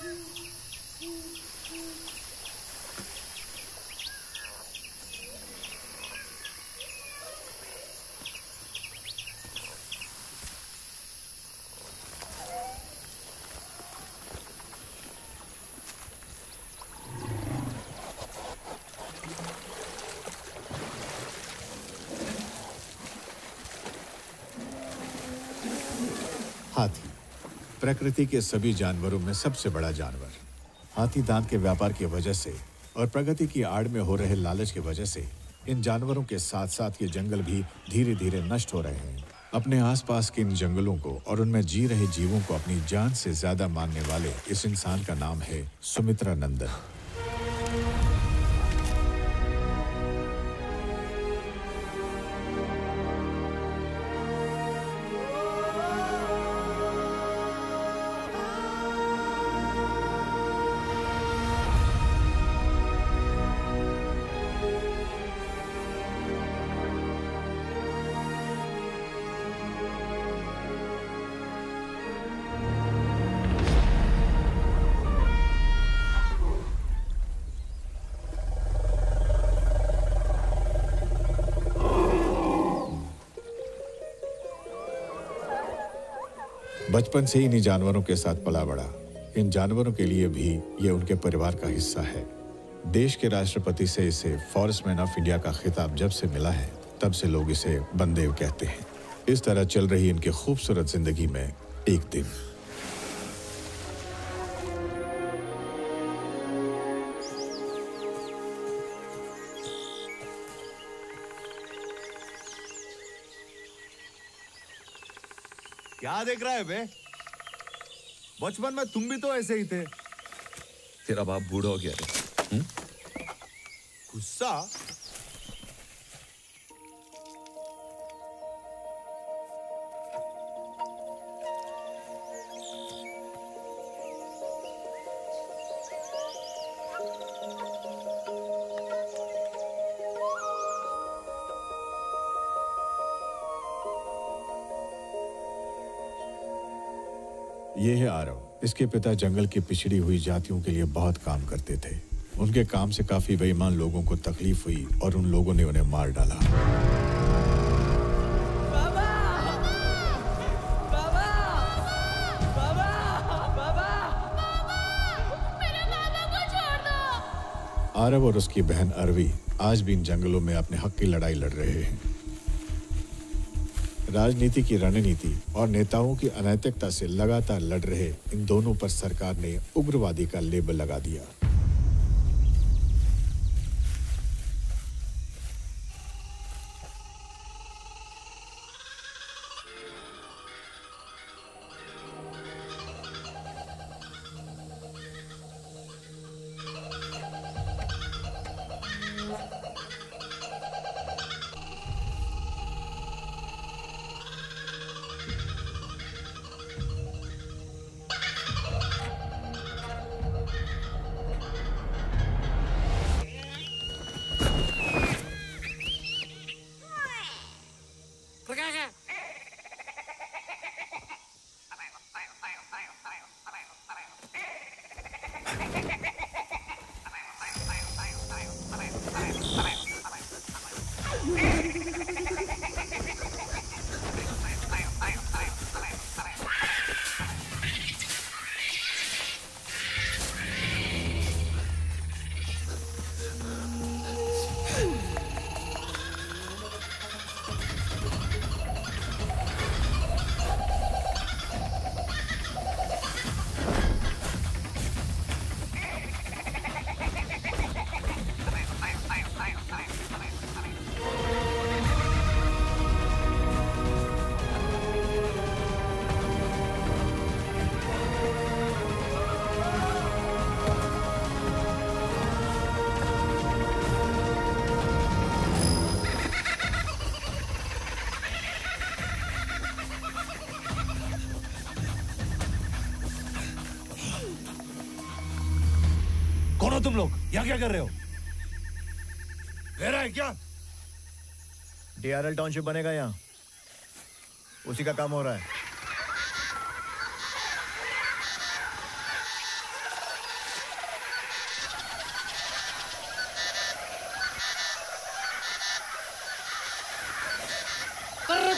हाथी प्रकृति के सभी जानवरों में सबसे बड़ा जानवर। हाथी दांत के व्यापार की वजह से और प्रगति की आड़ में हो रहे लालच की वजह से इन जानवरों के साथ साथ ये जंगल भी धीरे धीरे नष्ट हो रहे हैं। अपने आसपास के इन जंगलों को और उनमें जी रहे जीवों को अपनी जान से ज्यादा मानने वाले इस इंसान का नाम है सुमित्रा नंदन। बचपन से ही इन्हीं जानवरों के साथ पला बड़ा। इन जानवरों के लिए भी ये उनके परिवार का हिस्सा है। देश के राष्ट्रपति से इसे फॉरेस्ट मैन ऑफ इंडिया का खिताब जब से मिला है तब से लोग इसे बनदेव कहते हैं। इस तरह चल रही इनकी खूबसूरत जिंदगी में एक दिन क्या देख रहा है बे? बचपन में तुम भी तो ऐसे ही थे। तेरा बाप बूढ़ा हो गया रे। गुस्सा? ये है आरव। इसके पिता जंगल की पिछड़ी हुई जातियों के लिए बहुत काम करते थे। उनके काम से काफी बेईमान लोगों को तकलीफ हुई और उन लोगों ने उन्हें मार डाला। बाबा! बाबा! बाबा! बाबा! मेरे बाबा को छोड़ दो। आरव और उसकी बहन अरवी आज भी इन जंगलों में अपने हक की लड़ाई लड़ रहे हैं। राजनीति की रणनीति और नेताओं की अनैतिकता से लगातार लड़ रहे इन दोनों पर सरकार ने उग्रवादी का लेबल लगा दिया। कौन हो तुम लोग? यहाँ क्या कर रहे हो? घेरा है क्या? डीआरएल टाउनशिप बनेगा यहाँ, उसी का काम हो रहा है।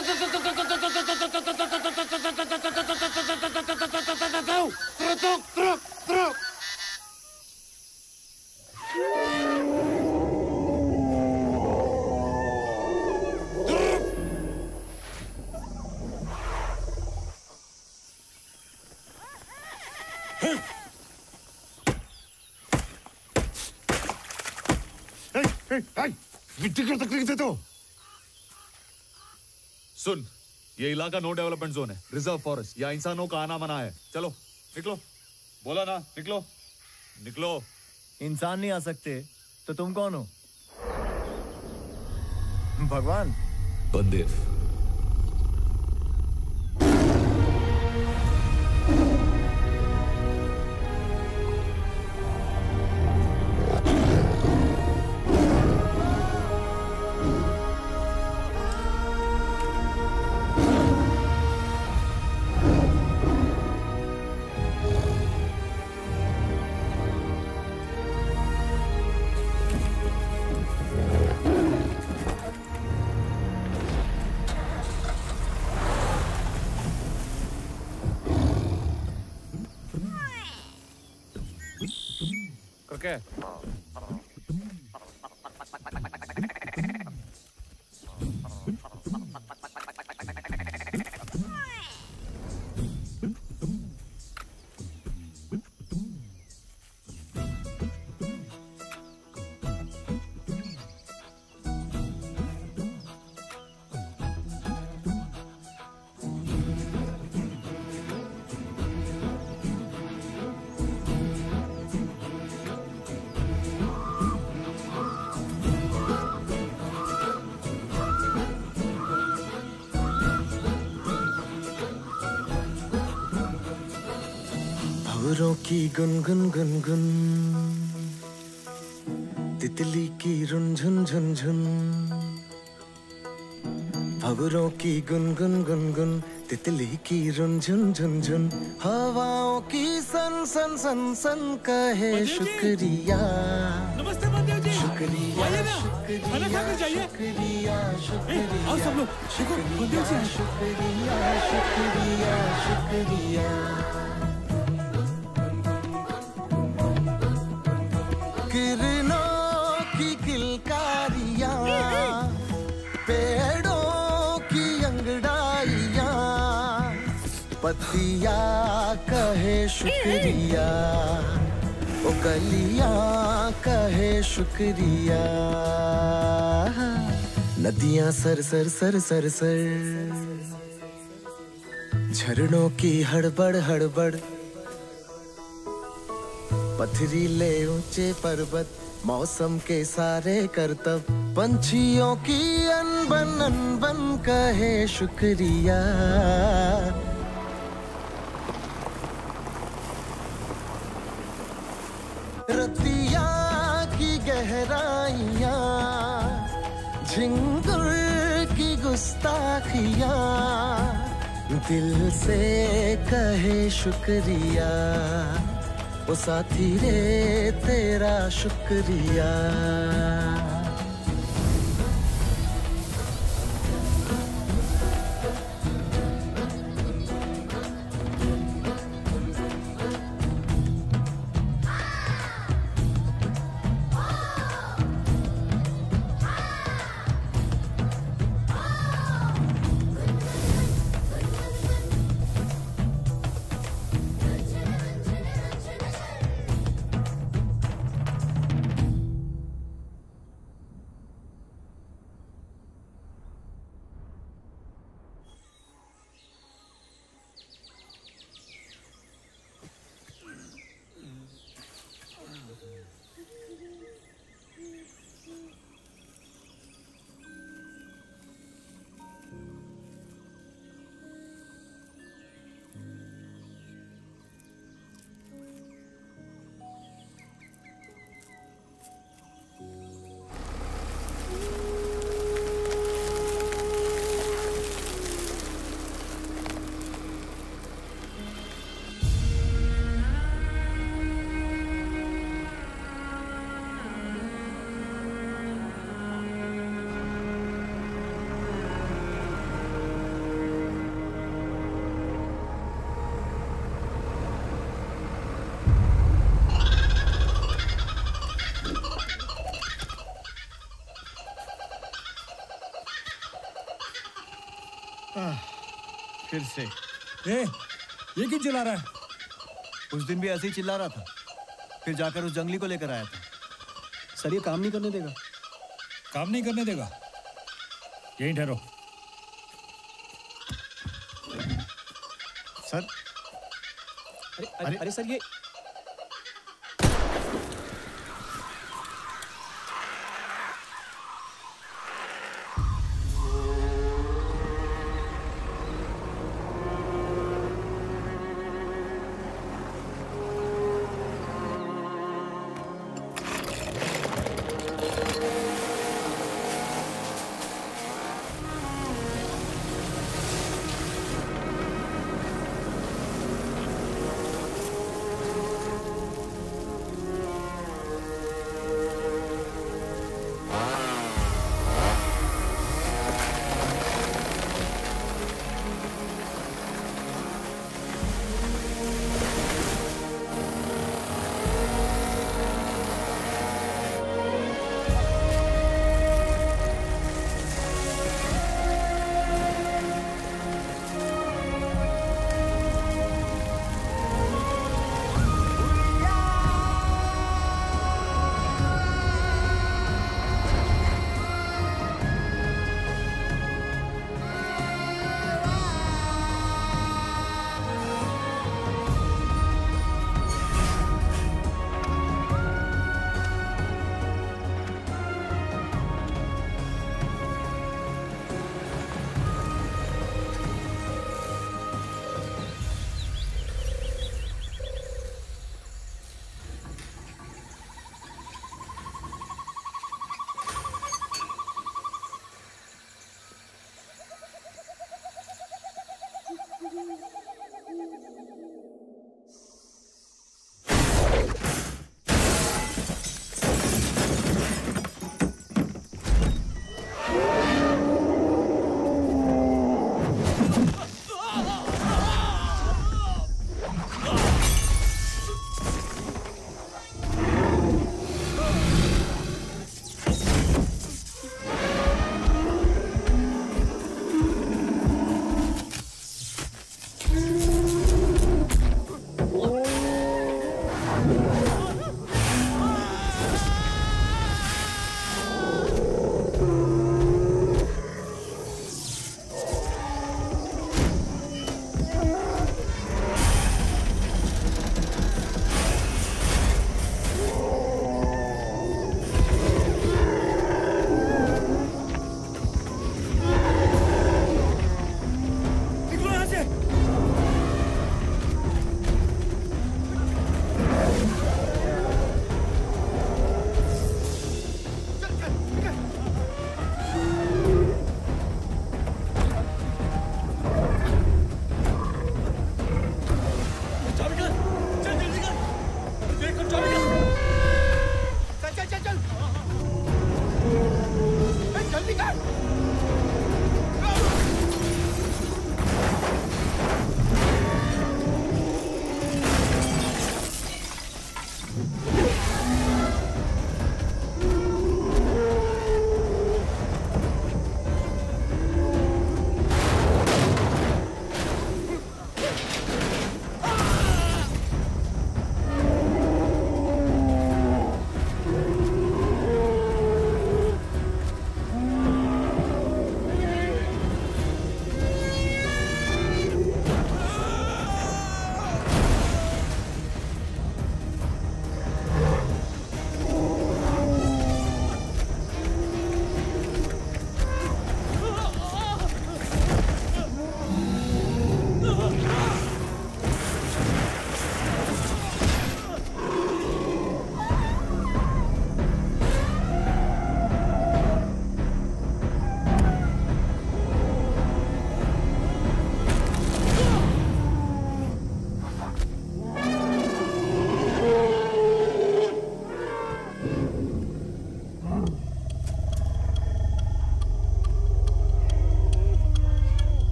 तकलीफ दे तो सुन, ये इलाका नो डेवलपमेंट जोन है, रिजर्व फॉरेस्ट, या इंसानों का आना मना है। चलो निकलो, बोला ना, निकलो निकलो। इंसान नहीं आ सकते तो तुम कौन हो? भगवान? बंदेव। Okay. भंवरों की गुनगुन गुनगुन, तितली की रुनझुन झुनझुन। भंवरों की गुनगुन गुनगुन, तितली की रुनझुन झुनझुन। हवाओं की सन सन सन सन कहे शुक्रिया। नमस्ते बंदेव जी। शुक्रिया आइए ना, खाना खाकर जाइए। शुक्रिया शुक्रिया। आओ सब लोग, देखो बंदेव जी। शुक्रिया शुक्रिया शुक्रिया। किरणों की किलकारियां, पेड़ों की अंगड़ाइयां, पत्तियां कहे शुक्रिया, ओ कलियां कहे शुक्रिया। नदियां सर सर सर सर सर, झरनों की हड़बड़ हड़बड़, पथरीले ऊंचे पर्वत, मौसम के सारे करतब, पंछियों की अनबन कहे शुक्रिया। रतिया की गहराइयां, झिंगुर की गुस्ताखियां, दिल से कहे शुक्रिया, ओ साथी रे तेरा शुक्रिया। फिर से ए, ये क्यों चिल्ला रहा है? उस दिन भी ऐसे ही चिल्ला रहा था, फिर जाकर उस जंगली को लेकर आया था। सर ये काम नहीं करने देगा। काम नहीं करने देगा? यहीं ठहरो। सर अरे सर ये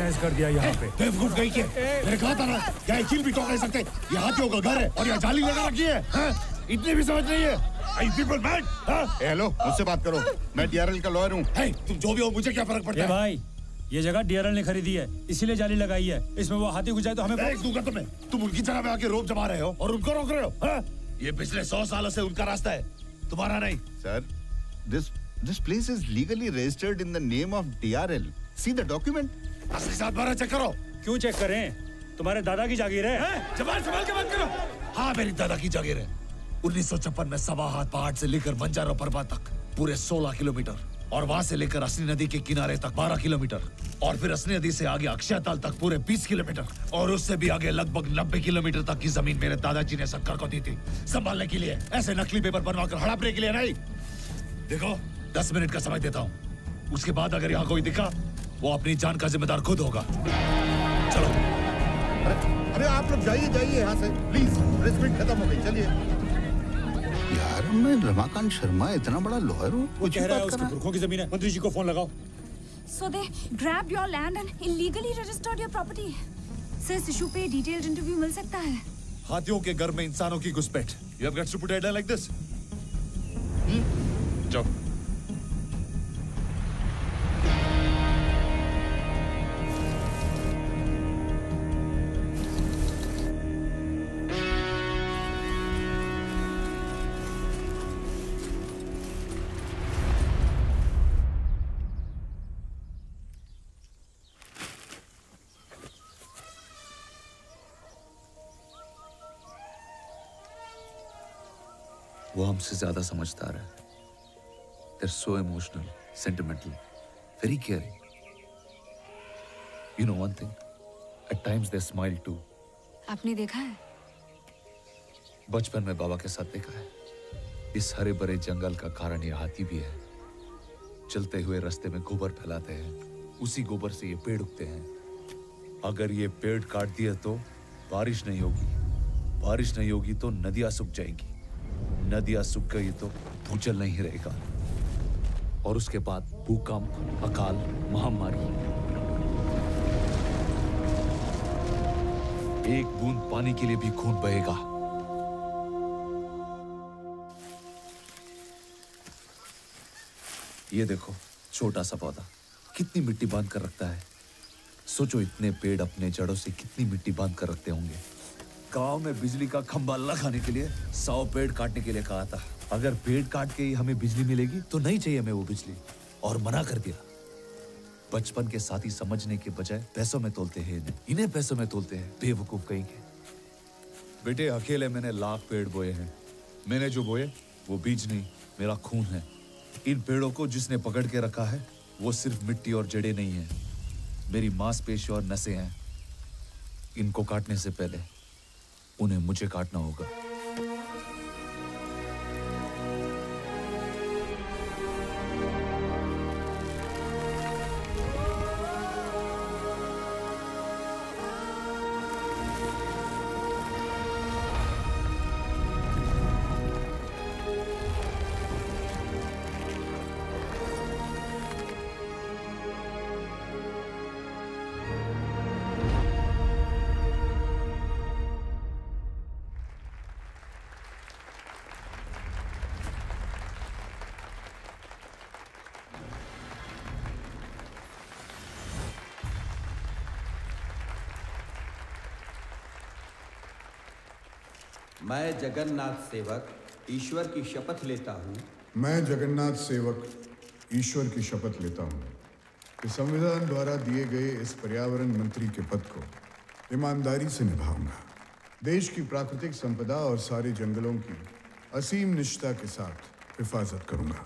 तहस कर दिया यहाँ पे। बेवकूफ गई के मैंने कहा था ना, क्या ये चील भी टोक नहीं सकते। ये हाथियों का घर है और यहाँ जाली लगा रखी है, हाँ? इतनी भी समझ नहीं है। Are you people mad? हाँ? हेलो, मुझसे बात करो, मैं डीआरएल का लॉयर हूँ। तुम जो भी हो, मुझे क्या फर्क पड़ता है? भाई, ये जगह डीआरएल ने खरीदी है, इसीलिए जाली लगाई है। इसमें वो हाथी घुस जाए तो हमें दूंगा तुम्हें। तुम उनकी जगह में आके रोप जमा रहे हो और उनको रोक रहे हो, हाँ? ये पिछले 100 सालों से उनका रास्ता है, तुम्हारा नहीं। Sir, this place is legally registered in the name of DRL. See the document. असली साथ बारह चेक करो। क्यों चेक करें? तुम्हारे दादा की जागीर है। जबान संभाल के बात करो। हाँ, मेरी दादा की जागीर है। 1956 में सवा हाथ पहाड़ से लेकर बंजारा पर्वत तक पूरे 16 किलोमीटर और वहां से लेकर असली नदी के किनारे तक 12 किलोमीटर और फिर असली नदी से आगे अक्षयताल तक पूरे 20 किलोमीटर और उससे भी आगे लगभग 90 किलोमीटर तक की जमीन मेरे दादाजी ने शक्कर को दी थी संभालने के लिए, ऐसे नकली पेपर बनवाकर हड़पने के लिए नहीं। देखो, 10 मिनट का समय देता हूँ, उसके बाद अगर यहाँ कोई दिखा, वो अपनी जान का जिम्मेदार खुद होगा। चलो। अरे आप लोग जाइए यहाँ से, प्लीज। प्रेस मीट खत्म हो गई, चलिए। यार, मैं रमाकांत शर्मा इतना बड़ा लॉयर हूँ, वो कह रहा है उसके पुरखों की जमीन है। मंत्री जी को फोन लगाओ। So they grabbed your land and illegally registered your property. Sir, इस इशू पे डिटेल्ड इंटरव्यू मिल सकता है? हाथियों के घर में इंसानों की घुसपैठ। You have guts to put a headline like this? जाओ। वो हमसे ज्यादा समझदार है। They're so emotional, sentimental, very caring. You know one thing? At times they smile too. आपने देखा है? बचपन में बाबा के साथ देखा है। इस हरे भरे जंगल का कारण ये हाथी भी है। चलते हुए रास्ते में गोबर फैलाते हैं, उसी गोबर से ये पेड़ उगते हैं। अगर ये पेड़ काट दिए तो बारिश नहीं होगी, बारिश नहीं होगी तो नदियां सूख जाएंगी, नदियां सूख गई तो भूजल नहीं रहेगा और उसके बाद भूकंप, अकाल, महामारी। एक बूंद पानी के लिए भी खून बहेगा। ये देखो, छोटा सा पौधा कितनी मिट्टी बांध कर रखता है। सोचो, इतने पेड़ अपने जड़ों से कितनी मिट्टी बांध कर रखते होंगे। गांव में बिजली का खंभा लगाने के लिए 100 पेड़ काटने के लिए कहा था। अगर पेड़ काट के ही हमें बिजली मिलेगी तो नहीं चाहिए हमें वो बिजली, और मना कर दिया। बचपन के साथी समझने के बजाय पैसों में तोलते हैं इन्हें पैसों में तोलते हैं, बेवकूफ कहेंगे। बेटे, अकेले मैंने 1,00,000 पेड़ बोए हैं। मैंने जो बोए वो बीज नहीं, मेरा खून है। इन पेड़ों को जिसने पकड़ के रखा है वो सिर्फ मिट्टी और जड़ें नहीं है, मेरी मांसपेशी और नसें हैं। इनको काटने से पहले उन्हें मुझे काटना होगा। मैं जगन्नाथ सेवक ईश्वर की शपथ लेता हूँ। मैं जगन्नाथ सेवक ईश्वर की शपथ लेता हूँ कि संविधान द्वारा दिए गए इस पर्यावरण मंत्री के पद को ईमानदारी से निभाऊंगा, देश की प्राकृतिक संपदा और सारे जंगलों की असीम निष्ठा के साथ हिफाजत करूंगा।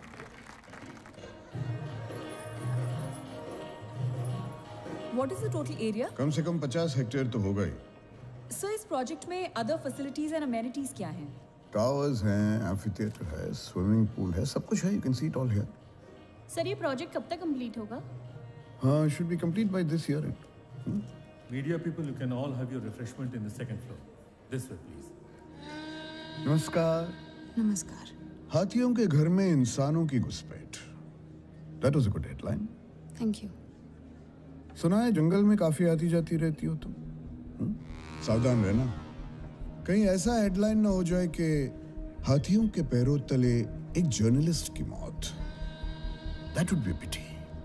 What is the total area? कम से कम 50 हेक्टेयर तो होगा ही। सर, इस प्रोजेक्ट में अदर फैसिलिटीज एंड अमेनिटीज क्या हैं? टावर्स हैं, एम्फीथिएटर है, स्विमिंग पूल है, सब कुछ है। You can see it all here. Sir, ये प्रोजेक्ट कब तक कंप्लीट होगा? हाँ, should be complete by this year. Media people, you can all have your refreshment in the second floor. This way, please. नमस्कार। नमस्कार। हाथियों के घर में इंसानों की घुसपैठ। That was a good headline. Thank you. सुना है जंगल में काफी आती जाती रहती हो तुम। सावधान रहना, कहीं ऐसा हेडलाइन ना हो जाए कि हाथियों के पैरों तले एक जर्नलिस्ट की मौत। That would be pity.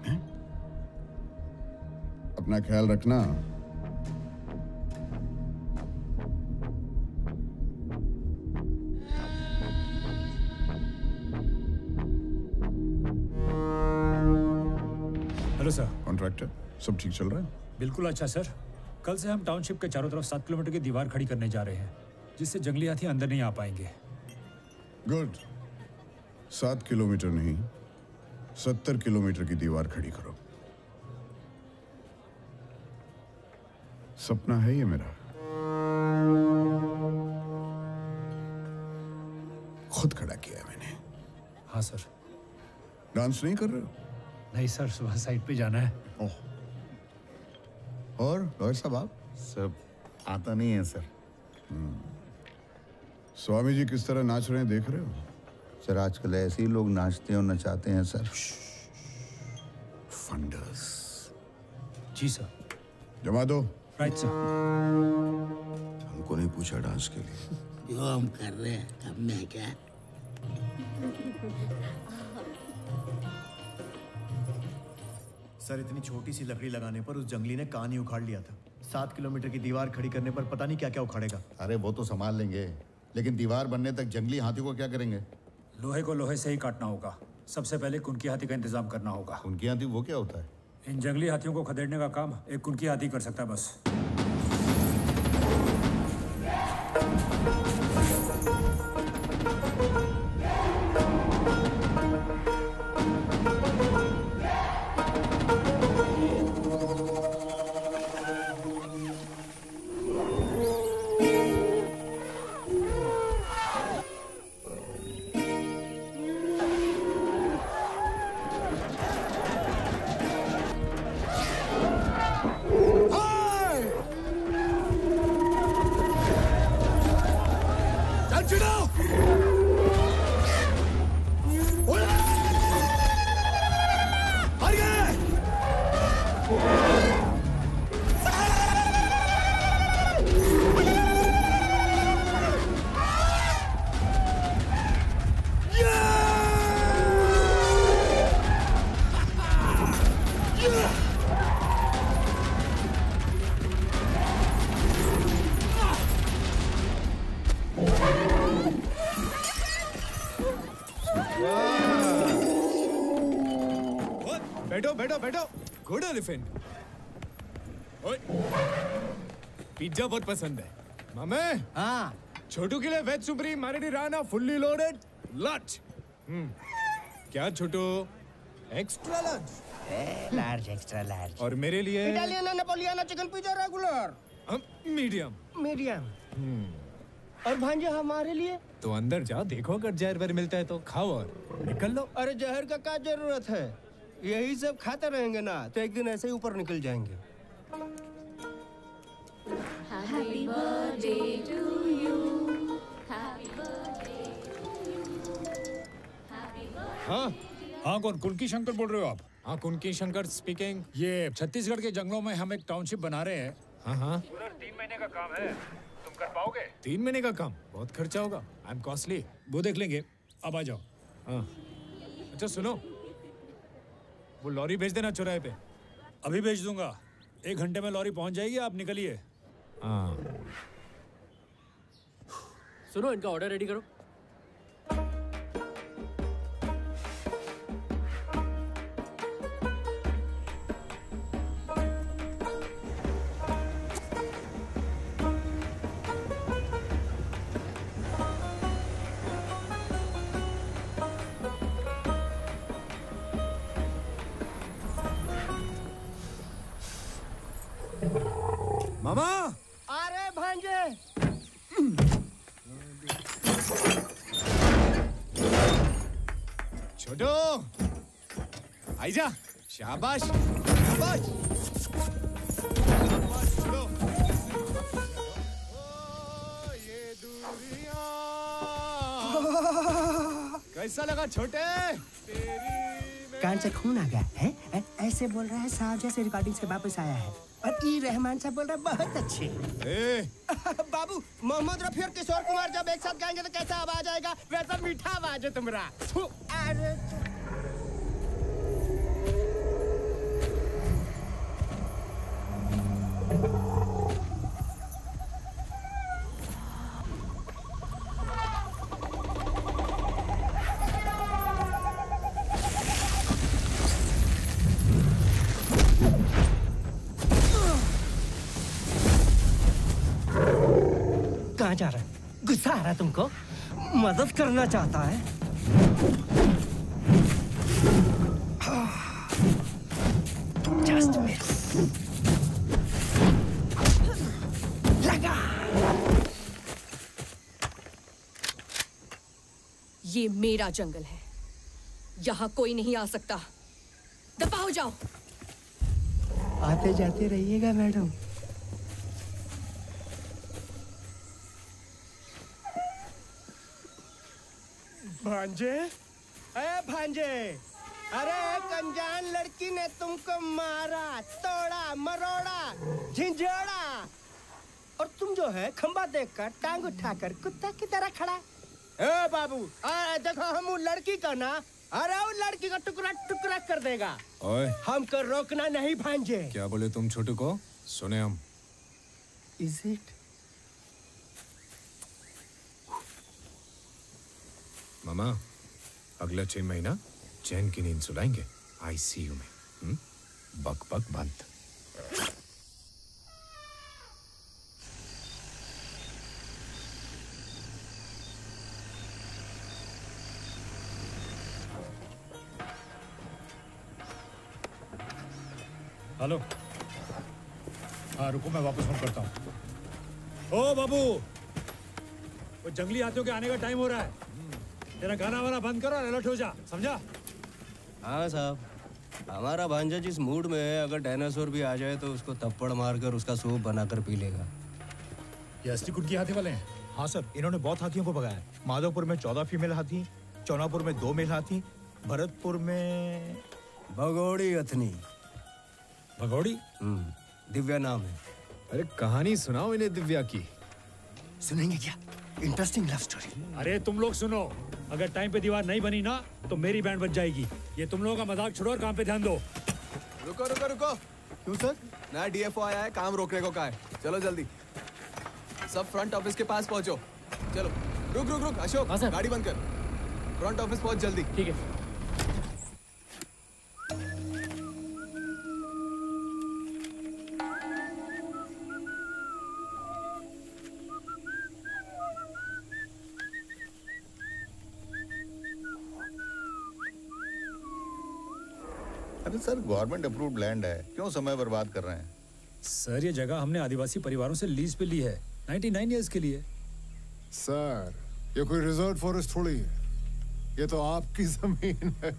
अपना ख्याल रखना। Hello sir. कॉन्ट्रैक्टर, सब ठीक चल रहा है? बिल्कुल अच्छा सर। कल से हम टाउनशिप के चारों तरफ 7 किलोमीटर की दीवार खड़ी करने जा रहे हैं, जिससे जंगली हाथी अंदर नहीं आ पाएंगे। गुड। 7 किलोमीटर नहीं, 70 किलोमीटर की दीवार खड़ी करो। सपना है ये मेरा। खुद खड़ा किया है मैंने। हाँ सर। डांस नहीं कर रहे हो? नहीं सर, सुबह साइड पे जाना है। ओह। और लॉयर साहब आप? सब आता नहीं है सर। स्वामी जी किस तरह नाच रहे हैं देख रहे हो? सर आजकल ऐसे ही लोग नाचते और नचाते हैं सर। फंडर्स। जी सर। जमा दो। Right sir. हमको नहीं पूछा डांस के लिए। जो हम कर रहे हैं हमने क्या? सर इतनी छोटी सी लकड़ी लगाने पर उस जंगली ने कान ही उखाड़ लिया था। 7 किलोमीटर की दीवार खड़ी करने पर पता नहीं क्या क्या उखाड़ेगा। अरे वो तो संभाल लेंगे, लेकिन दीवार बनने तक जंगली हाथी को क्या करेंगे? लोहे को लोहे से ही काटना होगा। सबसे पहले कुनकी हाथी का इंतजाम करना होगा। कुनकी हाथी वो क्या होता है? इन जंगली हाथियों को खदेड़ने का काम एक कुनकी हाथी कर सकता है बस। बैठो बैठो बैठो। Good elephant. पिज्जा बहुत पसंद है मामे। हाँ। छोटू के लिए वेज सुप्रीम मैरिनेराना फुल्ली लोडेड लंच। क्या Chhotu? Extra lunch. Large extra large. और मेरे लिए Italian Napoleon chicken pizza regular. Medium. Medium. और भांजे हमारे लिए? तो अंदर जाओ, देखो अगर जहर वर मिलता है तो खाओ और निकल लो। अरे जहर का क्या जरूरत है? यही सब खाते रहेंगे ना तो एक दिन ऐसे ही ऊपर निकल जाएंगे। Happy birthday to you. Happy birthday to you. Happy birthday. हाँ हाँ, कौन? कुनकी शंकर बोल रहे हो आप? हाँ, कुनकी शंकर स्पीकिंग। ये छत्तीसगढ़ के जंगलों में हम एक टाउनशिप बना रहे हैं। हाँ हाँ। पूरा 3 महीने का काम है, तुम कर पाओगे? 3 महीने का काम? बहुत खर्चा होगा। I am costly. वो देख लेंगे, अब आ जाओ। हाँ। अच्छा सुनो, वो लॉरी भेज देना चौराहे पे। अभी भेज दूंगा, 1 घंटे में लॉरी पहुंच जाएगी, आप निकलिए। हाँ। सुनो, इनका ऑर्डर रेडी करो। मामा। अरे भांजे। छोटो आइजा। शाबाश शाबाश। छोटो। ये दूरियां कैसा लगा छोटे? तेरी कान से खून आ गया है? ऐसे बोल रहा है साहब जैसे रिकॉर्डिंग से वापस आया है। और ई रहमान साहब बोल रहा है बहुत अच्छे। बाबू मोहम्मद रफी और किशोर कुमार जब एक साथ गाएंगे तो कैसा आवाज आएगा? वैसा मीठा आवाज है तुम्हारा। अरे कहाँ जा रहा है? गुस्सा आ रहा है तुमको? मदद करना चाहता है? Just miss. लगा। ये मेरा जंगल है, यहाँ कोई नहीं आ सकता। दफा हो जाओ। आते जाते रहिएगा मैडम। भांजे, अरे भांजे, अरे एक अनजान लड़की ने तुमको मारा, तोड़ा, मरोड़ा, झिंझोड़ा, और तुम जो है खंबा देखकर टांग उठाकर कुत्ता की तरह खड़ा है। ए बाबू, देखो हम उस लड़की का ना, अरे उस लड़की का टुकड़ा टुकड़ा कर देगा। ओए, हमको रोकना नहीं भांजे। क्या बोले तुम छोटू को? सुने हम। Is it? मामा, अगला 6 महीना चैन की नींद सुलाएंगे आईसीयू में। बक बक बंद। हेलो। हाँ रुको, मैं वापस फोन करता हूँ। ओ बाबू, वो जंगली हाथियों के आने का टाइम हो रहा है। तेरा गाना वाना बंद करो और अलर्ट हो जा, समझा? हाँ साहब, हमारा भांजा जिस मूड में है, अगर डायनासोर भी आ जाए तो उसको थप्पड़ मारकर उसका सूप बनाकर पी लेगा। ये असली कुटकी हाथी वाले हैं? हाँ सर, इन्होंने बहुत हाथियों को भगाया। माधवपुर में 14 फीमेल हाथी, चौनापुर में 2 मेल हाथी, भरतपुर में भगोड़ी अथनी। भगोड़ी? दिव्या नाम है। अरे कहानी सुनाओ इन्हें दिव्या की। सुनेंगे क्या? Interesting love story. अरे तुम लोग सुनो, अगर टाइम पे दीवार नहीं बनी ना तो मेरी बैंड बज जाएगी। ये तुम लोगों का मजाक छोड़ो और काम पे ध्यान दो। रुको रुको रुको। क्यों सर? नया डीएफओ आया है, काम रोकने को कहा है। चलो जल्दी, सब फ्रंट ऑफिस के पास पहुंचो। चलो। रुक रुक रुक अशोक, गाड़ी बंद कर। फ्रंट ऑफिस पहुंच जल्दी। ठीक है। अरे सर, गवर्नमेंट अप्रूव्ड लैंड है, क्यों समय बर्बाद कर रहे हैं? सर, ये जगह हमने आदिवासी परिवारों से लीज पे ली है 99 इयर्स के लिए। सर, ये कोई रिजर्व फॉरेस्ट थोड़ी है, ये तो आपकी जमीन है।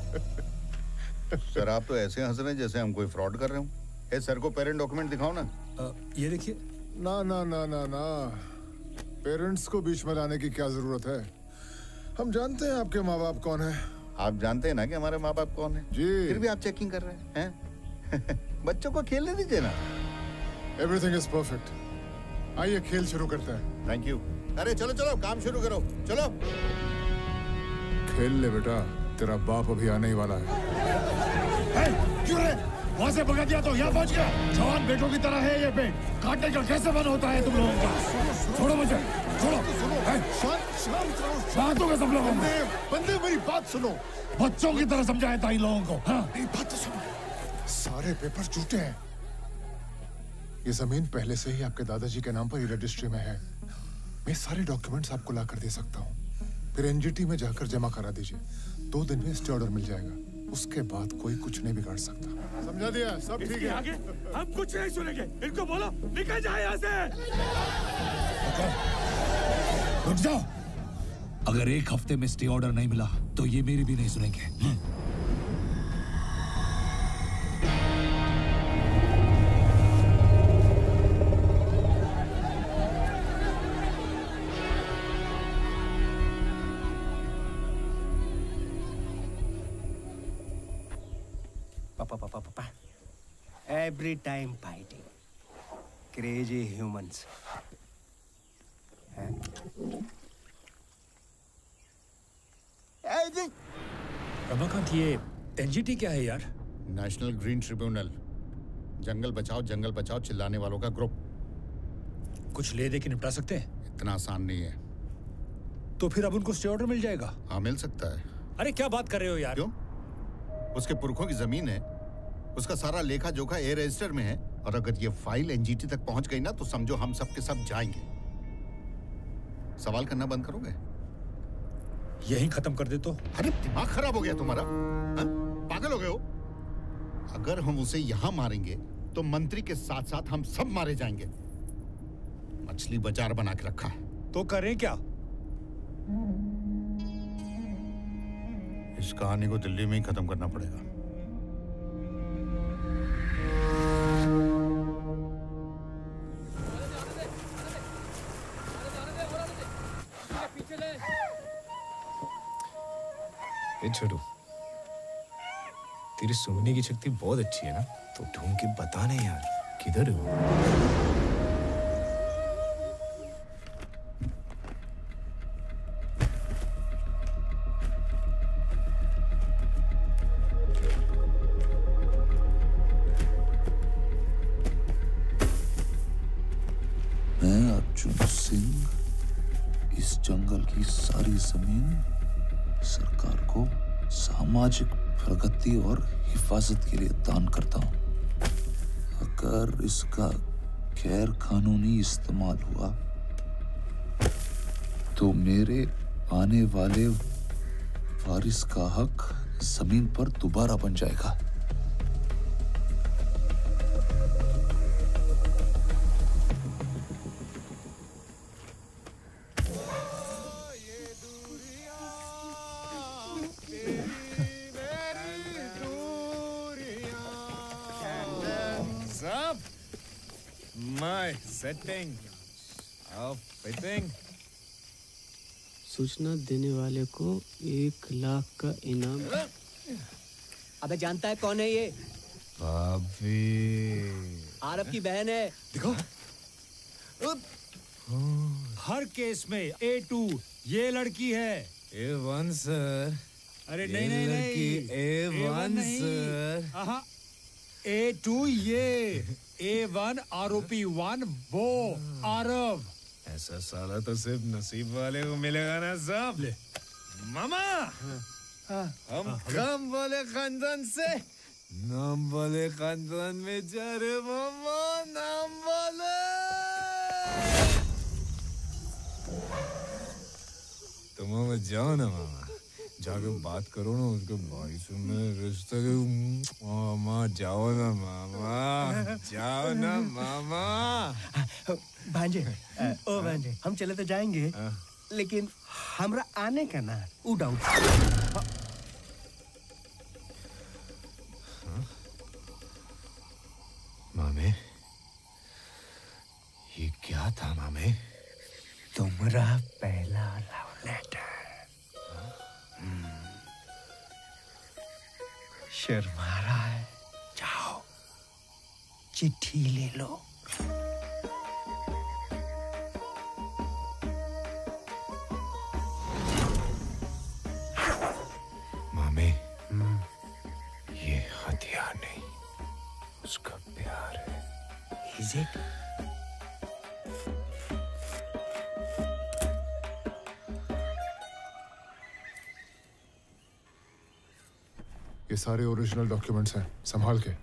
सर, आप तो ऐसे हंस रहे हैं जैसे हम कोई फ्रॉड कर रहे हो। ए, सर को पेरेंट डॉक्यूमेंट दिखाओ ना। ये देखिए। ना ना ना ना ना, पेरेंट्स को बीच में लाने की क्या जरूरत है? हम जानते हैं आपके माँ बाप कौन है। आप जानते हैं ना कि हमारे माँ बाप कौन है? जी। फिर भी आप चेकिंग कर रहे हैं? बच्चों को खेलने दीजिए ना। Everything is perfect. आइए खेल शुरू करते हैं। Thank you. अरे चलो चलो, काम शुरू करो, चलो। खेल ले बेटा, तेरा बाप अभी आने ही वाला है। क्यों रे? वहाँ से भगा दिया तो यहाँ पहुँच गया। जवान बेटों की तरह है ये पेट, काटने का कैसे मन होता है तुम लोगों का? छोड़ो मुझे, छोड़ो। शांत हो गए सब लोगों को। बंदे मेरी बात सुनो। बच्चों की तरह समझाया था इन लोगों को। हाँ? मेरी बात तो सुनो। सारे पेपर झूठे हैं। ये जमीन पहले से ही आपके दादाजी के नाम पर ही रजिस्ट्री में है। मैं सारे डॉक्यूमेंट्स आपको ला कर दे सकता हूँ, फिर एनजीटी में जाकर जमा करा दीजिए। 2 दिन में स्टे ऑर्डर मिल जाएगा। उसके बाद कोई कुछ नहीं बिगाड़ सकता। समझा दिया? सब ठीक है। आगे हम कुछ नहीं सुनेंगे। इनको बोलो निकल जाए यहाँ से। रुक जाओ। अगर 1 हफ्ते में स्टे ऑर्डर नहीं मिला तो ये मेरी भी नहीं सुनेंगे। Every time fighting. Crazy humans. Ramakant, ये एनजीटी क्या है यार? नेशनल ग्रीन ट्रिब्यूनल, जंगल बचाओ चिल्लाने वालों का ग्रुप। कुछ ले दे के निपटा सकते हैं? इतना आसान नहीं है। तो फिर अब उनको स्टे ऑर्डर मिल जाएगा? हाँ, मिल सकता है। अरे क्या बात कर रहे हो यार? क्यों? उसके पुरखों की जमीन है, उसका सारा लेखा जोखा ए रजिस्टर में है, और अगर ये फाइल एनजीटी तक पहुंच गई ना तो समझो हम सब के सब जाएंगे। सवाल करना बंद करोगे? यही खत्म कर दे तो? अरे दिमाग खराब हो गया तुम्हारा? पागल हो गए हो? अगर हम उसे यहां मारेंगे तो मंत्री के साथ साथ हम सब मारे जाएंगे। मछली बाजार बना के रखा है। तो करें क्या? इस कहानी को दिल्ली में ही खत्म करना पड़ेगा। छोटू, तेरी सुनने की शक्ति बहुत अच्छी है ना, तो ढूंढ के बता ना यार, किधर हो? मैं अर्जुन सिंह इस जंगल की सारी जमीन सरकार को सामाजिक प्रगति और हिफाजत के लिए दान करता हूं। अगर इसका गैर कानूनी इस्तेमाल हुआ तो मेरे आने वाले वारिस का हक जमीन पर दोबारा बन जाएगा। सूचना देने वाले को 1 लाख का इनाम। अबे जानता है कौन है ये? भाभी। आरव की बहन है। देखो, हर केस में A2 ये लड़की है। A1 sir. अरे नहीं, A1 सर। A2 ये, A1 आरोपी 1 वो आरव। ऐसा साला तो सिर्फ नसीब वाले को मिलेगा ना साहब। मामा, हम कम वाले खानदान से नाम वाले खानदान में जा रहे मामा, नाम वाले। तो मामा जाओ ना, मामा जाके बात करो ना उसके भाई से, मैं रिश्ते के। मामा जाओ ना, मामा जाओ ना मामा। भांजे, ओ भांजे, हम चले तो जाएंगे, लेकिन हमरा आने का ना उड़ाऊ। मामे, ये क्या था मामे? तुम्हारा पहला लव लेटर। शर्मा रहा है? जाओ चिट्ठी ले लो। मामे, ये हथियार नहीं, उसका प्यार है। Is it? ये सारे ओरिजिनल डॉक्यूमेंट्स हैं, संभाल के।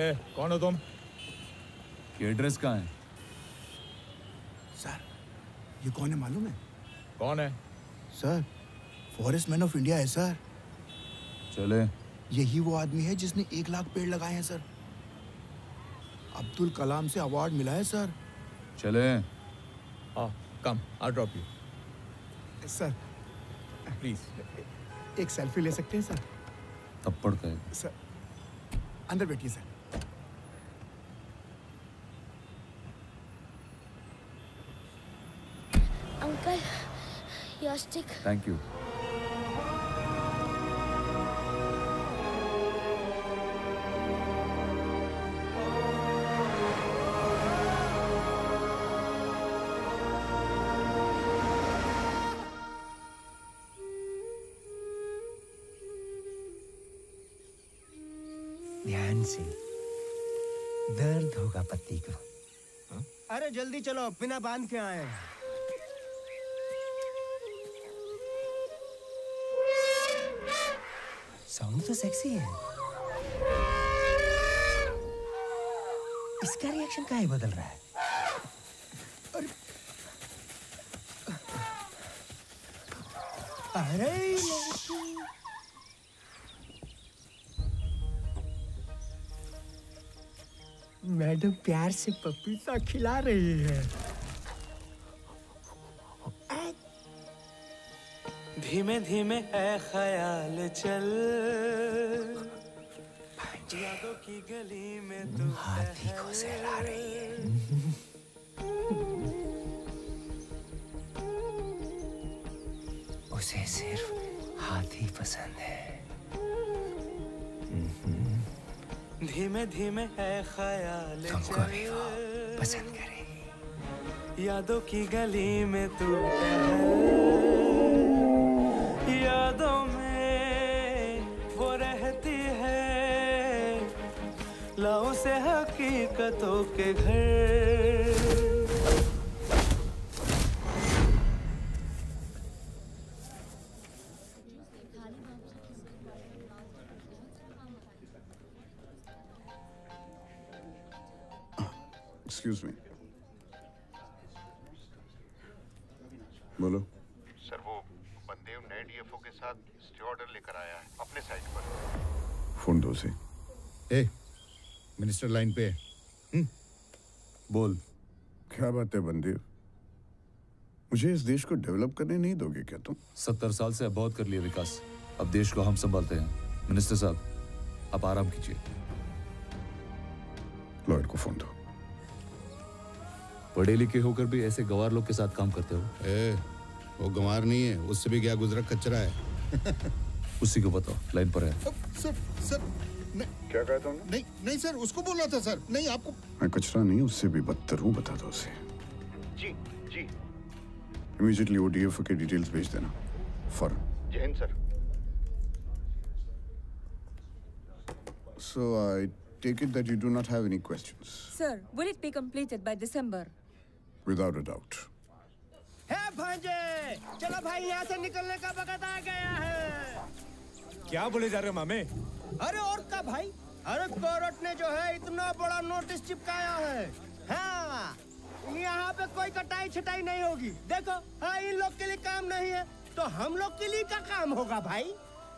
कौन हो तुम? ये एड्रेस कहाँ है? सर, ये कौन है मालूम है? कौन है? Sir, forest man of India है सर। चले। यही वो आदमी है जिसने 1 लाख पेड़ लगाए हैं सर। अब्दुल कलाम से अवार्ड मिला है सर। चले। Come, I drop you. Sir, please एक सेल्फी ले सकते हैं सर? थप्पड़ का है। सर, अंदर बैठिए sir. Uncle, your stick. Thank you. ध्यान से, दर्द होगा पति को। अरे जल्दी चलो, बिना बांध के आए। साउंड तो सेक्सी है। इसका रिएक्शन काहे बदल रहा है? अरे मैडम प्यार से पपीता खिला रही है। धीमे धीमे है ख्याल चल, यादों की गली में तू हाथी को सहला रही है। उसे सिर्फ हाथी पसंद है। धीमे धीमे है ख्याल तुमको भी वो पसंद करेगी। यादों की गली में तू यादों में वो रहती है, लाओ से हकीकतों के घर। Excuse me. बोलो। सर, वो बंदेव नए डीएफओ के साथ स्टे ऑर्डर लेकर आया है अपने साइट पर। फोन दो से। मिनिस्टर लाइन पे है। बोल। क्या बात है बंदेव? मुझे इस देश को डेवलप करने नहीं दोगे क्या तुम? 70 साल से बहुत कर लिया विकास, अब देश को हम संभालते हैं। मिनिस्टर साहब, आप आराम कीजिए। लॉयड को फोन दो। पढ़े लिखे होकर भी ऐसे गंवार लोग के साथ काम करते हो? वो गंवार नहीं है, उससे भी क्या गुजरा कचरा है। उसी को बताओ, लाइन पर है। सर, क्या कहा तुमने? नहीं नहीं सर, उसको बोल रहा था सर। नहीं, आपको। मैं कचरा नहीं, उससे भी बदतर हूँ, बता दो उसे। जी जी। इमीडिएटली वो डीएफओ के डिटेल्स भेज देना। फॉर जय हिंद sir. So I take it that you do not have any questions. Sir, will it be completed by December? Without a doubt. है भांजे, चलो भाई यहाँ से निकलने का वक्त आ गया है। क्या बोले जा रहे हो मामे? अरे और क्या भाई? अरे कोर्ट ने जो है इतना बड़ा नोटिस चिपकाया है। हाँ, यहाँ पे कोई कटाई छटाई नहीं होगी। देखो, हाँ, इन लोग के लिए काम नहीं है तो हम लोग के लिए क्या काम होगा भाई?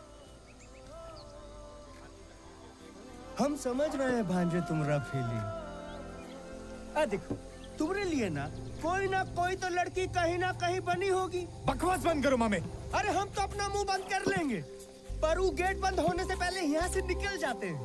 हम समझ रहे हैं भांजे तुम रफीली। देखो, तुम्हारे लिए ना कोई तो लड़की कहीं ना कहीं बनी होगी। बकवास बंद करो मामे। अरे हम तो अपना मुंह बंद कर लेंगे, पर वो गेट बंद होने से पहले यहाँ से निकल जाते हैं।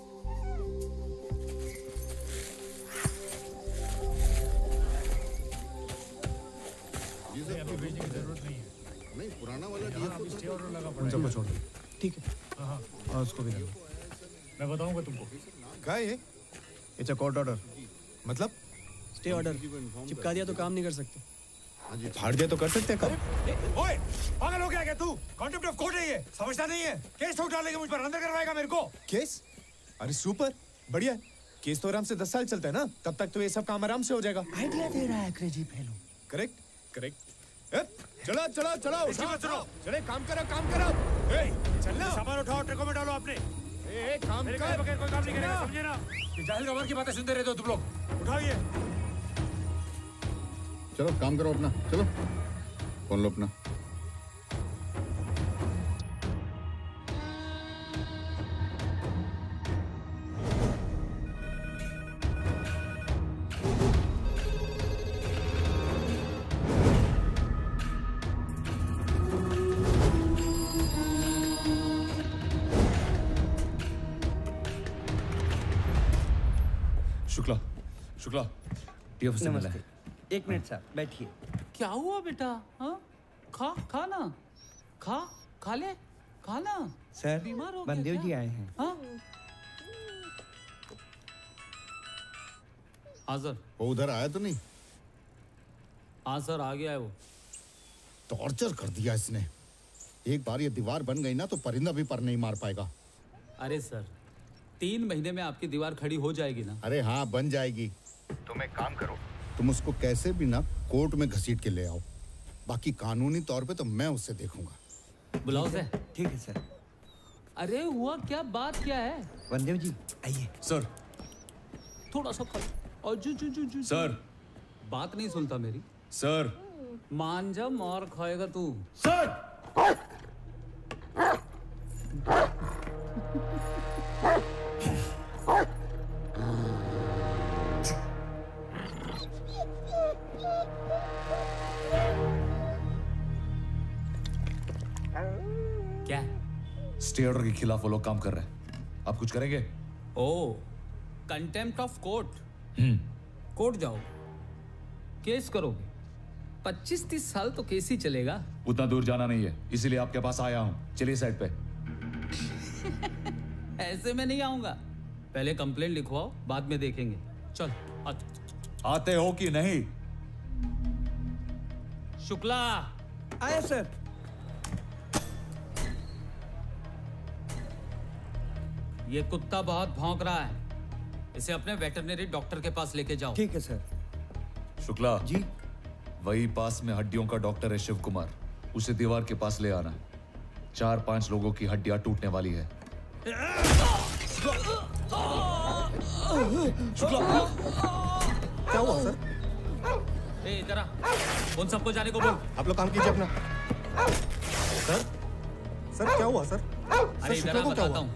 अभी भेजने की जरूरत नहीं है। नहीं, पुराना वाला डीएफओ स्टे ऑर्डर लगा पड़ा उन सबको छोड़ दो। ठीक है। हाँ, और उसको भी लगा। मैं बताऊंगा तुमको। क्या है ये? It's a court order. मतलब? स्टे ऑर्डर चिपका दिया तो काम नहीं कर सकते। फाड़ दिया तो कर सकते हैं काम। ओए, पागल हो गया क्या तू? कॉन्टेम्प्ट ऑफ कोर्ट है ये, समझता नहीं है? केस ठोक डालेगा मुझ पर, अंदर करवाएगा मेरे को। केस? अरे सुपर, बढ़िया। केस तो आराम से 10 साल चलता है ना, तब तक तो ये सब काम आराम से हो जाएगा। आइडिया दे रहा है क्रेजी फेलो। Correct correct. चलो चलो चलो, चलो चले काम करो काम करो। चलना, सामान उठाओ, ट्रकों में डालो अपने। काम मेरे कर। बगैर कोई काम नहीं करेगा, समझे ना? ये जाहिल गवार की बातें सुनते रहते हो तुम लोग। उठाइए। चलो काम करो अपना, चलो फोन लो अपना। शुक्ला, शुक्ला, टीएफ से मिला है। एक मिनट साहब, बैठिए। क्या हुआ बेटा? हाँ, खा ना, खा ले, खाना। सर, बीमार हो गया बंदेव क्या? जी आए हैं। हाँ सर। वो उधर आया तो नहीं? हाँ सर, आ गया है वो। टॉर्चर कर दिया इसने। एक बार ये दीवार बन गई ना तो परिंदा भी पर नहीं मार पाएगा। अरे सर, 3 महीने में आपकी दीवार खड़ी हो जाएगी ना? अरे हाँ, बन जाएगी। तुम एक काम करो, तुम उसको कैसे भी ना कोर्ट में घसीट के ले आओ। बाकी कानूनी तौर पे तो मैं उससे देखूंगा। बुलाओ से। ठीक है सर। अरे हुआ क्या, बात क्या है? बंदेव जी आइए। सर, थोड़ा सा खा और जू सर, बात नहीं सुनता मेरी। सर, मान जा, मार खाएगा तू। सर, क्या? स्टे ऑर्डर के खिलाफ वो लोग काम कर रहे हैं। आप कुछ करेंगे? Oh, contempt of court. Court जाओ, केस करोगे। 25-30 साल तो केस ही चलेगा। उतना दूर जाना नहीं है, इसीलिए आपके पास आया हूँ। चलिए साइड पे। ऐसे में नहीं आऊंगा, पहले कंप्लेंट लिखवाओ, बाद में देखेंगे। चल आते हो कि नहीं? शुक्ला आया सर। ये कुत्ता बहुत भौंक रहा है, इसे अपने वेटरनरी डॉक्टर के पास लेके जाओ। ठीक है सर। शुक्ला जी, वही पास में हड्डियों का डॉक्टर है शिव कुमार, उसे दीवार के पास ले आना। 4-5 लोगों की हड्डियां टूटने वाली है। शुक्ला, क्या हुआ सर? ए इधर आ, उन सबको जाने को बोल। आप लोग काम कीजिए अपना। सर, सर क्या हुआ सर? अरे इधर आ, बताता हूँ।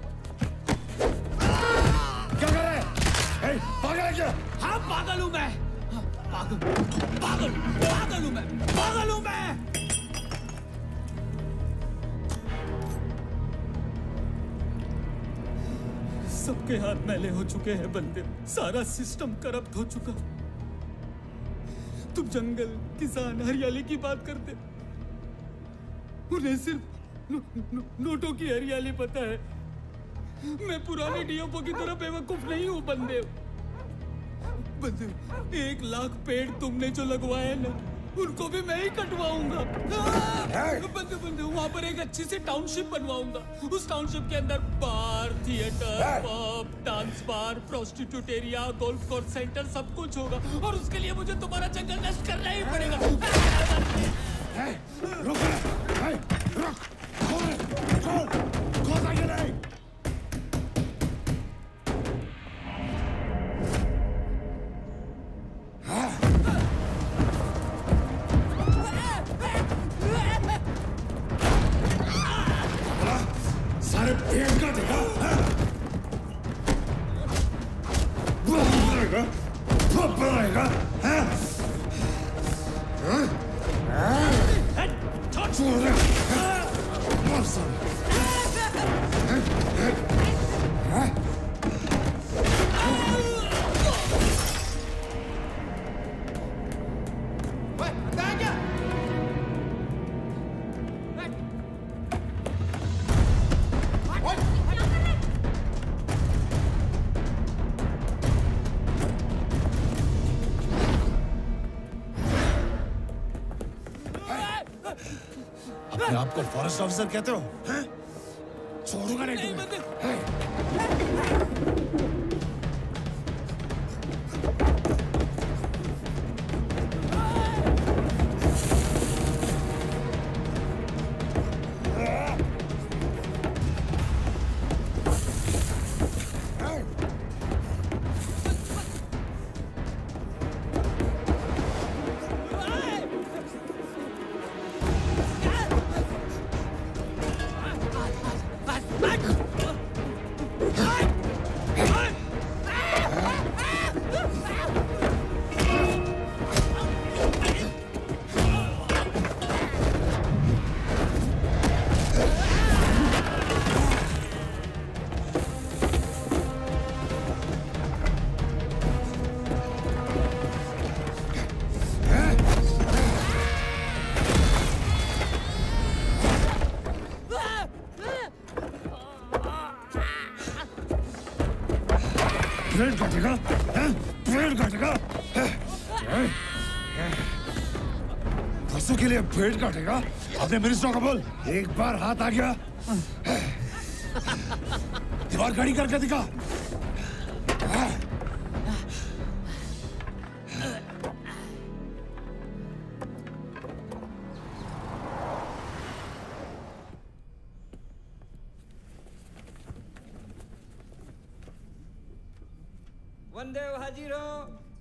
क्या कर रहे हैं? पागल है क्या? हाँ पागल हूँ मैं, पागल हूँ मैं। सबके हाथ मैले हो चुके हैं बंदे, सारा सिस्टम करप्ट हो चुका। तुम जंगल, किसान, हरियाली की बात करते, उन्हें सिर्फ नोटों की हरियाली पता है। मैं पुराने डीएफओ की तरह बेवकूफ नहीं हूँ बंदे। 1 लाख पेड़ तुमने जो लगवाए ना, उनको भी मैं ही कटवाऊंगा। बंदे वहां पर एक अच्छी सी टाउनशिप बनवाऊंगा। उस टाउनशिप के अंदर bar, theatre, pub, dance bar, prostitute area, golf course centre सब कुछ होगा। और उसके लिए मुझे तुम्हारा जंगल नष्ट करना ही पड़ेगा। सारे पेट का देखा? बनाएगा? अपने आप को फॉरेस्ट ऑफिसर कहते हो? छोड़ूंगा नहीं तुम्हें। काटेगा? पेड़ काटेगा? पैसों के लिए पेड़ काटेगा? अपने मिनिस्टर को बोल, एक बार हाथ आ गया दीवार खड़ी करके दिखा। वंदे हाजिर हो।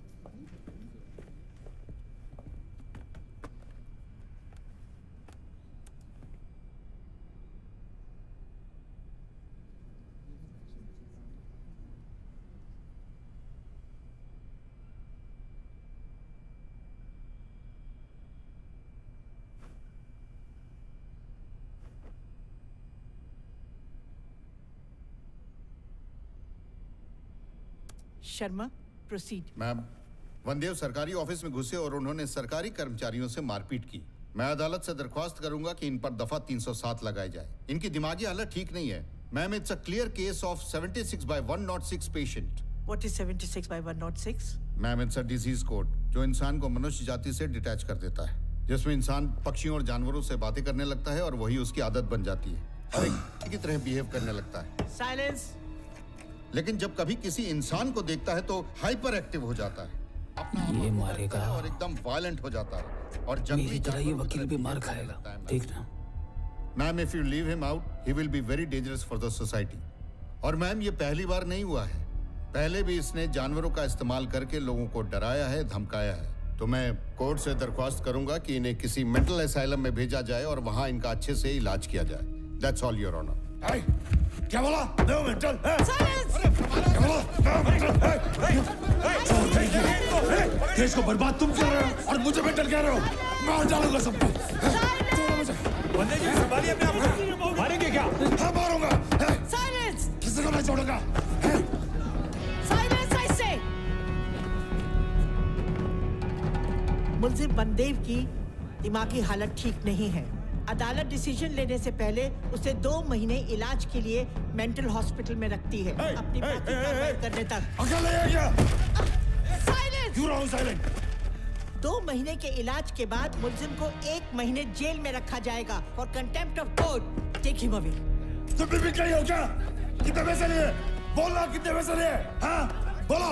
शर्मा, प्रोसीड। मैम, वनदेव सरकारी ऑफिस में घुसे और उन्होंने सरकारी कर्मचारियों से मारपीट की। मैं अदालत से दरख्वास्त करूंगा कि इन पर दफा 307 लगाई जाए। इनकी दिमागी हालत ठीक नहीं है। Ma'am, it's a clear case of 76/106 patient. What is 76/106? Ma'am, it's a disease code जो इंसान को मनुष्य जाति से डिटैच कर देता है, जिसमें इंसान पक्षियों और जानवरों से बातें करने लगता है और वही उसकी आदत बन जाती है और एक की तरह बिहेव करने लगता है। साइलेंस। लेकिन जब कभी किसी इंसान को देखता है तो हाइपर एक्टिव हो जाता है, ये मारेगा और एकदम वायलेंट हो जाता है और मेरी तरह ये वकील भी मार खाएगा, देखना। Ma'am, if you leave him out he will be very dangerous for the society. और मैम, ये पहली बार नहीं हुआ है, पहले भी इसने जानवरों का इस्तेमाल करके लोगों को डराया है, धमकाया है। तो मैं कोर्ट से दरख्वास्त करूंगा कि इन्हें किसी मेंटल असाइलम में भेजा जाए और वहां इनका अच्छे से इलाज किया जाए। That's all your honour. क्या बोला? No mental. देश को बर्बाद तुम कर रहे हो और मुझे मेंटल कह रहे हो। मार डालूंगा सबको। वंदे जी, संभालिए अपने आप को। मारेंगे क्या? हाँ, मारूंगा। साइलेंस। किसी को नहीं छोड़ूंगा। Silence, I say। मुलजिम वनदेव की दिमागी हालत ठीक नहीं है। अदालत डिसीजन लेने से पहले उसे 2 महीने इलाज के लिए मेंटल हॉस्पिटल में रखती है, अपनी बाकी कार्रवाई करने तक। अकेले है क्या? साइलेंस। क्यों रहो साइलेंट? 2 महीने के इलाज के बाद मुलजिम को 1 महीने जेल में रखा जाएगा for contempt of court. Take him away. तुम भी कहीं हो क्या? कितने पैसे लिए? बोलो कितने पैसे लिए? हाँ, बोलो।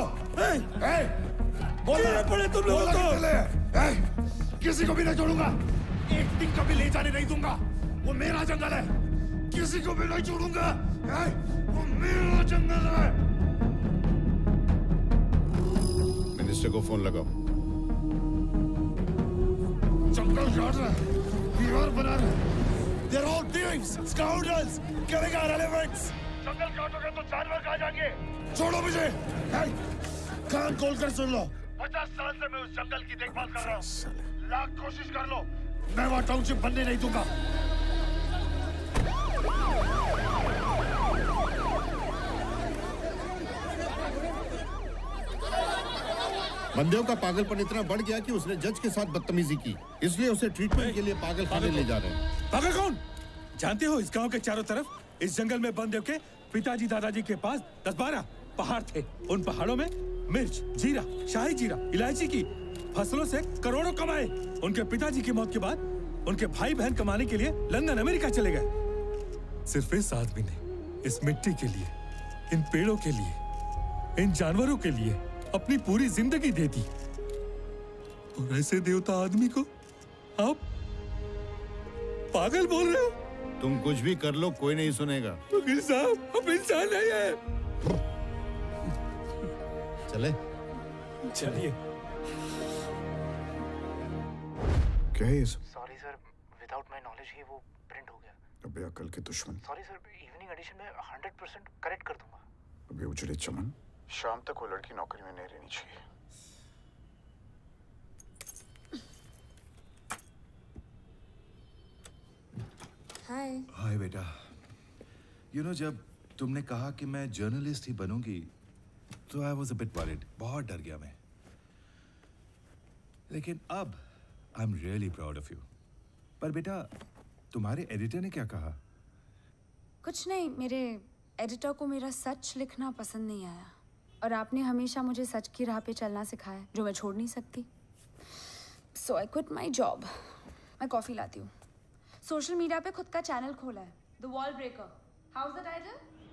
बोलो पड़े तुम लोगों को। किसी को भी नहीं छोड़ूंगा, एक दिन कभी ले जाने नहीं दूंगा। वो मेरा जंगल है, किसी को भी नहीं छोड़ूंगा। वो मेरा जंगल है। मिनिस्टर को फोन लगाओ। जंगल काट रहा है, दीवार बना रहा है। They're all thieves, scoundrels, killing our elephants. जंगल काटोगे तो जानवर कहाँ जाएंगे? छोड़ो मुझे। कान खोलकर सुन लो। 50 साल से मैं उस जंगल की देखभाल कर रहा हूँ। लाख कोशिश कर लो, मैं वहाँ टाउनशिप बनने नहीं दूंगा। वनदेव का पागलपन इतना बढ़ गया कि उसने जज के साथ बदतमीजी की, इसलिए उसे ट्रीटमेंट के लिए पागल खाने ले जा रहे हैं। पागल कौन? जानते हो, इस गांव के चारों तरफ इस जंगल में वनदेव के पिताजी दादाजी के पास 10-12 पहाड़ थे। उन पहाड़ों में मिर्च, जीरा, शाही जीरा, इलायची की फसलों से करोड़ों कमाए। उनके पिताजी की मौत के बाद उनके भाई बहन कमाने के लिए लंदन अमेरिका चले गए। सिर्फ इस आदमी ने इस मिट्टी के लिए, इन पेड़ों के लिए, इन जानवरों के लिए अपनी पूरी जिंदगी दे दी। और ऐसे देवता आदमी को आप पागल बोल रहे हो? तुम कुछ भी कर लो, कोई नहीं सुनेगा। वकील साहब, हम इंसान नहीं है। चले चलिए। क्या है ये? Sorry sir, without my knowledge ही वो प्रिंट हो गया। अबे अकल के दुश्मन। सॉरी सर, इवनिंग एडिशन में 100% करेक्ट कर दूंगा। अबे उजड़े चमन, शाम तक वो लड़की नौकरी में नहीं रहनी चाहिए। हाय। हाय बेटा। जब तुमने कहा कि मैं जर्नलिस्ट ही बनूंगी तो I was a bit worried, बहुत डर गया मैं। लेकिन अब I am really proud of you. पर बेटा, तुम्हारे एडिटर ने क्या कहा? कुछ नहीं, मेरे एडिटर को मेरा सच लिखना पसंद नहीं आया। और आपने हमेशा मुझे सच की राह पे चलना सिखाया, जो मैं छोड़ नहीं सकती। So I quit my job. मैं कॉफी लाती हूँ। सोशल मीडिया पे खुद का चैनल खोला है, the wall breaker. How is the title?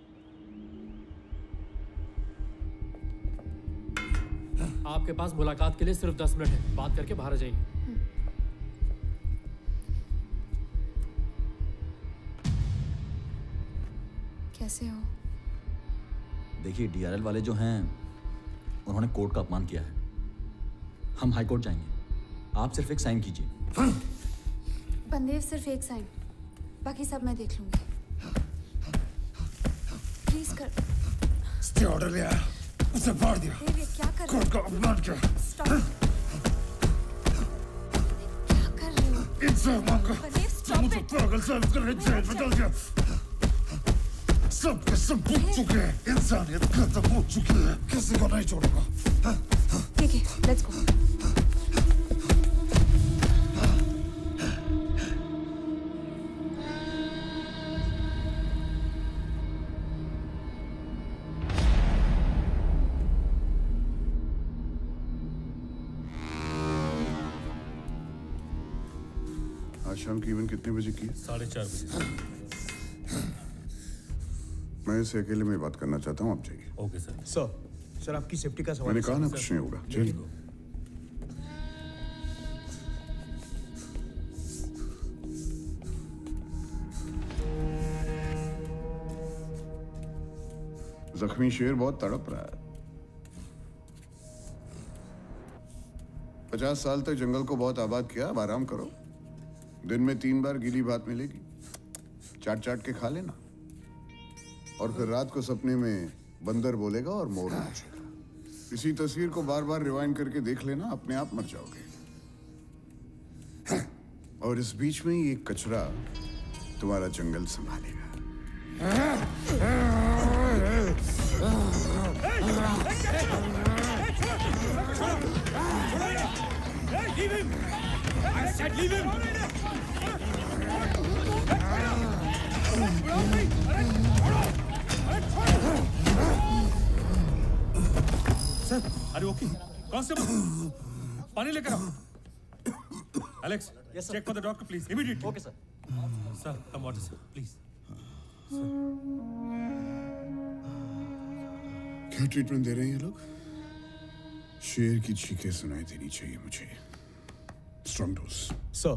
आपके पास मुलाकात के लिए सिर्फ 10 मिनट है, बात करके बाहर आ जाइए। कैसे हो? देखिए, डीआरएल वाले जो हैं उन्होंने कोर्ट का अपमान किया है। हम हाई कोर्ट जाएंगे, आप सिर्फ एक साइन कीजिए। बंदेव, सिर्फ एक साइन, बाकी सब मैं देख लूंगी। प्लीज कर। स्टे ऑर्डर लिया, उसे फाड़ दिया। देव, क्या कर रहे हो? कोर्ट का अपमान किया। स्टॉप। क्या कर रहे हो? इंसान मांगा। बंदेव, स्टॉप इट। पागल साबित करके जेल में डाल दिया। सब के सब भूल चुके हैं, इंसानियत खत्म हो चुकी है, किसी को नहीं छोड़ूंगा। ठीक है, लेट्स गो। आज शाम की इवेंट कितने बजे की? 4:30 बजे। मैं इसे अकेले में बात करना चाहता हूँ, आप जाइए। Okay sir. सर आपकी सेफ्टी का सवाल। मैंने कहा ना कुछ नहीं होगा। चलिए। जख्मी शेर बहुत तड़प रहा है। 50 साल तक जंगल को बहुत आबाद किया, अब आराम करो। दिन में 3 बार गीली भात मिलेगी, चाट चाट के खा लेना। और फिर रात को सपने में बंदर बोलेगा और मोर नाचेगा। इसी तस्वीर को बार बार रिवाइंड करके देख लेना, अपने आप मर जाओगे। और इस बीच में ही एक कचरा तुम्हारा जंगल संभालेगा। Leave him! I said leave him! Sir, अरे ओके, कांस्टेबल, पानी लेकर आओ। Alex, check for the doctor please, immediately. Okay sir. Sir, come water sir, please. क्या ट्रीटमेंट दे रहे हैं ये लोग? शेर की चीखें सुनाई देनी चाहिए मुझे। Strong dose. Sir.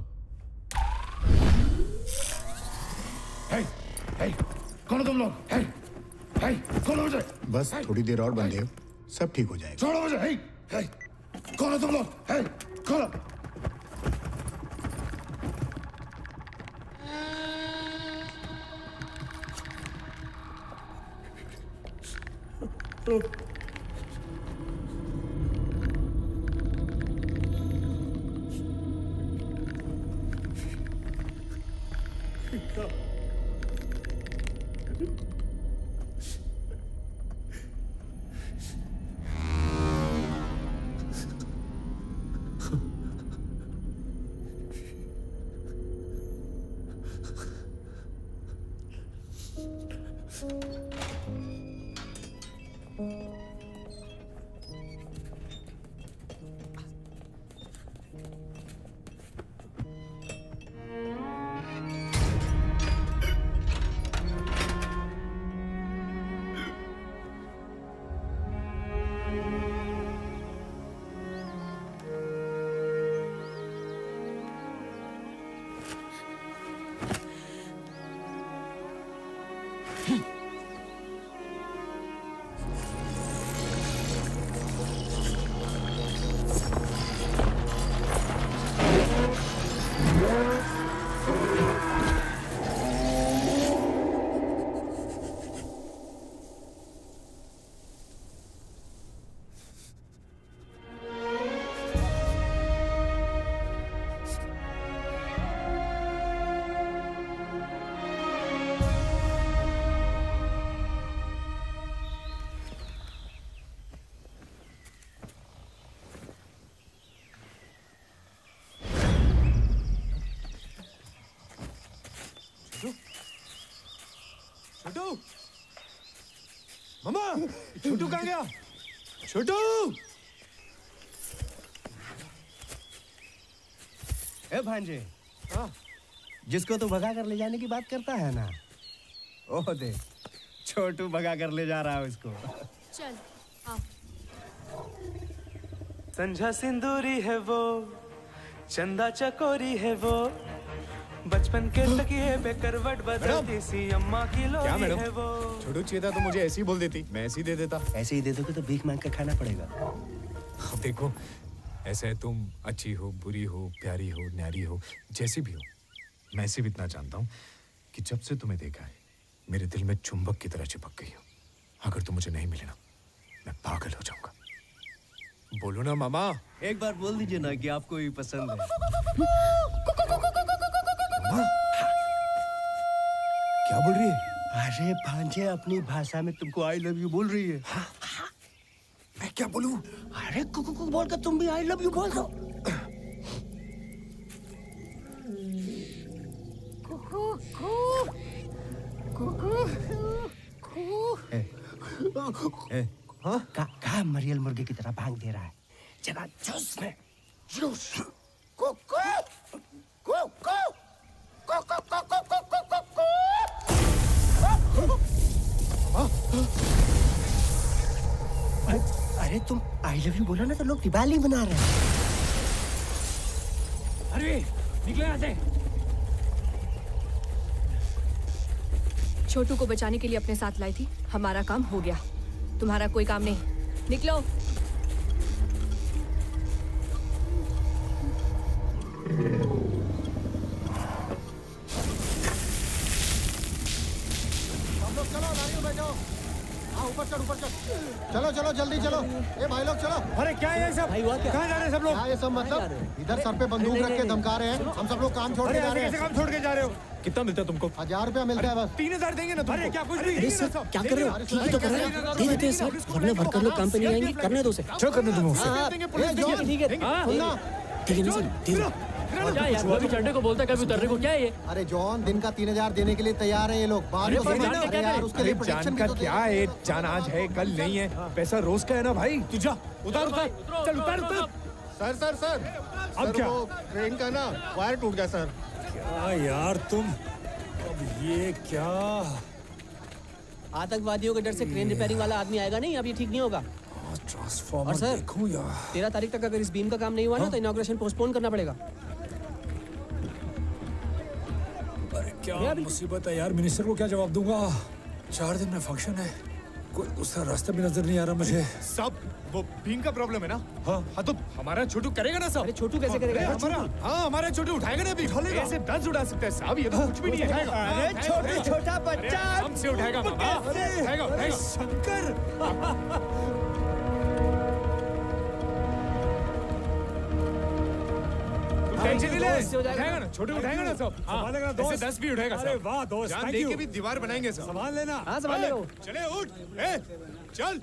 Hey, hey, कौन हो तुम लोग? हे, हे, कौन हो मुझे? बस थोड़ी देर और बंदेव, सब ठीक हो जाएगा। छोड़ो मुझे। हे, हे, कौन हो तुम लोग? हे, कौन हो? छोटू, मामा, छोटू कहाँ गया? छोटू। ए भांजे, जिसको तू भगा कर ले जाने की बात करता है ना, ओह दे, छोटू भगा कर ले जा रहा है उसको। चल आओ। संझा सिंदूरी है वो, चंदा चकोरी है वो, बचपन के तकिए पे करवट बदलती सी अम्मा की लोरी है वो। छोटू चाहिए था तो मुझे ऐसे ही बोल देती, मैं ऐसे ही दे देता। ऐसे ही दे दोगे तो भीख मांग के खाना पड़ेगा। अब देखो, ऐसे तुम अच्छी हो, बुरी हो, प्यारी हो, न्यारी हो, जैसी भी हो, मैं सिर्फ इतना जानता हूँ कि जब से तुम्हें देखा है मेरे दिल में चुंबक की तरह चिपक गई हो। अगर तुम मुझे नहीं मिले ना, मैं पागल हो जाऊंगा। बोलो ना मामा। एक बार बोल दीजिए ना कि आपको ये पसंद है। क्या बोल रही है? अरे भांजे, अपनी भाषा में तुमको आई लव यू बोल रही है। मैं क्या बोलूं? अरे कुकु कुकु बोल कर तुम भी आई लव यू बोल दो। कहा मरियल मुर्गे की तरह भांग दे रहा है। जरा जूस में जूस। अरे तुम आई लव यू बोला ना तो लोग दिवाली मना रहे हैं। अरे निकले यहाँ से। छोटू को बचाने के लिए अपने साथ लाई थी, हमारा काम हो गया, तुम्हारा कोई काम नहीं। निकलो। चलो चलो जल्दी चलो। ए भाई लोग चलो। अरे क्या है ये सब? कहाँ जा रहे हैं सब लोग? क्या ये सब मतलब? इधर सर पे बंदूक रख के धमका रहे हैं। हम सब लोग काम छोड़ के जा रहे हैं। कैसे काम छोड़ के जा रहे हो? कितना मिलता है तुमको? 1000 रुपया मिलता है बस। 3000 देंगे ना तुमको? अरे क्या कुछ भी? अरे सर, क्या कर रहे हो? ठीक ही तो कर रहे हैं। दे देते हैं सर, वरना वर्कर लोग काम पे नहीं आएंगे। करने दो उसे। चलो करने दो उसे। ठीक है ना सर, दे दो। क्या यार, कभी चढ़ने को बोलता है, कभी उतरने को। क्या है ये? अरे जॉन, दिन का 3000 देने के लिए तैयार है ये लोग। बाद में अरे यार उसके लिए प्रोटेक्शन का क्या है? जान आज है कल नहीं है, पैसा रोज का है ना भाई। तू जा, उतार उतार, चल उतार उतार। सर सर सर, अब क्या? ट्रेन का ना वायर टूट गया सर। क्या यार तुम, अब ये क्या? आतंकवादियों के डर से क्रेन रिपेयरिंग वाला आदमी आएगा नहीं, अब ये ठीक नहीं होगा। ट्रांसफॉर्मर और सर, देखूं यार। 13 तारीख तक अगर इस बीम का काम नहीं हुआ ना तो इनॉग्रेशन पोस्टपोन करना पड़ेगा। अरे क्या मुसीबत है यार, मिनिस्टर को क्या जवाब दूंगा? 4 दिन में फंक्शन है, कोई दूसरा रास्ता भी नजर नहीं आ रहा मुझे। सब वो बीम का प्रॉब्लम है ना? हाँ तो हमारा छोटू करेगा ना सब। अरे छोटू कैसे करेगा? हमारा छोटू उठाएगा ना अभी। ऐसे 10 उठा सकते हैं साहब, ये तो कुछ भी नहीं उठाएगा। अरे छोटा छोटा बच्चा हमसे उठाएगा मामा, उठाएगा। शंकर, टेंशन नहीं ले, उठाएगा ना छोटू, उठाएगा ना सब। संभालेगा दोस्त। ऐसे 10 भी उठाएगा सब। अरे वाह दोस्त, जान थैंक दे यू। के भी दीवार बनाएंगे सब। संभाल लेना। हाँ संभाल लेगा। चले उठ, ए चल।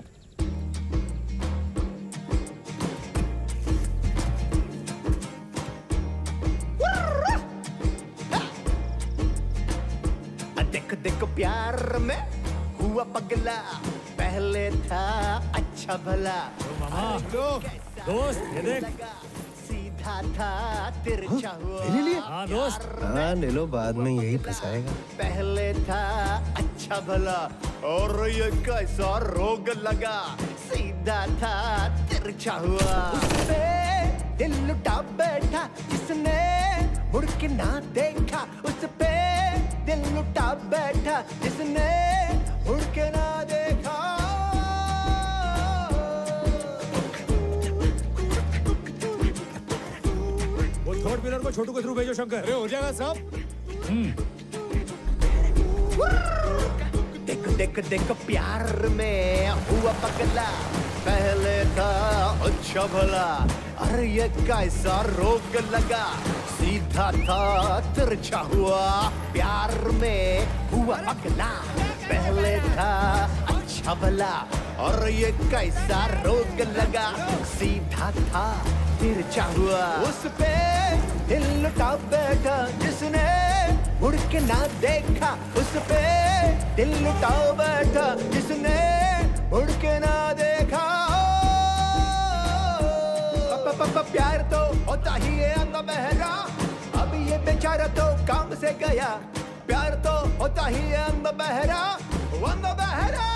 देखो देखो प्यार में हुआ पगला, पहले था अच्छा भला। मामा दोस्त ये देख, सीधा था तिरछा हुआ। ले लिए? हाँ दोस्त। हाँ ले लो, बाद में यही फंसाएगा। पहले था अच्छा भला और ये कैसा रोग लगा, सीधा था तिरछा हुआ। उससे दिल लुटा बैठा जिसने मुड़ के ना देखा, उस पे दिल लुटा बैठा जिसने मुड़ के ना देखा। वो थर्ड पिलर को छोटू के थ्रू भेजो शंकर। अरे हो जाएगा सब। देख देख देख प्यार में हुआ पगला, पहले था अच्छा भला, अरे ये कैसा रोग लगा, सीधा था तिरछा हुआ। प्यार में हुआ पगला, पहले था अच्छा भला, और ये कैसा रोग लगा, सीधा था तिरछा हुआ। उस पे दिल लुटा बैठा जिसने मुड़ के ना देखा, उस पे दिल लुटा बैठा जिसने मुड़ के ना देखा। प्यार तो होता ही है अंधा बहरा, अब ये बेचारा तो काम से गया। प्यार तो होता ही है अंधा बहरा, अंधा बहरा।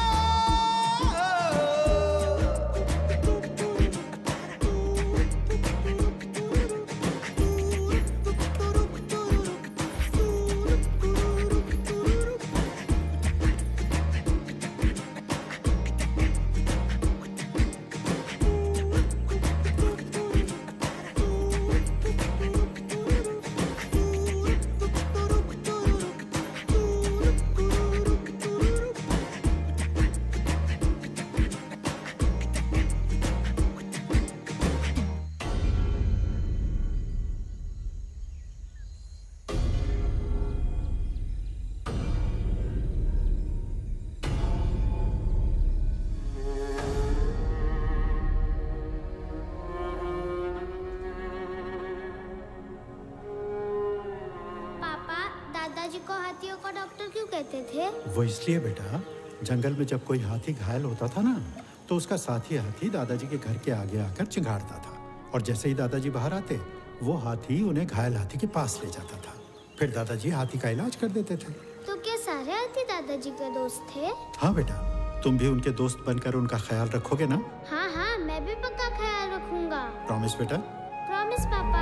दादाजी को हाथियों का डॉक्टर क्यों कहते थे? वो इसलिए बेटा, जंगल में जब कोई हाथी घायल होता था ना, तो उसका साथी हाथी दादाजी के घर के आगे आकर चिंगाड़ता था, और जैसे ही दादाजी बाहर आते, वो हाथी उन्हें घायल हाथी के पास ले जाता था। फिर दादाजी हाथी का इलाज कर देते थे। तो क्या सारे हाथी दादाजी के दोस्त थे? हाँ बेटा, तुम भी उनके दोस्त बनकर उनका ख्याल रखोगे ना? हाँ हाँ, मैं भी पक्का ख्याल रखूंगा। प्रॉमिस बेटा? प्रॉमिस पापा।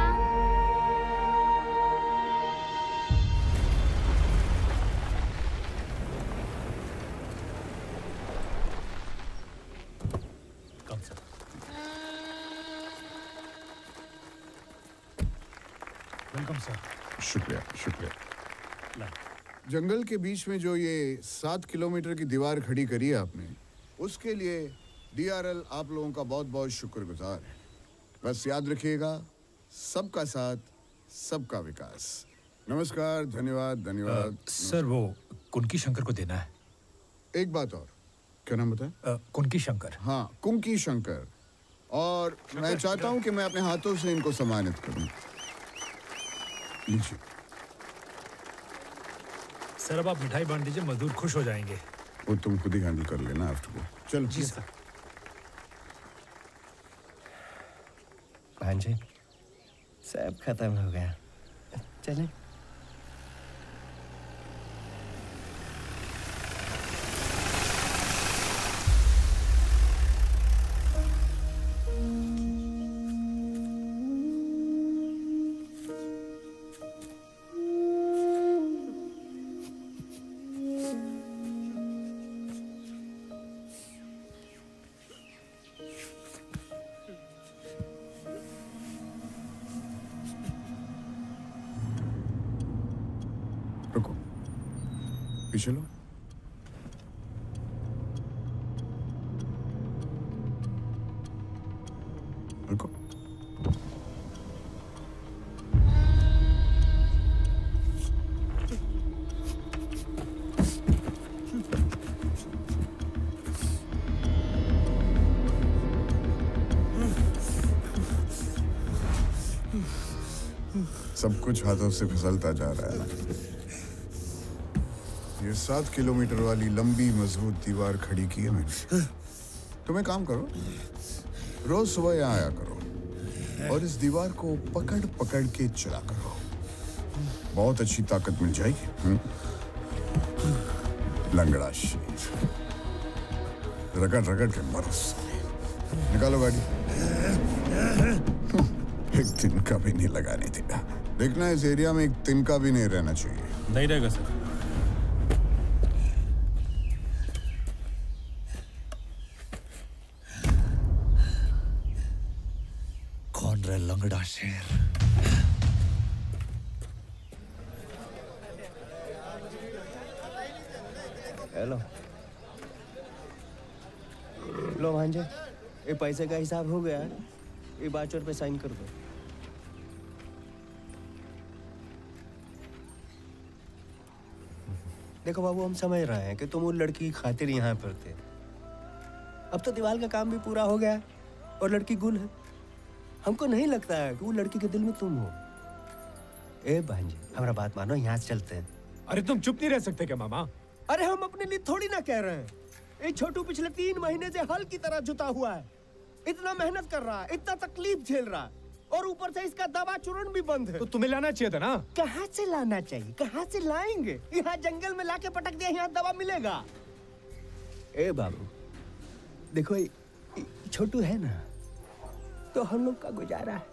Welcome sir. शुक्रिया शुक्रिया। जंगल के बीच में जो ये 7 किलोमीटर की दीवार खड़ी करी है आपने, उसके लिए DRL आप लोगों का बहुत बहुत शुक्रगुजार है। बस याद रखिएगा, सबका साथ सबका विकास। नमस्कार, धन्यवाद धन्यवाद। सर वो कुंकी शंकर को देना है। एक बात और, क्या नाम बताया? कुंकी शंकर। हाँ, कुंकी शंकर। और मैं चाहता हूँ कि मैं अपने हाथों से इनको सम्मानित करूँ। लीजिए। सर अब आप मिठाई बांट दीजिए, मजदूर खुश हो जाएंगे। वो तुम खुद ही हैंडल कर लेना आफ्टर। चलो। जी सर। भांजे, सब खत्म हो गया, चलें। चलो। रुको। सब कुछ हाथों से फिसलता जा रहा है ना। ये 7 किलोमीटर वाली लंबी मजबूत दीवार खड़ी की है मैंने। तुम एक काम करो, रोज सुबह यहाँ आया करो और इस दीवार को पकड़ पकड़ के चला करो। बहुत अच्छी ताकत मिल जाएगी। लंगड़ा शेर, रगड़ रगड़ के मरो। निकालो गाड़ी। एक तिनका भी नहीं लगाने देगा। देखना, इस एरिया में एक तिनका भी नहीं रहना चाहिए। नहीं रहेगा सर। कौन रहे लंगड़ा शेर? हेलो, लो भांजे, ये पैसे का हिसाब हो गया है, ये बाचर पे साइन कर दो। देखो बाबू, हम समझ रहे हैं कि तुम उस लड़की की खातिर यहाँ पर थे। अब तो दीवार का काम भी पूरा हो गया और लड़की गुल है। हमको नहीं लगता है कि वो लड़की के दिल में तुम हो। ए भांजे, हमारा बात मानो, यहाँ से चलते हैं। अरे तुम चुप नहीं रह सकते क्या मामा? अरे हम अपने लिए थोड़ी ना कह रहे हैं। ये छोटू पिछले 3 महीने से हल की तरह जुता हुआ है। इतना मेहनत कर रहा है, इतना तकलीफ झेल रहा है, और ऊपर से इसका दवा चूर्ण भी बंद है। तो तुम्हें लाना चाहिए था ना। कहाँ से लाना चाहिए, कहाँ से लाएंगे? यहाँ जंगल में लाके पटक दिया, यहाँ दवा मिलेगा। ए बाबू देखो, छोटू है ना, तो हम लोग का गुजारा है।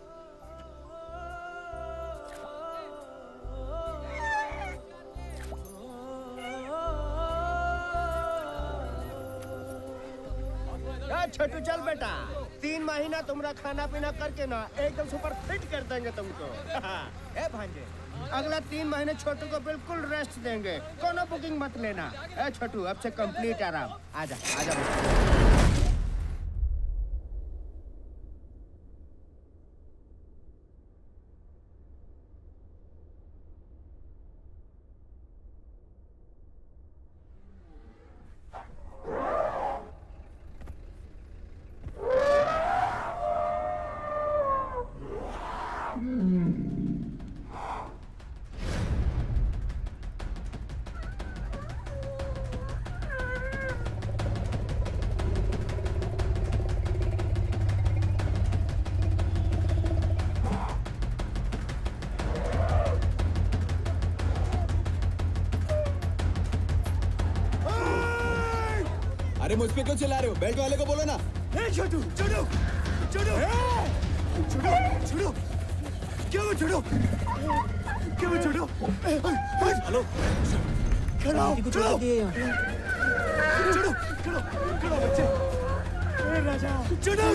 छोटू चल बेटा, 3 महीना तुमरा खाना पीना करके ना एकदम सुपर फिट कर देंगे तुमको। ए भांजे, अगला 3 महीने छोटू को बिल्कुल रेस्ट देंगे, कोनो बुकिंग मत लेना। ए छोटू, अब से कंप्लीट आराम। आजा आजा। अरे मुझ पे क्यों चिल्ला रहे हो? बेल्ट वाले को बोलो ना। छोटू छोटू छोटू छोटू, क्या वो छोटू, क्या वो छोटू? हेलो, खड़ा हो, छोटू खड़ो खड़ो बच्चे। राजा छोटू,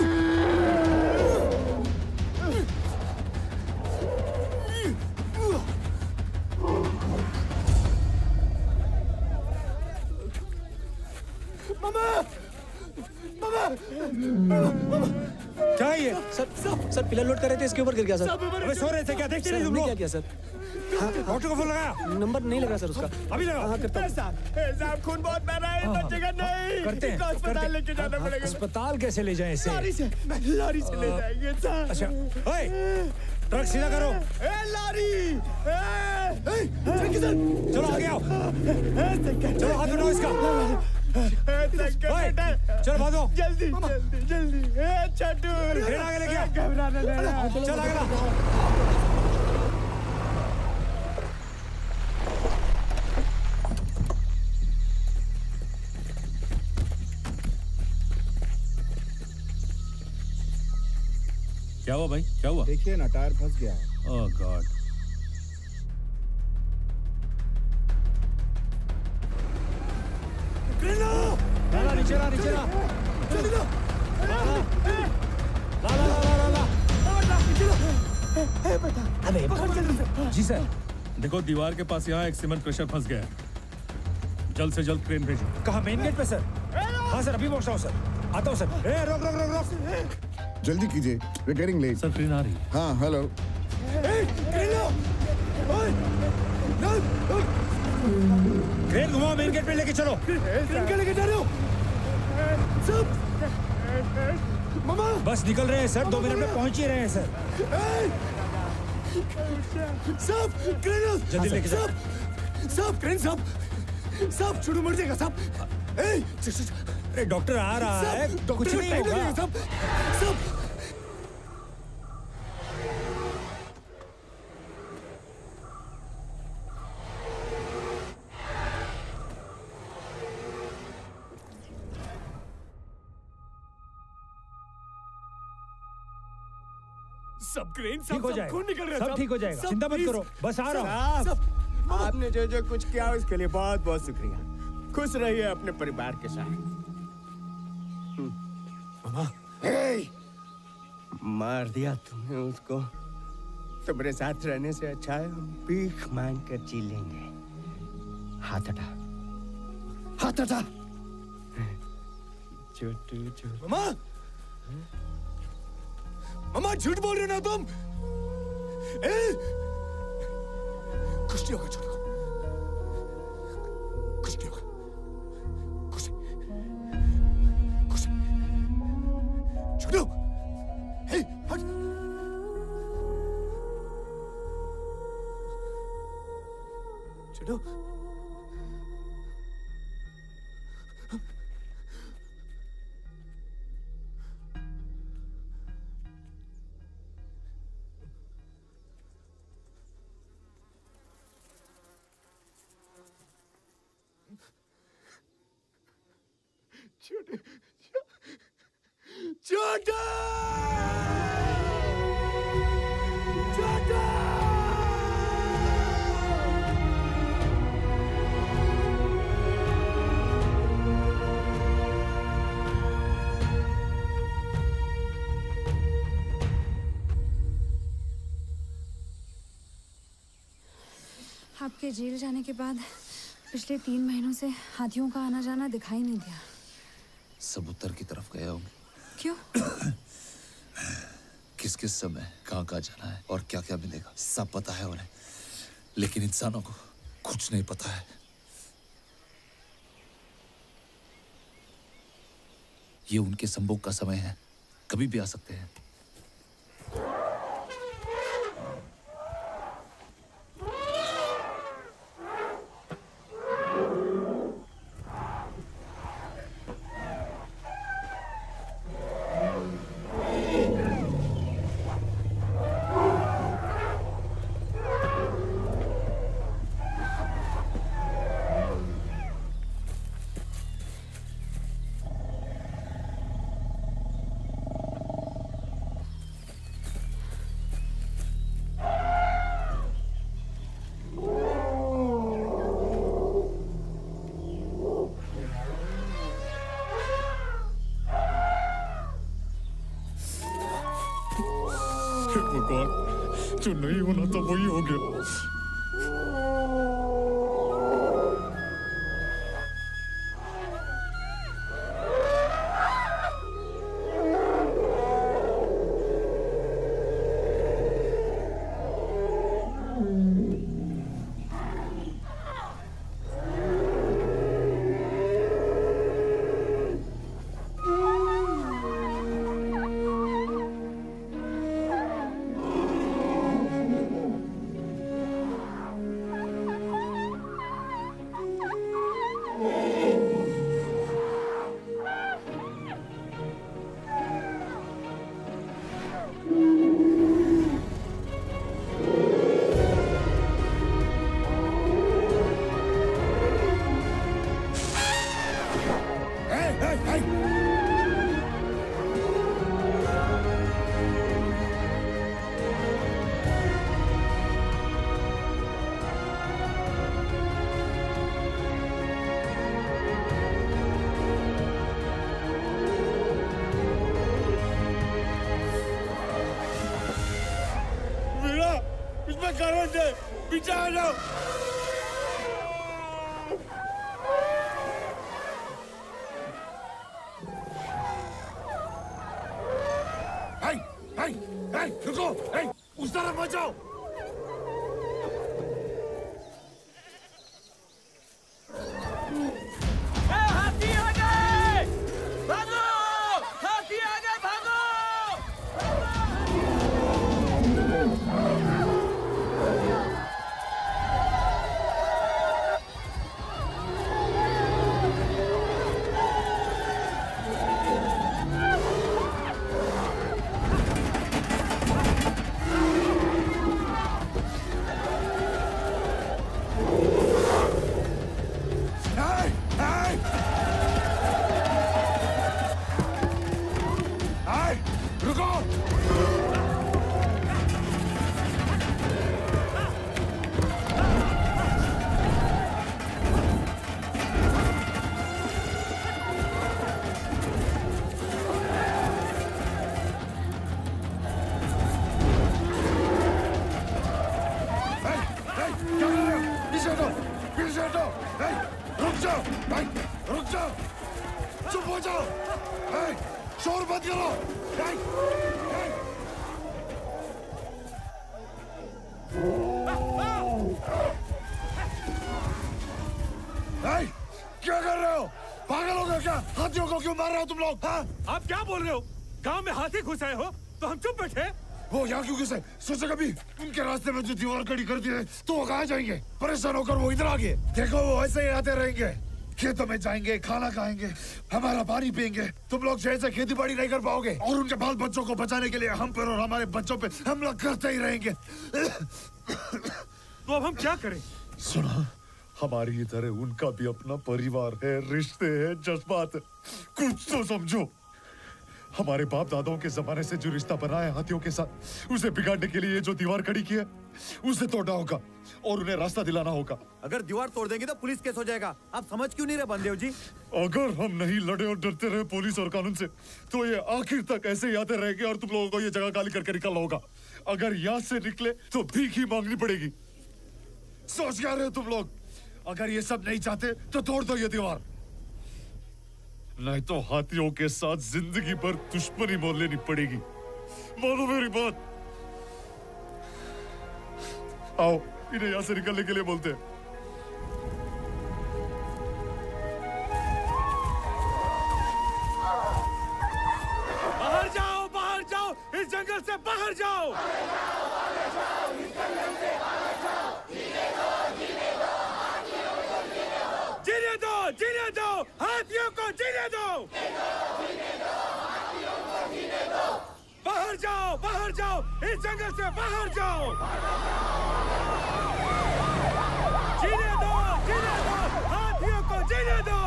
क्या है ये? सर पिलर लोड कर रहे थे, इसके ऊपर गिर गया सर। अबे सो रहे थे क्या? देखते नहीं तुम लोग? क्या किया सर? डॉक्टर को फोन लगाया? नंबर नहीं लगा सर उसका। अभी लगा। हाँ करता हूँ। साहब खून बहुत बह रहा है, बचेगा नहीं। करते हैं, अस्पताल लेके जाना पड़ेगा। अस्पताल कैसे ले जाएं इसे? लारी से ले जाएंगे साहब। अच्छा, ओए, ट्रक सीधा करो। लारी, चलो आगे आओ। चलो हाथ उठाओ इसका। चलो भागो जल्दी जल्दी जल्दी। छोटू ट्रेन आगे लेके आओ। घबराना नहीं। चल आगे ला। क्या हुआ भाई, क्या हुआ? देखिए ना, टायर फंस गया है। ओह गॉड। ला नीचे ला, नीचे ला। ला। जी सर। देखो दीवार के पास यहाँ एक सीमेंट क्रशर फंस गया है, जल्द से जल्द क्रेन भेजो। कहाँ? मेन गेट पे सर? हाँ सर, अभी पहुँच रहा हूँ सर। आता हूँ सर। ए रोक रोक रोक रोक। जल्दी कीजिए, we getting late. Sir train आ रही है। हाँ हेलो। क्रेन घुमाओ, मेन गेट पे लेके चलो। क्रेन के लेके जा रहे हो सब? मामा बस निकल रहे हैं सर, 2 मिनट में पहुंच ही रहे हैं सर। सब क्रेन जल्दी लेके जाओ। सब क्रेन सब छोटू मर जाएगा सब। अरे डॉक्टर आ रहा है, कुछ नहीं होगा। सब सब क्रेन ठीक हो जाएगा, खून निकल रहा है, सब ठीक हो जाएगा, चिंता मत करो, बस आ रहा हूँ। आपने जो जो कुछ किया उसके लिए बहुत बहुत शुक्रिया। खुश रहिए अपने परिवार के साथ। मामा मार दिया तुमने उसको। तुम्हारे साथ रहने से अच्छा है हम भीख मांग कर जी लेंगे। हाथ हटा, हाथ हटा। छोटू मामा, मामा झूठ बोल रहे हो ना तुम? कुछ नहीं होगा छोटू को, कुछ नहीं होगा, कुछ छोटू, हट। छोटू छोटा छोटा आपके जेल जाने के बाद पिछले 3 महीनों से हाथियों का आना जाना दिखाई नहीं दिया। सब उत्तर की तरफ गए होंगे। क्यों? किस किस समय कहाँ कहाँ जाना है और क्या क्या मिलेगा सब पता है उन्हें, लेकिन इंसानों को कुछ नहीं पता है। ये उनके संभोग का समय है, कभी भी आ सकते हैं। जो नहीं होना था वही हो गया। पीछे आ जाओ। रुको, उस तरफ मत जाओ। हाथी आ गए! भागो! हाथी आ गए, भागो! चुप हो जाओ। शोर मत करो। क्या कर रहे हो? पागल हो गए क्या? हाथियों को क्यों मार रहे हो तुम लोग? आप क्या बोल रहे हो? गांव में हाथी घुस आए हो तो हम चुप बैठे? वो यहाँ क्यों घुसे? सोचा कभी उनके रास्ते में जो दीवार खड़ी कर दी है तो वो कहाँ जाएंगे? परेशान होकर वो इधर आ गए। देखो वो ऐसे ही आते रहेंगे, खेतों में जाएंगे, खाना खाएंगे, हमारा पानी पिएंगे। तुम लोग जैसे खेती बाड़ी नहीं कर पाओगे और उनके बाल बच्चों को बचाने के लिए हम पर और हमारे बच्चों पे हमला करते ही रहेंगे। तो अब हम क्या करें? सुनो, हमारी तरह उनका भी अपना परिवार है, रिश्ते हैं, जज्बात है। कुछ तो समझो। हमारे बाप दादाओं के जमाने से जो रिश्ता बना है हाथियों के साथ, उसे बिगाड़ने के लिए जो दीवार खड़ी की है, उसे तोड़ना होगा और उन्हें रास्ता दिलाना होगा। अगर दीवार तोड़ देंगे तो पुलिस केस हो जाएगा। आप समझ क्यों नहीं रहे बंदेव जी? अगर हम नहीं लड़े और डरते रहे पुलिस और कानून से, तो ये आखिर तक ऐसे ही आते रहेंगे और तुम लोगों को ये जगह खाली करके निकलना होगा। अगर यहाँ से निकले तो भीख ही मांगनी पड़ेगी। सोच क्या रहे हो तुम लोग? अगर ये सब नहीं चाहते तो तोड़ दो ये दीवार, नहीं तो हाथियों के साथ जिंदगी भर दुश्मनी मोल लेनी पड़ेगी। मानो मेरी बात। आओ, इन्हें यहां से निकलने के लिए बोलते हैं। बाहर जाओ, बाहर जाओ, इस जंगल से बाहर जाओ। जीने दो, जीने दो, हाथियों को जीने दो। बाहर जाओ, बाहर जाओ, इस जंगल से बाहर जाओ। जीने दो, हाथियों को जीने दो।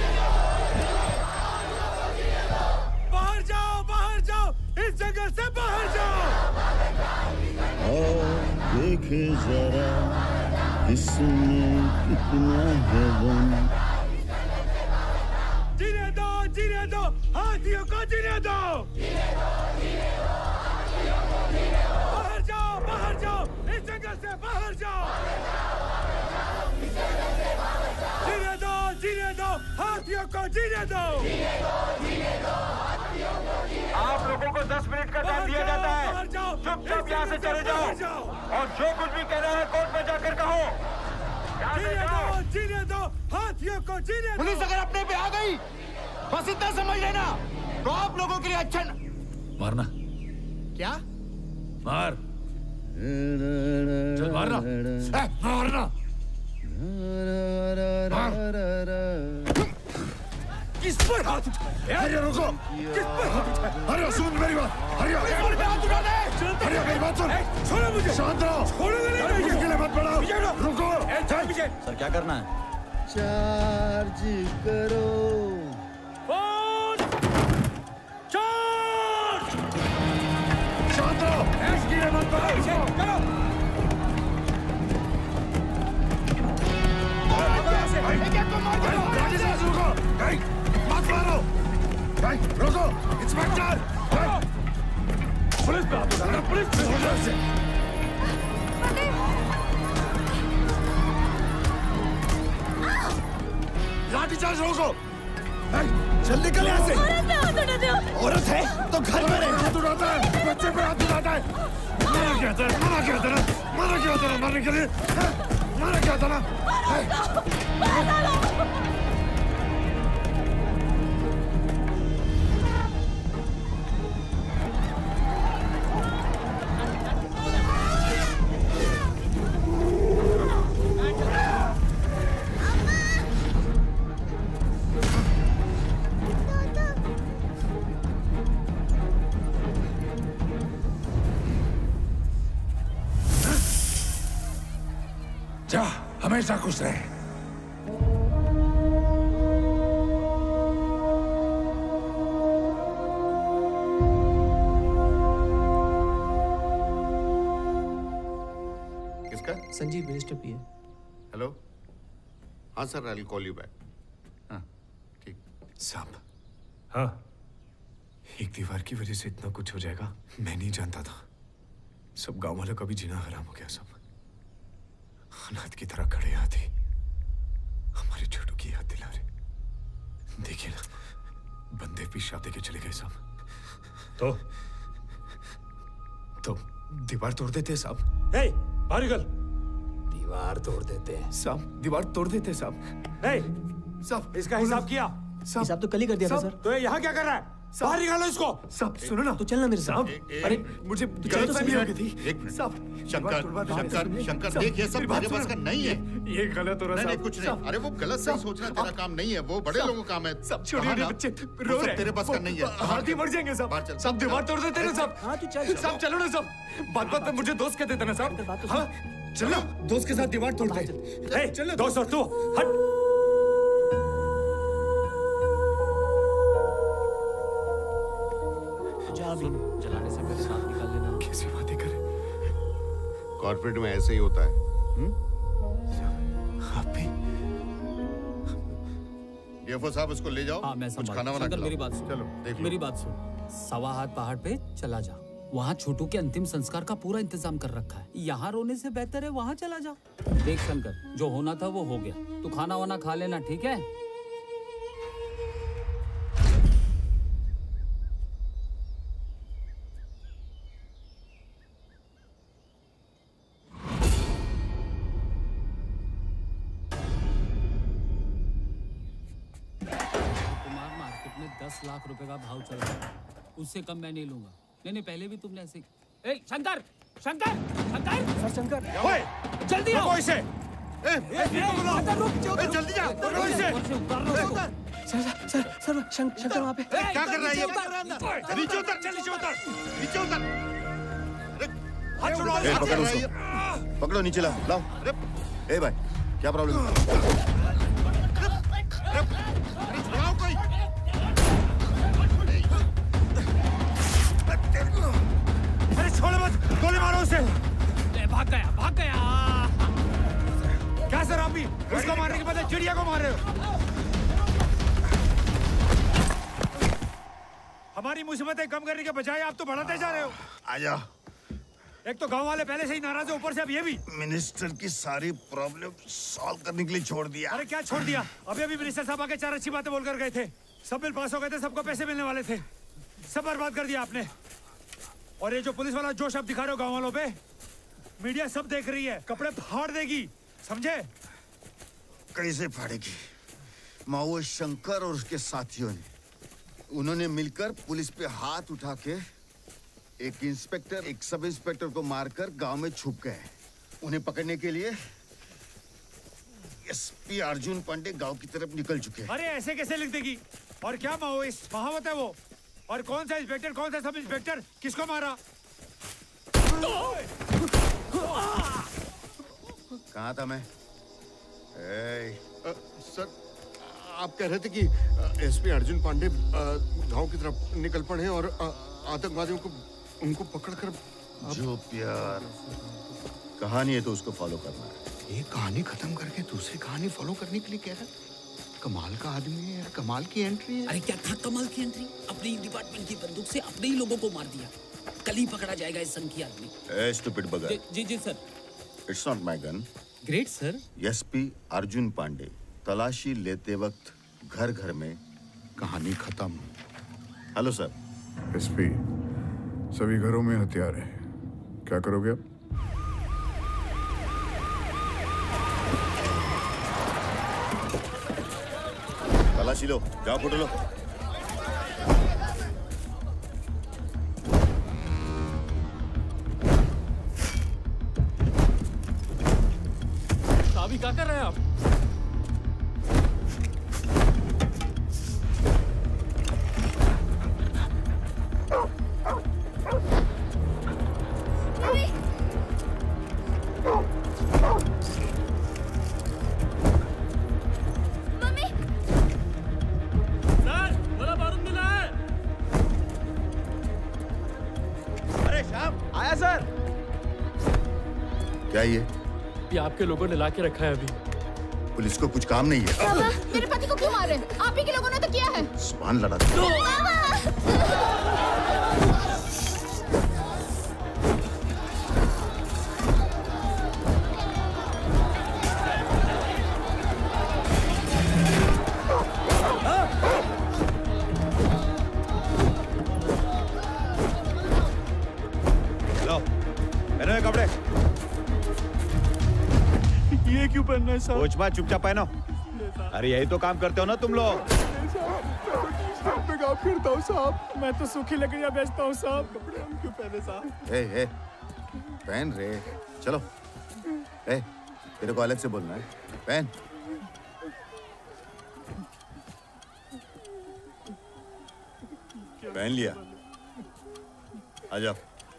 बाहर जाओ, इस जंगल से बाहर जाओ। और देखे जरा इसमें कितना है दम। जीने दो, हाथियों को जीने दो। बाहर जाओ, इस जंगल से बाहर जाओ। जीने दो, हाथियों को जीने दो। आप लोगों को 10 मिनट का टाइम दिया जाता है। चुपचाप यहाँ से चले जाओ और जो कुछ भी कहना है कोर्ट में जाकर कहो। जीने दो, हाथियों को जीने दो। पुलिस अगर अपने पे आ गई बस इतना समझ लेना तो आप लोगों के लिए अच्छा मारना। क्या? मार। चल मारना। मारना। किस पर हाथ उठाया? हरिया रुको। किस पर हाथ उठाया? हरिया सुन मेरी बात। हरिया हाथ उठा दे। हरिया मेरी बात सुन। छोड़ो मुझे। शांत रहो। छोड़ोगे नहीं मुझे। के लिए मत बढ़ाओ। रुको। सर क्या करना है? चार्ज करो। Phone charge. शांत रहो। इसके लिए मत बढ़ाओ। करो। मत मारो। रुको। इंस्पेक्टर। पुलिस पे हाथ उठाना। पुलिस पे। लाठी चार्ज रोको। चल निकल यहाँ से। औरत है तो घर में रहे। हाथ उठाता है, बच्चे पे हाथ उठाता है। मना क्या था? मारने के लिए? माना क्या था ना? जा, हमेशा खुश रहे। किसका? Sanjeev minister PA. हेलो। हाँ sir, I will call you back. हाँ ठीक। साहब। हाँ। एक दीवार की वजह से इतना कुछ हो जाएगा मैं नहीं जानता था। सब गांव वालों का भी जीना हराम हो गया। सब अनाथ की तरह खड़े हाथी हमारे छोटू की याद दिला रहे। देखिए ना, बंदे भी शादी के चले गए साहब। तो दीवार तोड़ देते साहब। बाहर निकल। दीवार तोड़ देते साहब। दीवार तोड़ देते साहब। साहब इसका हिसाब किया? हिसाब तो कल ही कर दिया था सर। तो ये यहाँ क्या कर रहा है? बाहर निकालो इसको। साहब सुनो ना, तो चलना मेरे साथ। अरे मुझे गलतफहमी हो हो गई थी। एक मिनट। साहब शंकर देख, ये सब मेरे बस का नहीं है। ये गलत हो रहा है। नहीं कुछ नहीं। अरे वो गलत सही सोचना तेरा काम नहीं है, वो बड़े लोगों का काम है। सब छोटे बच्चे रो रहे हैं। तेरे बस का नहीं है। हाथी मर जाएंगे साहब। सब दीवार तोड़ देते ना साहब। हाँ तू चल। साहब चलो ना साहब। बात पे मुझे दोस्त कहते थे ना साहब। हाँ चलो, दोस्त के साथ दीवार तोड़ दे। चलो दोस्त और तू हट। जलाने से पहले साथ निकाल लेना। कैसी बातें कर? कॉर्पोरेट में ऐसे ही होता है। आप भी? डीएफओ साहब उसको ले जाओ। हाँ मैं कुछ खाना वाना खिलाओ। मेरी बात सुन। चलो देख लो। मेरी बात सुन। सवा हाथ पहाड़ पे चला जा। वहाँ छोटू के अंतिम संस्कार का पूरा इंतजाम कर रखा है। यहाँ रोने से बेहतर है वहाँ चला जा। देख शंकर, जो होना था वो हो गया। तू खाना वाना खा लेना, ठीक है? कुमार मार्केट में 10 लाख रुपए का भाव चल रहा है, उससे कम मैं नहीं लूंगा। नहीं पहले भी तुमने ऐसे। ए शंकर, शंकर, शंकर, सर शंकर, ओए जल्दी आओ। रुको इसे। जल्दी जा। रुको इसे। सर शंकर वहाँ पे। क्या कर रहा है ये? नीचे उतर। नीचे उतर। हाथ छोड़ो। पकड़ो उसको। पकड़ो, नीचे लाओ। ए भाई, क्या प्रॉब्लम है? अरे छोड़ो मत, गोली मारो उसे। भाग गया। क्या सर, आप भी उसको मारने के बदले चिड़िया को मार रहे हो? हमारी मुसीबतें कम करने के बजाय आप तो बढ़ाते जा रहे हो। आजा। एक तो गांव वाले पहले से ही नाराज है, ऊपर से अब ये भी। मिनिस्टर की सारी प्रॉब्लम सॉल्व करने के लिए छोड़ दिया। अरे क्या छोड़ दिया? अभी मिनिस्टर साहब आके 4 अच्छी बातें बोलकर गए थे। सब बिल पास हो गए थे, सबको पैसे मिलने वाले थे। सब बर्बाद कर दिया आपने। और ये जो पुलिस वाला जोश आप दिखा रहे हो गांव वालों पे, मीडिया सब देख रही है, कपड़े फाड़ देगी, समझे? कैसे फाड़ेगी? माओवादी शंकर और उसके साथियों ने, उन्होंने मिलकर पुलिस पे हाथ उठा के एक इंस्पेक्टर, एक सब इंस्पेक्टर को मारकर गांव में छुप गए। उन्हें पकड़ने के लिए एसपी अर्जुन पांडे गांव की तरफ निकल चुके हैं। अरे ऐसे कैसे लिख देगी? और क्या माओवादी महावत है वो? और कौन सा इंस्पेक्टर, कौन सा सब इंस्पेक्टर, किसको मारा? कहाँ था मैं? सर, आप कह रहे थे कि एसपी अर्जुन पांडे गांव की तरफ निकल पड़े और आतंकवादियों को उनको पकड़कर। जो प्यार कहानी है तो उसको फॉलो करना है। एक कहानी खत्म करके दूसरी कहानी फॉलो करने के लिए कह रहा है। कमाल का आदमी है यार, कमाल की एंट्री है। अरे क्या था कमाल की एंट्री? अपनी डिपार्टमेंट की बंदूक से अपने ही लोगों को मार दिया। कल ही पकड़ा जाएगा इस संघ की आदमी। Stupid bugger. जी sir. It's not my gun. Great sir. SP Arjun Pandey तलाशी लेते वक्त घर घर में कहानी खत्म। Hello sir. एसपी, सभी घरों में हथियार है, क्या करोगे अब? तलाशी लो, जाओ फोटो लो। अभी क्या कर रहे हैं आप? क्या ये आपके लोगों ने ला के रखा है अभी। पुलिस को कुछ काम नहीं है। बाबा, मेरे पति को क्यों मार रहे हैं? आप ही के लोगों ने तो किया है। सुभान लड़ा। लो, पहनो ये कपड़े। ये क्यों पहनना है साहब? पूछ मत, चुपचाप पहनो। अरे यही तो काम करते हो ना तुम लोग। मैं काम करता हूँ साहब। मैं तो सूखी लकड़ियाँ बेचता हूँ साहब। कपड़े हम क्यों पहने साहब? ए, पहन रे, चलो। तेरे को अलग से बोलना है, पहन। पहन लिया, आ जाओ।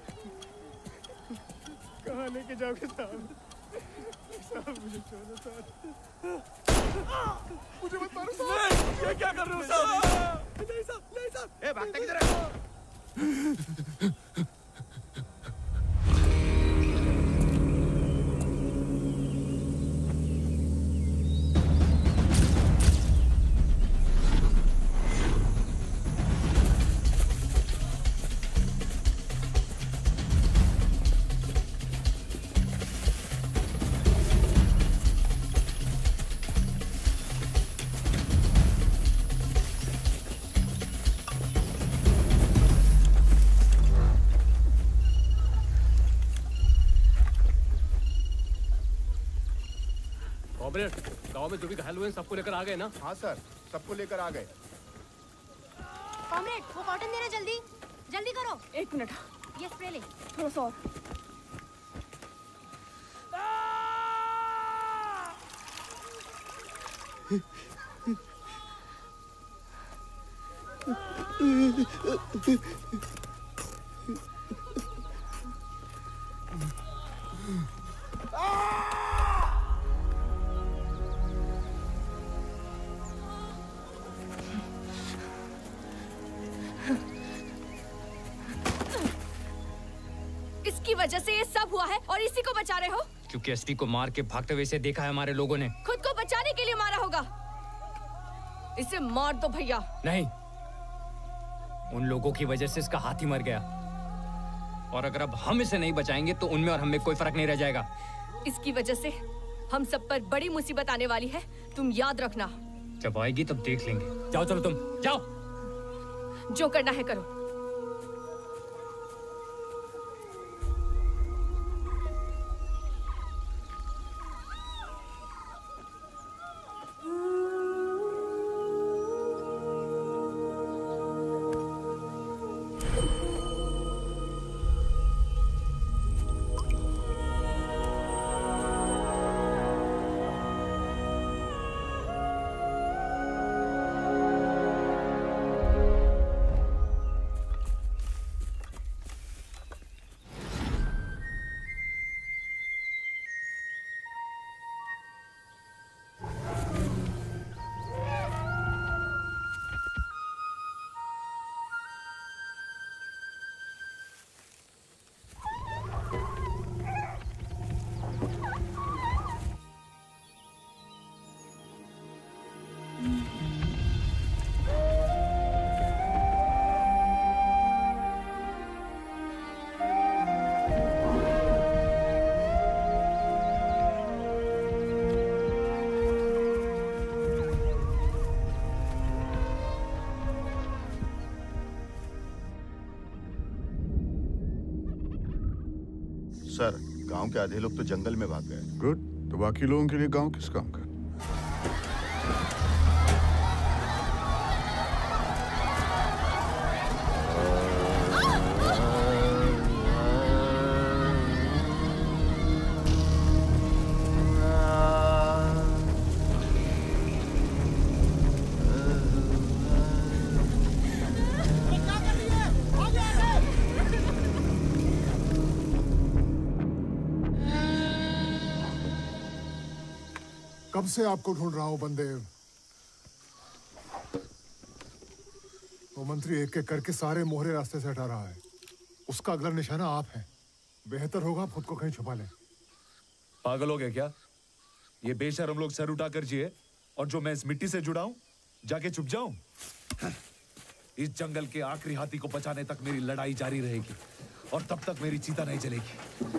कहाँ लेके जाओगे साहब? साहब मुझे छोड़ो साहब। मुझे मत मारो साहब। ये क्या कर रहे हो साहब? नहीं साहब, नहीं साहब। भागता किधर है? गांव में जो भी घायल हुए हैं सबको लेकर आ गए ना? हाँ सर, सबको लेकर आ गए। कॉमरेड, वो कॉटन दे रहे, जल्दी जल्दी करो। 1 मिनट। ये स्प्रे ले। थोड़ा सा और। इसकी वजह से ये सब हुआ है और इसी को बचा रहे हो? क्योंकि एसपी को मार के भागते हुए इसे देखा है हमारे लोगों ने। खुद को बचाने के लिए मारा होगा। इसे मार दो भैया। नहीं, उन लोगों की वजह से इसका हाथी मर गया और अगर अब हम इसे नहीं बचाएंगे तो उनमें और हमें कोई फर्क नहीं रह जाएगा। इसकी वजह से हम सब पर बड़ी मुसीबत आने वाली है, तुम याद रखना। जब आएगी तब देख लेंगे। जाओ, चलो तुम जाओ। जो करना है करो। सर, गांव के आधे लोग तो जंगल में भाग गए। गुड, तो बाकी लोगों के लिए गांव किस काम का? कब से आपको ढूंढ रहा हूं बंदे। वो मंत्री एक एक करके सारे मोहरे रास्ते से हटा रहा है। उसका अगला निशाना आप हैं। बेहतर होगा आप खुद को कहीं छुपा लें। पागल हो गए क्या? ये बेशर्म लोग सर उठा कर जिए और जो मैं इस मिट्टी से जुड़ा हूं जाके छुप जाऊं? इस जंगल के आखिरी हाथी को बचाने तक मेरी लड़ाई जारी रहेगी और तब तक मेरी चीता नहीं जलेगी।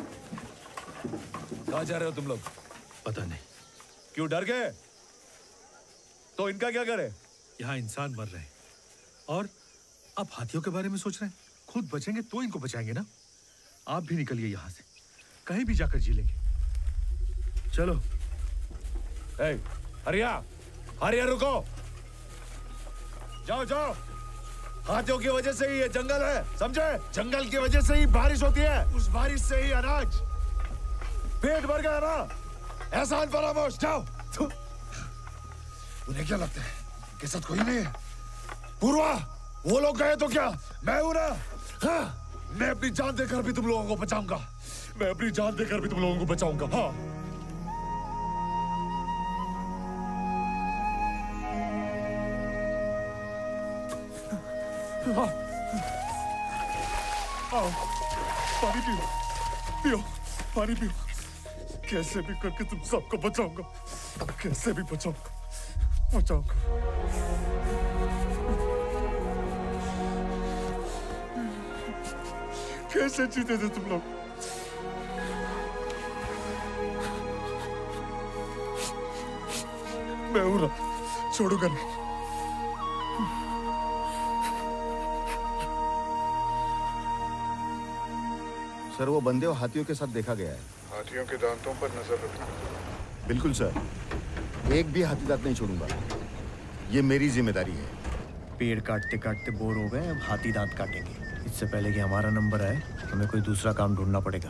कहां जा रहे हो तुम लोग? पता नहीं। क्यों डर गए? तो इनका क्या करे? यहाँ इंसान मर रहे हैं और आप हाथियों के बारे में सोच रहे हैं। खुद बचेंगे तो इनको बचाएंगे ना। आप भी निकलिए यहाँ से, कहीं भी जाकर जी लेंगे। चलो। हरिया रुको। जाओ जाओ। हाथियों की वजह से ही ये जंगल है, समझे? जंगल की वजह से ही बारिश होती है, उस बारिश से ही अनाज। पेट भर गया ना, एहसान फरामोश। जाओ। उन्हें क्या लगता है कि साथ कोई नहीं है? पूर्वा, वो लोग गए तो क्या मैं हूं ना? हाँ, मैं अपनी जान देकर भी तुम लोगों को बचाऊंगा। मैं अपनी जान देकर भी तुम लोगों को बचाऊंगा। हाँ। हाँ। आओ, पानी पियो, पियो, पानी पियो। कैसे भी करके तुम सबको बचाऊंगा, कैसे भी बचाऊंगा, बचाऊंगा। कैसे जीते थे तुम लोग? मैं हूं ना, छोड़ूंगा नहीं। सर, वो बंदे और हाथियों के साथ देखा गया है। हाथियों के दांतों पर नजर रखना। बिल्कुल सर, एक भी हाथी दांत नहीं छोड़ूंगा। ये मेरी जिम्मेदारी है। पेड़ काटते काटते बोर हो गए, अब हाथी दांत काटेंगे। इससे पहले कि हमारा नंबर आए, हमें कोई दूसरा काम ढूंढना पड़ेगा।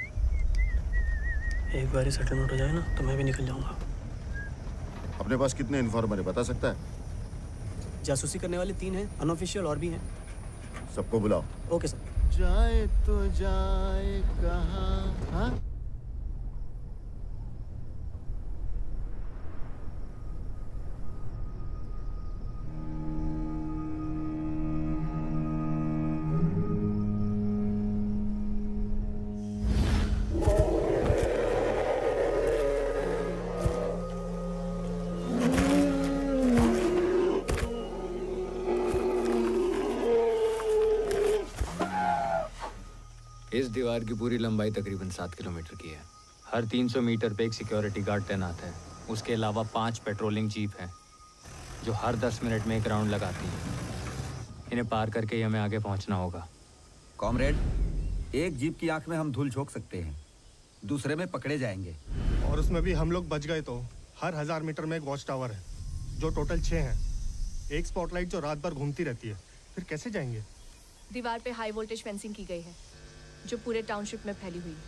एक बार ही सेटलमेंट हो जाए ना तो मैं भी निकल जाऊंगा। अपने पास कितने इन्फॉर्मर है बता सकता है? जासूसी करने वाले 3 हैं, अनऑफिशियल और भी हैं। सबको बुलाओ। Okay sir. जाए तो जाए कहाँ? हाँ? इस दीवार की पूरी लंबाई तकरीबन 7 किलोमीटर की है। हर 300 मीटर पे एक सिक्योरिटी गार्ड तैनात है। उसके अलावा 5 पेट्रोलिंग जीप हैं जो हर 10 मिनट में एक राउंड लगाती हैं। इन्हें पार करके ही हमें आगे पहुंचना होगा। कॉमरेड, एक जीप की आंख में हम धूल झोंक सकते हैं, दूसरे में पकड़े जाएंगे। और उसमें भी हम लोग बच गए तो हर 1000 मीटर में एक वॉच टावर है जो टोटल 6 हैं। एक स्पॉटलाइट जो रात भर घूमती रहती है। फिर कैसे जाएंगे? दीवार पे हाई वोल्टेज फेंसिंग की गई है जो पूरे टाउनशिप में फैली हुई है।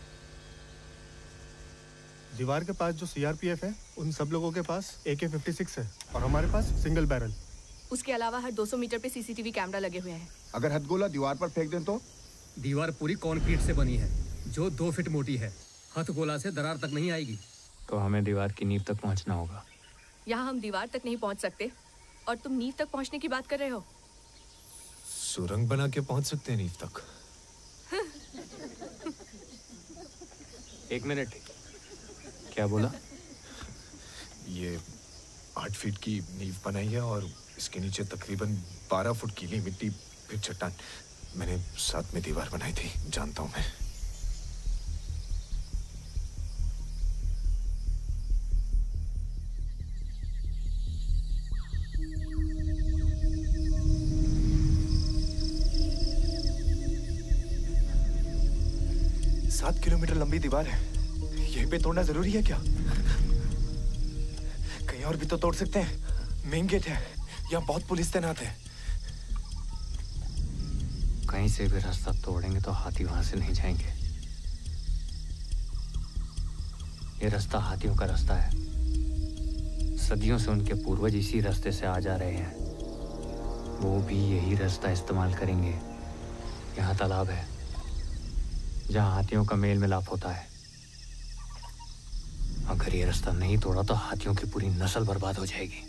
दीवार के पास जो सीआरपीएफ है, उन सब लोगों के पास AK-56 है और हमारे पास सिंगल बैरल। उसके अलावा हर 200 मीटर पे सीसीटीवी कैमरा लगे हुए हैं। अगर हथगोला दीवार पर फेंक दें तो? दीवार पूरी कंक्रीट से बनी है जो 2 फीट मोटी है। हथगोला से दरार तक नहीं आएगी। तो हमें दीवार की नींव तक पहुंचना होगा। यहाँ हम दीवार तक नहीं पहुँच सकते और तुम नींव तक पहुँचने की बात कर रहे हो। सुरंग बना के पहुंच सकते हैं नींव तक। 1 मिनट, क्या बोला? ये 8 फीट की नींव बनाई है और इसके नीचे तकरीबन 12 फुट गीली मिट्टी फिर चट्टान। मैंने साथ में दीवार बनाई थी, जानता हूं मैं। सात किलोमीटर लंबी दीवार है, यहीं पे तोड़ना जरूरी है क्या? कहीं और भी तो तोड़ सकते हैं। मेन गेट है, यहाँ बहुत पुलिस तैनात है। कहीं से भी रास्ता तोड़ेंगे तो हाथी वहां से नहीं जाएंगे। ये रास्ता हाथियों का रास्ता है। सदियों से उनके पूर्वज इसी रास्ते से आ जा रहे हैं। वो भी यही रास्ता इस्तेमाल करेंगे। यहाँ तालाब है जहाँ हाथियों का मेल मिलाप होता है। अगर ये रास्ता नहीं तोड़ा तो हाथियों की पूरी नस्ल बर्बाद हो जाएगी।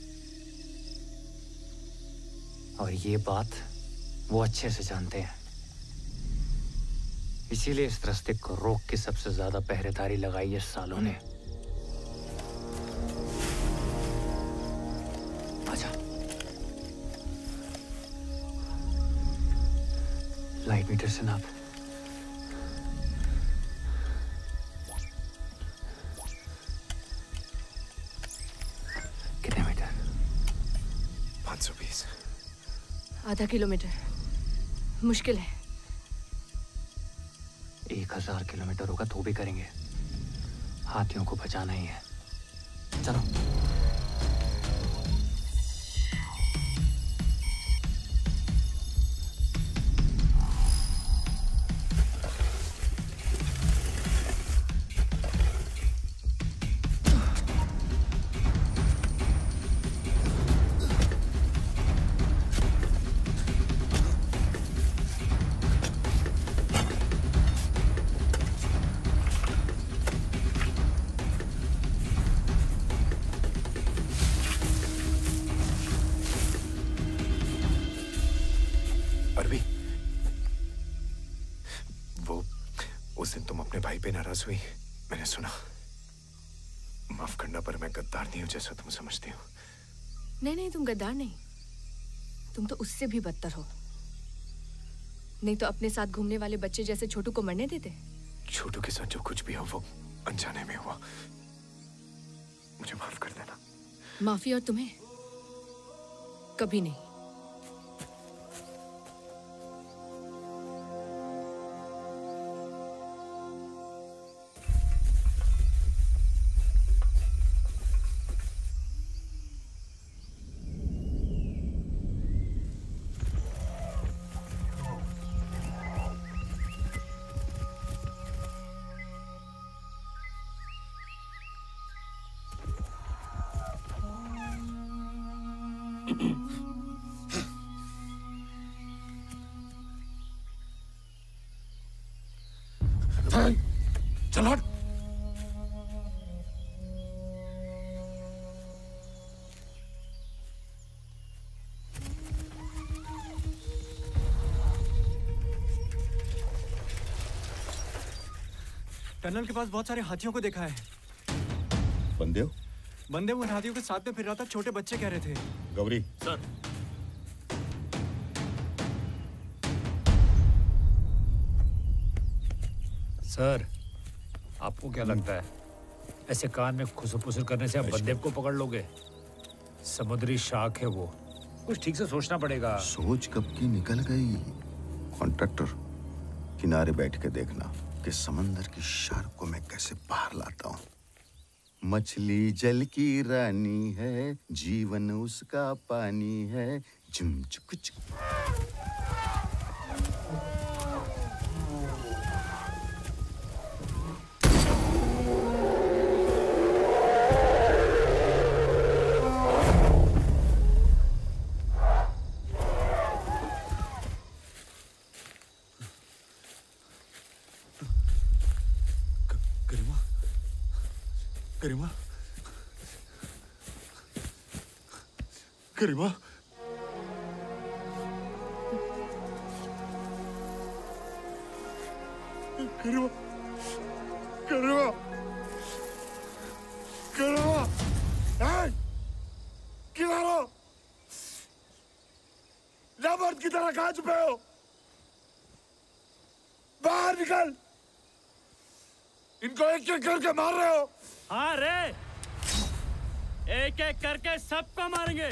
और ये बात वो अच्छे से जानते हैं। इसीलिए इस रास्ते को रोक के सबसे ज्यादा पहरेदारी लगाई है सालों ने। आजा। लाइट मीटर से नाप। कितने मीटर? 520। आधा किलोमीटर मुश्किल है। 1000 किलोमीटर होगा तो भी करेंगे। हाथियों को बचाना ही है। चलो। अपने भाई पे नाराज हुई, मैंने सुना। माफ करना, पर मैं गद्दार नहीं हूं जैसा तुम समझती हो। नहीं नहीं, तुम गद्दार नहीं, तुम तो उससे भी बदतर हो। नहीं तो अपने साथ घूमने वाले बच्चे जैसे छोटू को मरने देते। छोटू के साथ जो कुछ भी हो वो अनजाने में हुआ, मुझे माफ कर देना। माफी और तुम्हें कभी नहीं। चल हट। टनल के पास बहुत सारे हाथियों को देखा है। बंदे हो? बंदे उन हाथियों के साथ में फिर रहा था, छोटे बच्चे कह रहे थे। गौरी सर। सर, आपको क्या लगता है ऐसे कान में खुसर-पुसर करने से आप बंदे को पकड़ लोगे? समुद्री शार्क है वो, कुछ ठीक से सोचना पड़ेगा। सोच कब की निकल गई। कॉन्ट्रैक्टर, किनारे बैठ के देखना कि समंदर की शार्क को मैं कैसे बाहर लाता हूँ। मछली जल की रानी है, जीवन उसका पानी है। झुम चुक चुक। गरिमा, गरिमा, गरिमा, गरिमा, गरिमा, किनारो, मर्द की तरह कहाँ छुपे हो? बाहर निकल। इनको एक एक करके मार रहे हो। हाँ रे, एक एक करके सबको मारेंगे।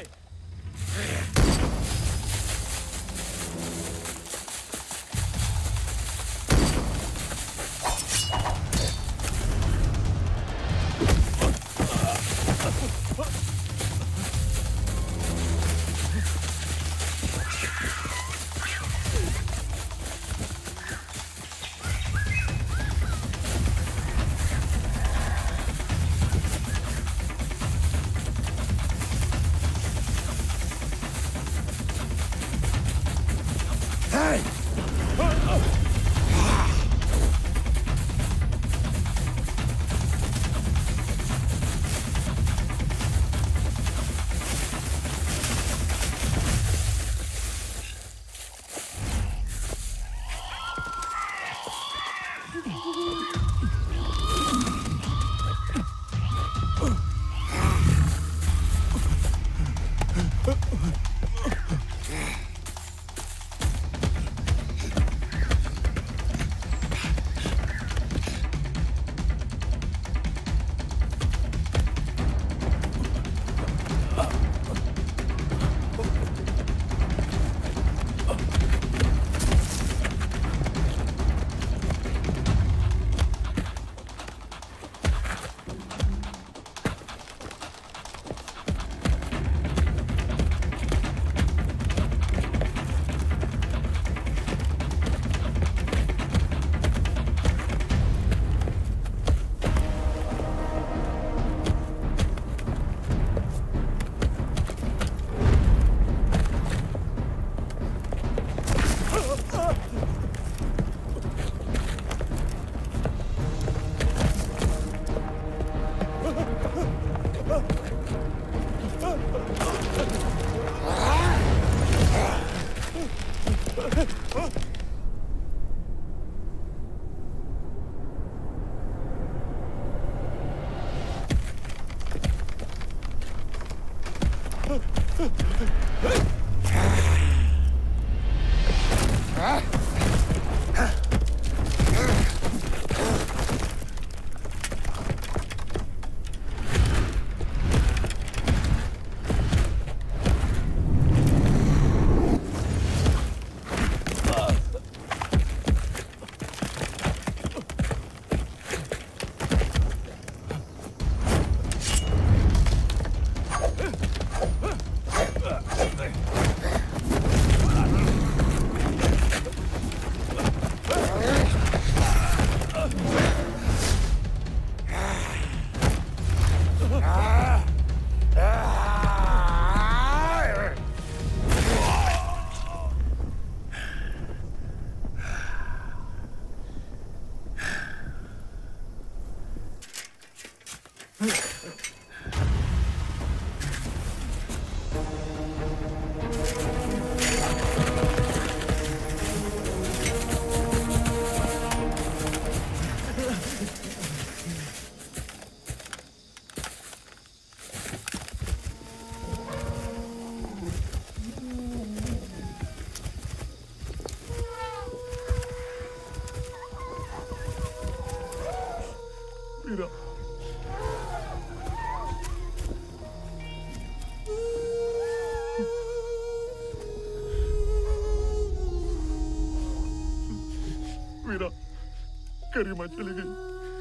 मीरा, करीमा चली गई।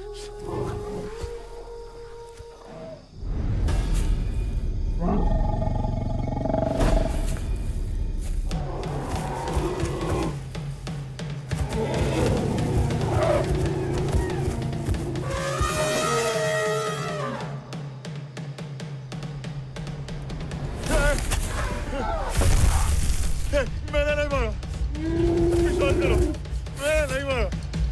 मैंने नहीं मारा, विश्वास करो, मैंने नहीं मारा।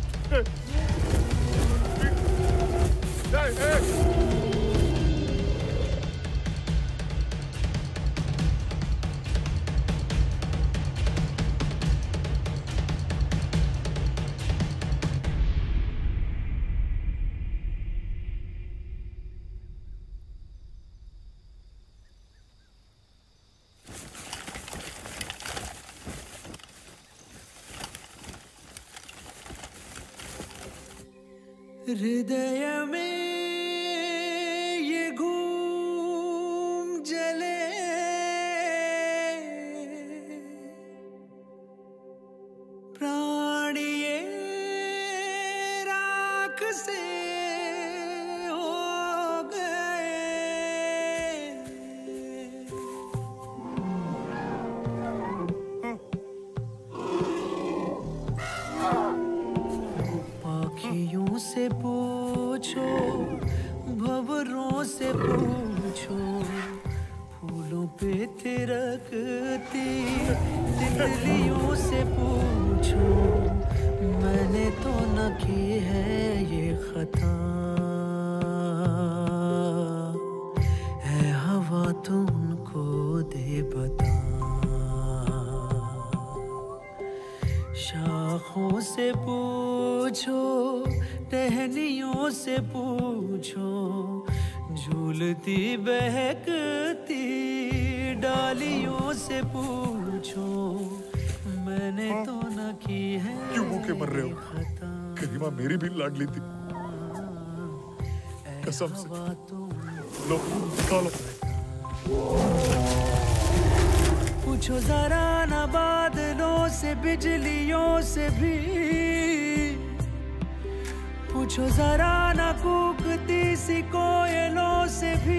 हृदय में ये घूम जले, प्राण ये राख से हो गए। पाखियों से पूछो, भंवरों से पूछो, फूलों पे थिरकती तितलियों से पूछो, मैंने तो न की है ये खता। है हवा तुमको दे बता, शाखों से पूछो, टहनियों से पूछो, झूलती बहकती डालियों से पूछो, मैंने तो न की है। क्यों भूखे मर रहे हो? करीमा मेरी भी लाडली थी, कसम से। लो, खा लो। पूछो जरा न बादलों से, बिजलियों से भी, पूछो जरा न कूकती सी कोयलों से भी।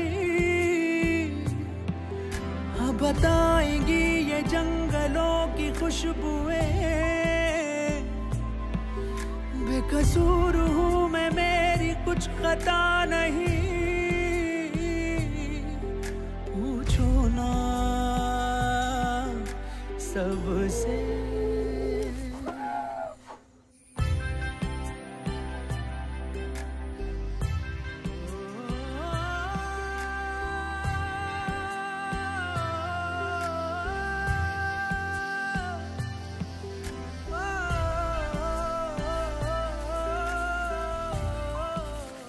हाँ बताएंगी ये जंगलों की खुशबुएं, बेकसूर हूँ मैं, मेरी कुछ खता नहीं। पूछो ना सबसे।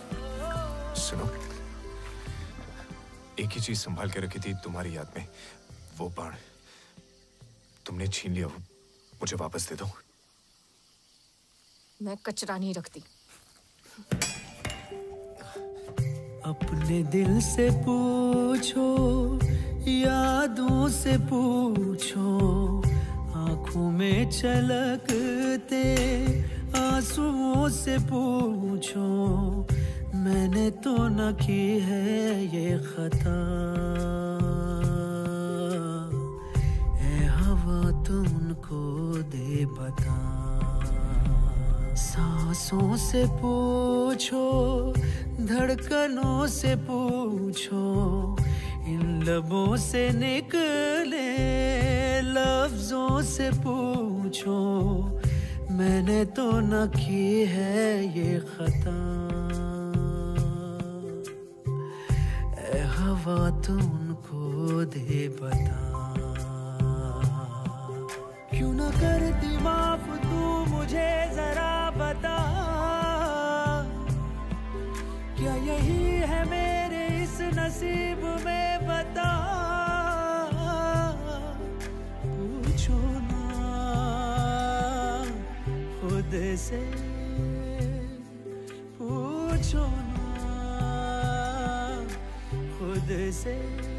सुनो, एक ही चीज संभाल के रखी थी तुम्हारी याद में। वो बाण तुमने छीन लिया, वो मुझे वापस दे दो। मैं कचरा नहीं रखती। अपने दिल से पूछो, यादों से पूछो, आंखों में छलकते आंसुओं से पूछो, मैंने तो न की है ये खता। ऐ हवा तुमको दे बता। सांसों से पूछो, धड़कनों से पूछो, इन लबों से निकले लफ्जों से पूछो, मैंने तो न की है ये खता। ऐ हवा तुमको दे बता। क्यों न करती माफ तू मुझे जरा बता, क्या यही है मेरे इस नसीब में बता। पूछो ना खुद से, पूछो ना खुद से।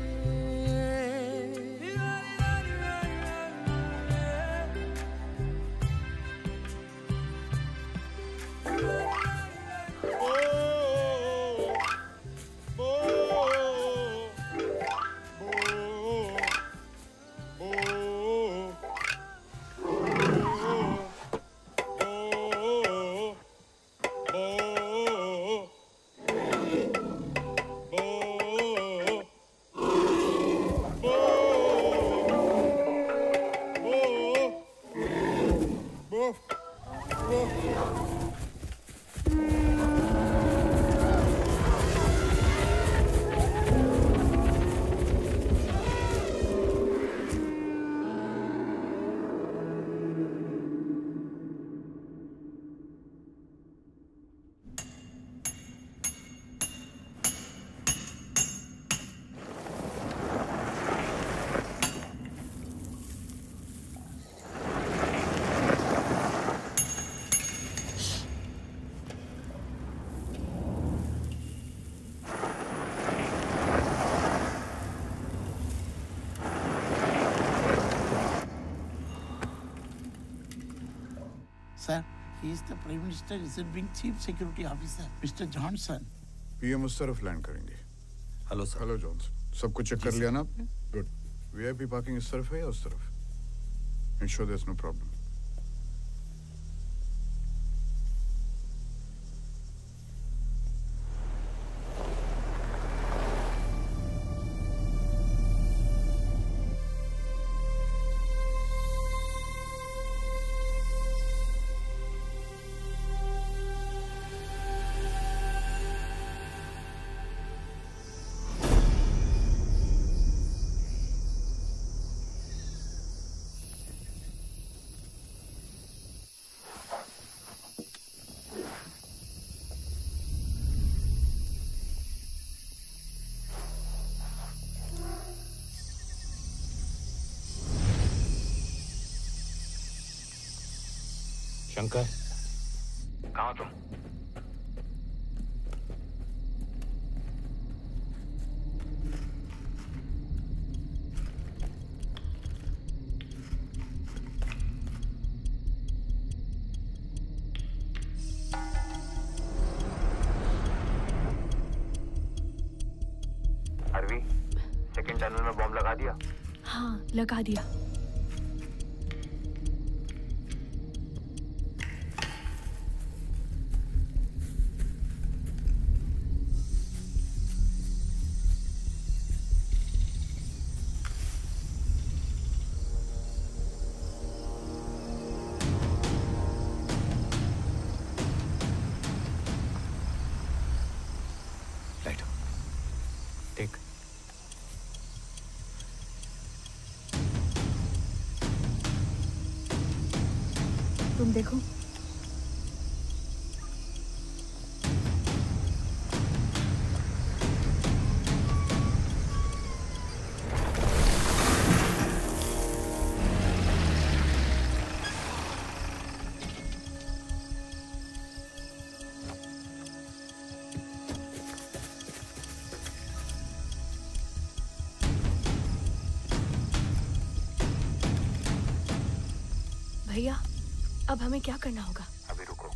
Sir, he is the Prime Minister Reserving Chief Security Officer, Mr. Johnson. PM उस तरफ लैंड करेंगे। Hello sir. हेलो जॉन्स, सब कुछ चेक कर लिया ना आपने? गुड। वीआईपी पार्किंग इस तरफ है या उस तरफ? Ensure there is no problem. Shankar, कहाँ तुम? अरवी, सेकंड टनल में बॉम्ब लगा दिया? हाँ, लगा दिया। तुम देखो, भैया, अब हमें क्या करना होगा? अभी रुको।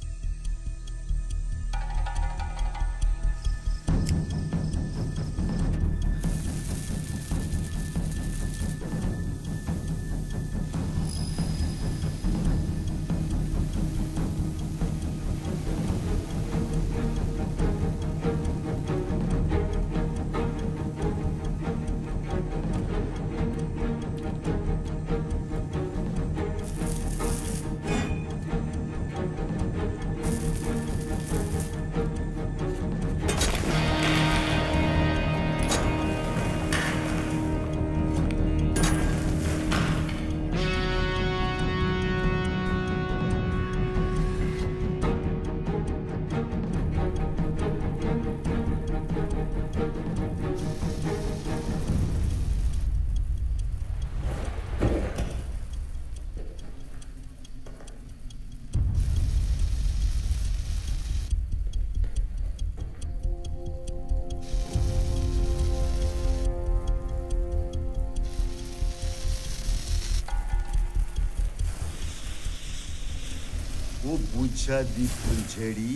वो बुझा दी फुलझड़ी।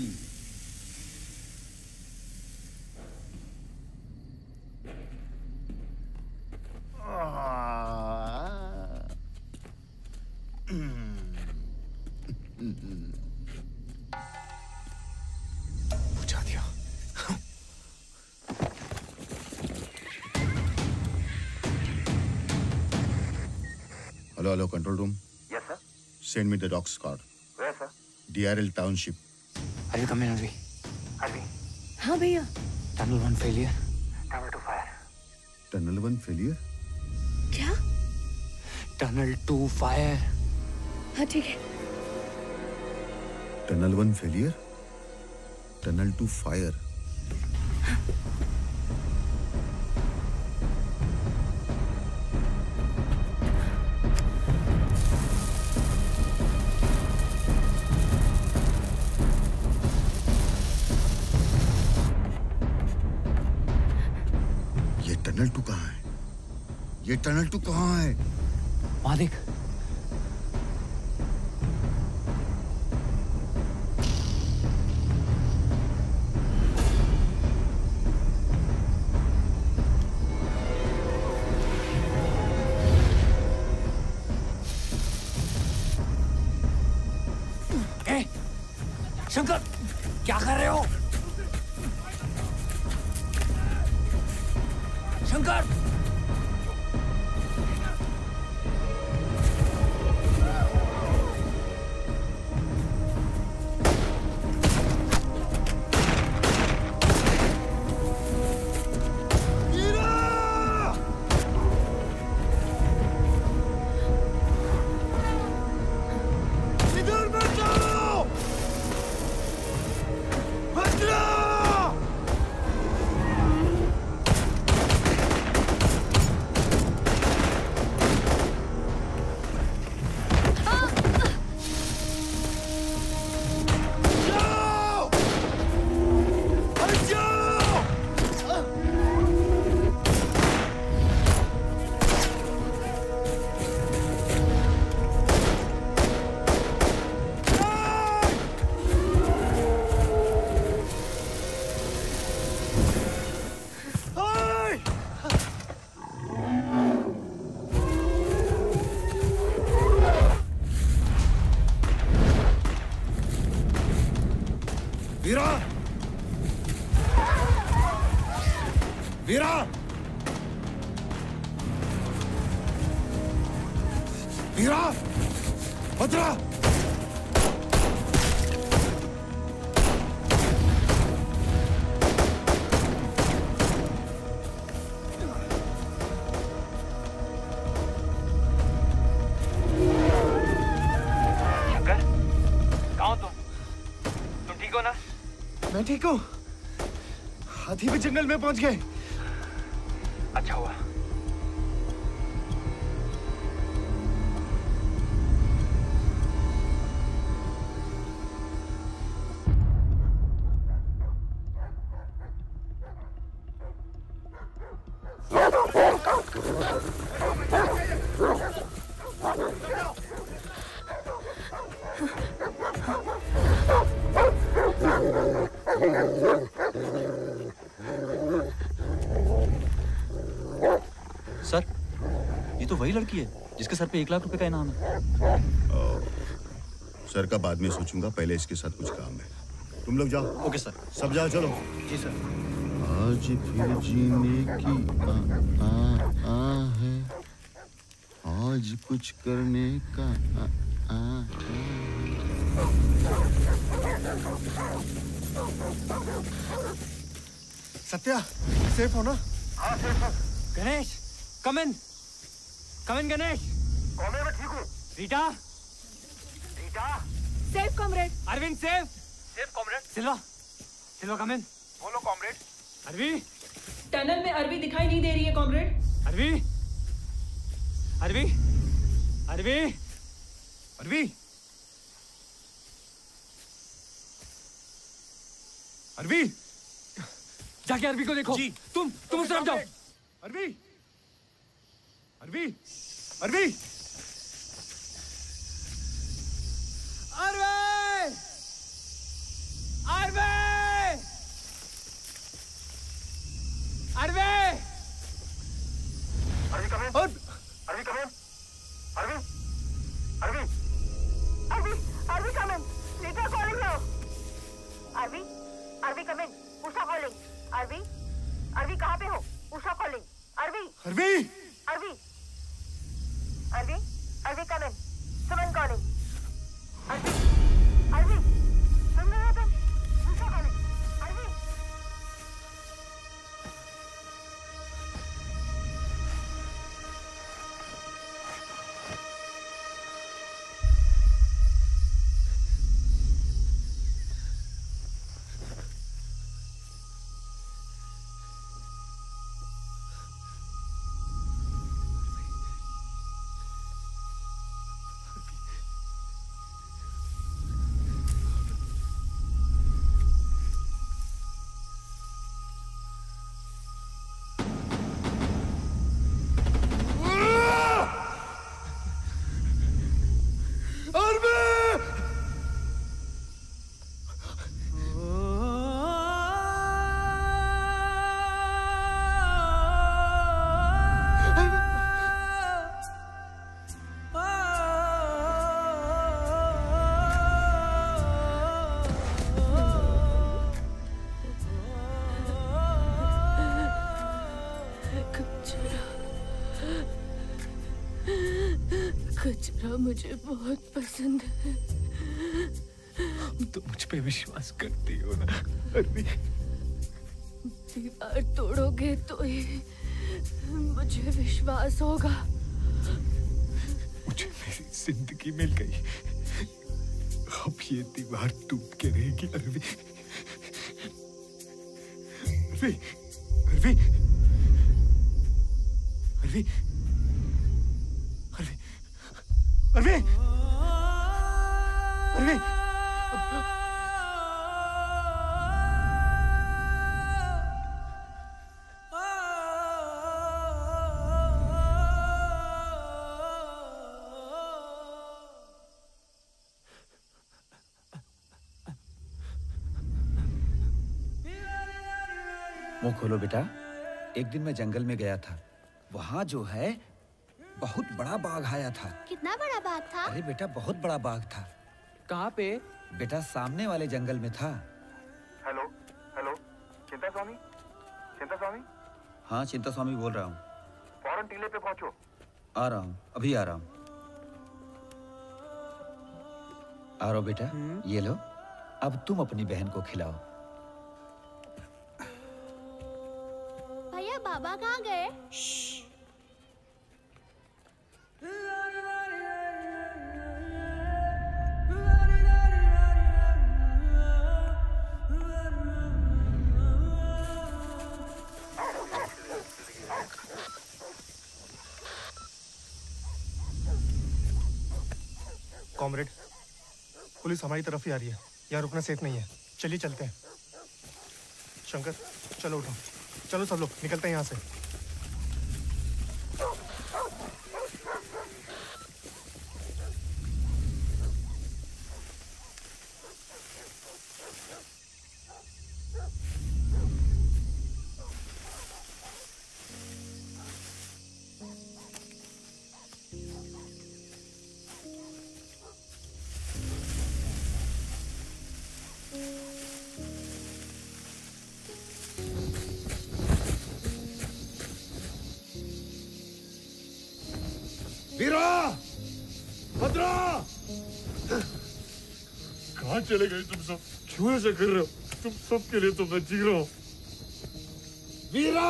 बुझा दिया। Hello hello control room. Yes sir. Send me the dog squad. Where sir? DRL township. Are you coming, Arvi? Arvi, हाँ भैया। Tunnel 1 failure. tunnel to fire. Tunnel 1 failure. क्या? Tunnel 2 fire. हाँ ठीक है। Tunnel 1 failure, tunnel 2 fire. ये tunnel 2 कहाँ है? ये टनल 2 कहाँ है? वहां देख। शंकर, क्या कर रहे हो? शंकर! वीरा! वीरा! वीरा! भद्रा! मैं ठीक हूँ। हाथी भी जंगल में पहुंच गए। अच्छा हुआ। सर, ये तो वही लड़की है जिसके सर पे 1 लाख रुपए का इनाम है। सर का बाद में सोचूंगा, पहले इसके साथ कुछ काम है। तुम लोग जाओ। Okay sir. सब जाओ, चलो। जी सर। आज फिर जीने की है, आज कुछ करने का सत्या, सेफ हो ना? हाँ सेफ हूँ। Ganesh, come in Ganesh. Comrade मैं ठीक हूँ। Rita, safe comrade. Arvind safe comrade. Silva come in. बोलो कॉमरेड। अरवी, टनल में अरवी दिखाई नहीं दे रही है कॉमरेड। अरवी, जाके अरवी को देखो। तुम उस तरफ जाओ। अरवी, अरवी कहाँ पे हो? उषा कॉलिंग। अरवी कम इन। सुमन कॉलिंग। अरवी सुन रहे हो तुम? उषा कॉलिंग। अरवी। कचरा मुझे बहुत पसंद है। तो मुझ पे विश्वास करती हो ना अरवी? दीवार तोड़ोगे तो ही मुझे विश्वास होगा। मुझे मेरी जिंदगी मिल गई, अब ये दीवार टूट के रहेगी अरवी। अरवी, मुंह खोलो बेटा। एक दिन मैं जंगल में गया था, वहाँ जो है बहुत बड़ा बाघ आया था। कितना बड़ा बाघ था? अरे बेटा बहुत बड़ा बाघ था। कहाँ पे? बेटा सामने वाले जंगल में था। हेलो, चिंता स्वामी? हाँ चिंता स्वामी बोल रहा हूँ। फौरन टीले पे पहुँचो। आ रहा हूँ, अभी आ रहा हूँ। आ रहा बेटा, ये लो, अब तुम अपनी बहन को खिलाओ। भैया बाबा कहाँ गए? कॉमरेड, पुलिस हमारी तरफ ही आ रही है। यहाँ रुकना सेफ नहीं है। चलिए चलते हैं। शंकर चलो उठो, चलो सब लोग निकलते हैं यहाँ से। वीरा, भद्रा, कहाँ चले गए तुम सब? क्यों ऐसा कर रहे हो? तुम सबके लिए तो मैं जी रहा हूँ। वीरा!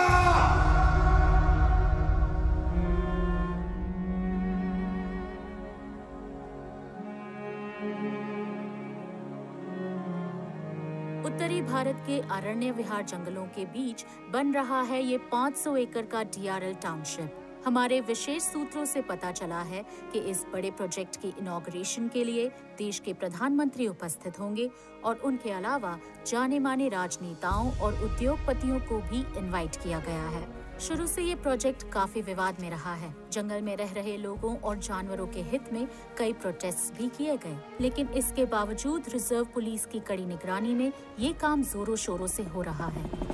उत्तरी भारत के अरण्य विहार जंगलों के बीच बन रहा है ये 500 एकड़ का DRL टाउनशिप। हमारे विशेष सूत्रों से पता चला है कि इस बड़े प्रोजेक्ट की इनॉग्रेशन के लिए देश के प्रधानमंत्री उपस्थित होंगे और उनके अलावा जाने माने राजनेताओं और उद्योगपतियों को भी इनवाइट किया गया है। शुरू से ये प्रोजेक्ट काफी विवाद में रहा है। जंगल में रह रहे लोगों और जानवरों के हित में कई प्रोटेस्ट भी किए गए, लेकिन इसके बावजूद रिजर्व पुलिस की कड़ी निगरानी में ये काम जोरों शोरों से हो रहा है।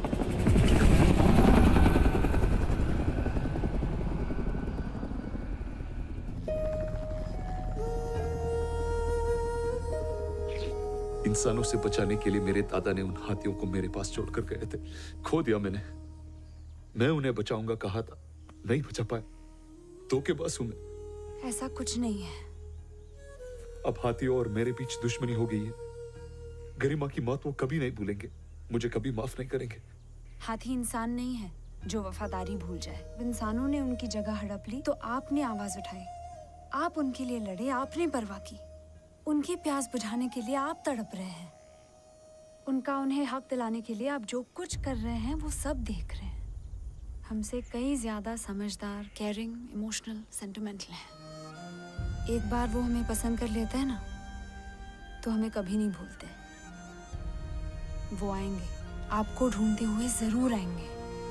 इंसानों से बचाने के लिए मेरे दादा ने उन हाथियों को मेरे पास छोड़कर गए थे। खो दिया मैंने। मैं उन्हें बचाऊंगा कहा था, नहीं बचा पाया। धोखेबाज हूं मैं। ऐसा कुछ नहीं है। अब हाथियों और मेरे बीच दुश्मनी हो गई है। गरिमा की मौत वो कभी नहीं भूलेंगे, मुझे कभी माफ नहीं करेंगे। हाथी इंसान नहीं है जो वफादारी भूल जाए। इंसानों ने उनकी जगह हड़प ली तो आपने आवाज उठाई, आप उनके लिए लड़े, आपने परवाह की। उनकी प्यास बुझाने के लिए आप तड़प रहे हैं। उनका उन्हें हक दिलाने के लिए आप जो कुछ कर रहे हैं वो सब देख रहे हैं। हमसे कई ज्यादा समझदार, केयरिंग, इमोशनल, सेंटिमेंटल हैं। एक बार वो हमें पसंद कर लेते हैं ना, तो हमें कभी नहीं भूलते। वो आएंगे, आपको ढूंढते हुए जरूर आएंगे।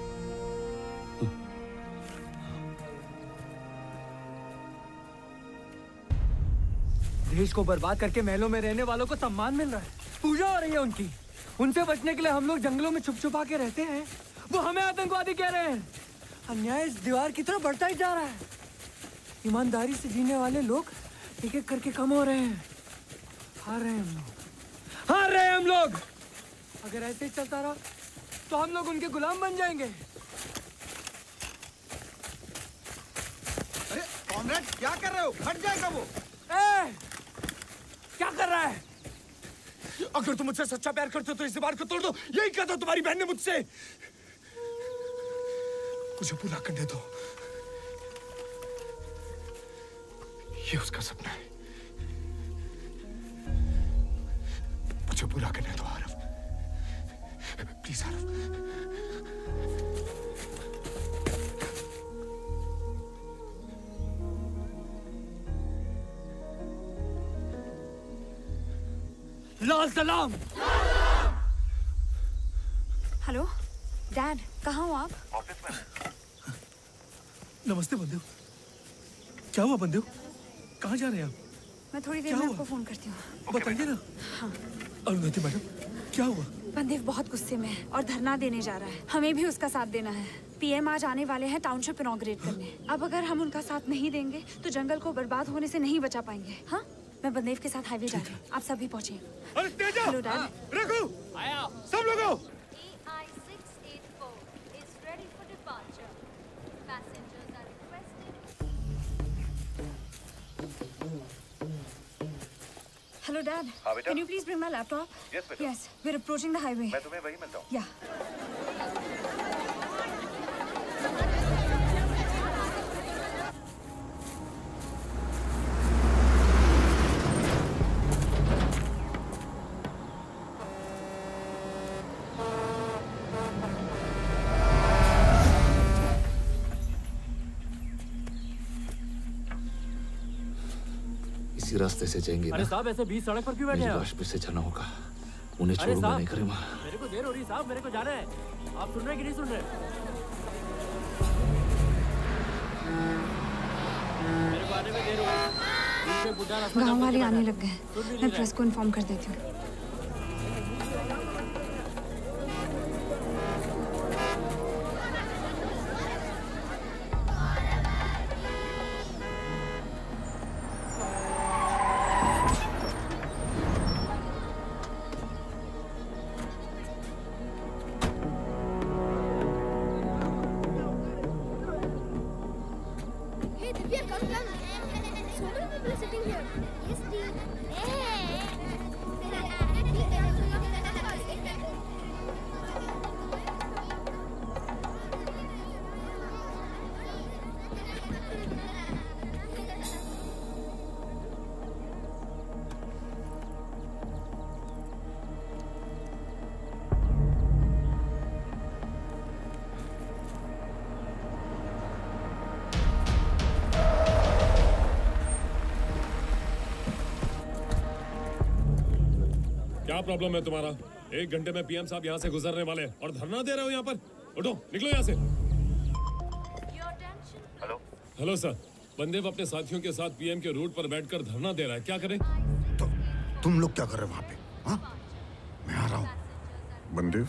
देश को बर्बाद करके महलों में रहने वालों को सम्मान मिल रहा है, पूजा हो रही है उनकी। उनसे बचने के लिए हम लोग जंगलों में छुप छुपा के रहते हैं, वो हमें आतंकवादी कह रहे हैं। अन्याय इस दीवार की तरफ बढ़ता ही जा रहा है। ईमानदारी से जीने वाले लोग एक एक करके कम हो रहे हैं। हार रहे हैं हम लोग, हार रहे हैं हम लोग। अगर ऐसे ही चलता रहा तो हम लोग उनके गुलाम बन जाएंगे। अरे कॉमरेड, क्या कर रहे हो? हट जाएगा वो। क्या कर रहा है? अगर तुम मुझसे सच्चा प्यार करते हो तो इस दीवार को तोड़ दो। यही कहा था तुम्हारी बहन ने मुझसे। मुझे पूरा करने दो। ये उसका सपना है, मुझे पूरा करने दो आरव, प्लीज आरव। लाल सलाम। हेलो डैड, कहाँ हो आप? ऑफिस में। नमस्ते बंदेव। क्या हुआ बंदेव? कहाँ जा रहे हैं आप? मैं थोड़ी देर में आपको फोन करती हूँ। बताइए ना। हाँ। अरुंधति मैडम, क्या हुआ? बंदेव बहुत गुस्से में है और धरना देने जा रहा है। हमें भी उसका साथ देना है। PM आज आने वाले हैं टाउनशिप इनॉग्रेट करने। अब अगर हम उनका साथ नहीं देंगे तो जंगल को बर्बाद होने से नहीं बचा पाएंगे। हाँ, मैं बंदेव के साथ हाईवे जा रही हूँ, आप सभी पहुँचे। Hello dad. रघु, आया। सब लोगों। Hello, Dad. हाँ बेटा। Can you please bring my laptop? Yes, बेटा। Yes, we're approaching the highway. मैं तुम्हें वहीं मिलता हूँ। Yeah. इसी रास्ते से जाएंगे अरे साहब, ऐसे बीच सड़क पर क्यों बैठे हैं? लाश पे से जाना होगा। उन्हें अरे छोड़ूंगा साहब, नहीं करीमा। मेरे को देर हो रही साहब, मेरे को जाना है। आप सुन रहे कि नहीं सुन रहे? मेरे को आने में देर हो रही। गाँव वाले आने लग गए, मैं प्रेस को इन्फॉर्म कर देती हूँ। Hey, Divya, come क्या प्रॉब्लम है तुम्हारा? 1 घंटे में पीएम साहब यहाँ से गुजरने वाले हैं और धरना दे रहे हो यहाँ पर। उठो, निकलो यहाँ से। हेलो हेलो सर, बंदेव अपने साथियों के साथ पीएम के रूट पर बैठकर धरना दे रहा है, क्या करें? तुम लोग क्या कर रहे हो वहां पे? हाँ? मैं आ रहा हूँ। बंदेव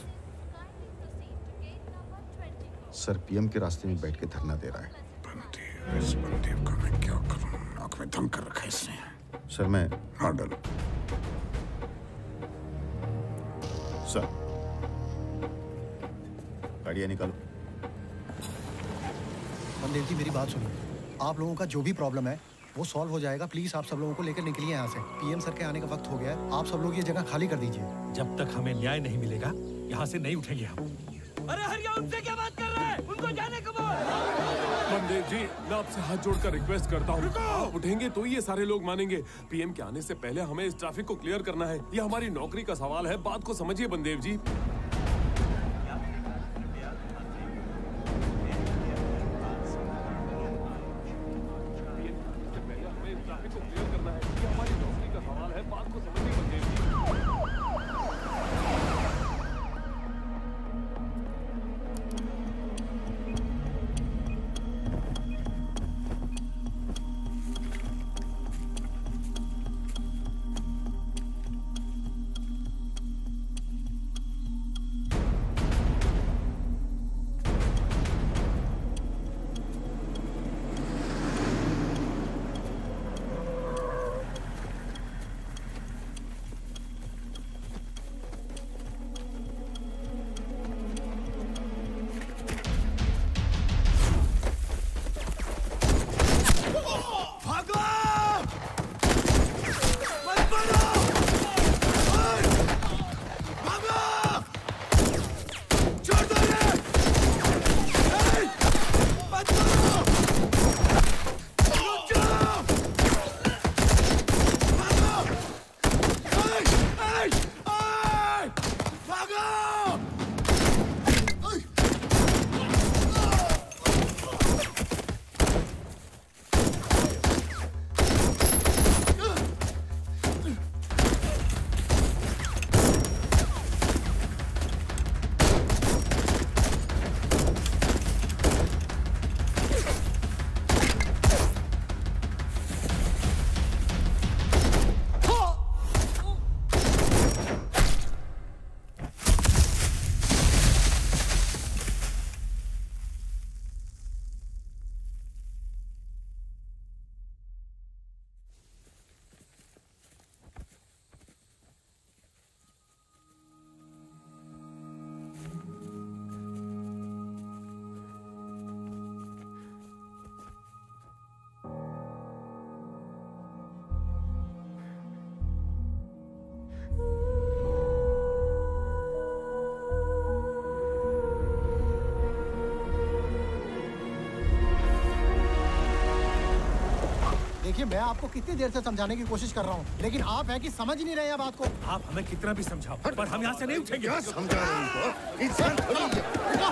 सर पीएम के रास्ते में बैठ के धरना दे रहा है। इस बंदेव का मैं क्या करूं? नाक में दम कर रखा है इसने। सर मैं हाँ डालो। सर गाड़ियाँ निकालो। बंदेव जी मेरी बात सुनिए, आप लोगों का जो भी प्रॉब्लम है वो सॉल्व हो जाएगा। प्लीज आप सब लोगों को लेकर निकलिए यहाँ से। पीएम सर के आने का वक्त हो गया है, आप सब लोग ये जगह खाली कर दीजिए। जब तक हमें न्याय नहीं मिलेगा यहाँ से नहीं उठेंगे हम। अरे हरिया, उनसे क्या बात कर रहे हैं? उनको जाने को बोल। बंदेव जी, मैं आपसे हाथ जोड़कर रिक्वेस्ट करता हूँ, आप उठेंगे तो ये सारे लोग मानेंगे। पीएम के आने से पहले हमें इस ट्रैफिक को क्लियर करना है। ये हमारी नौकरी का सवाल है, बात को समझिए बंदेव जी। देखिए मैं आपको कितनी देर से समझाने की कोशिश कर रहा हूँ, लेकिन आप है कि समझ ही नहीं रहे हैं बात को। आप हमें कितना भी समझाओ, पर हम यहाँ से नहीं उठेंगे। क्या समझा रहे हो इनको? इंसान थोड़ी है।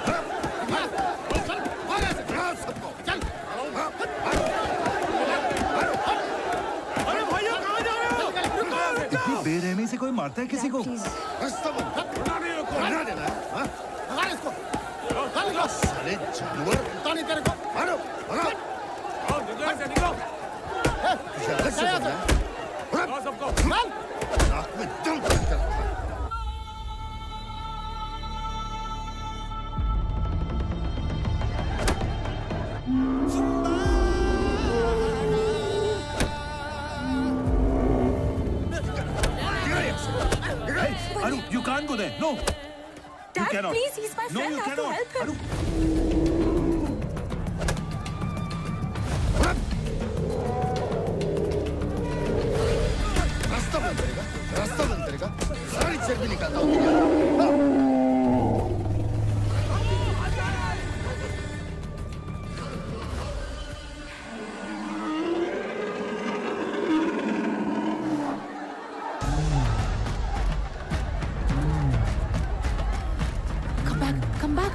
अरे भैया कहाँ जा रहे हो? इतनी बेरहमी से कोई मारता है किसी को? साले जानवर। तानी तेरे को मारो, मारो। निकलो। सबको नाक में दम कर। Aru, you can't go there. No. Dad, you cannot. please, he's my friend. No, you I have to cannot. help him. Aru. सारी चर्बी निकालता हूँ। Come back.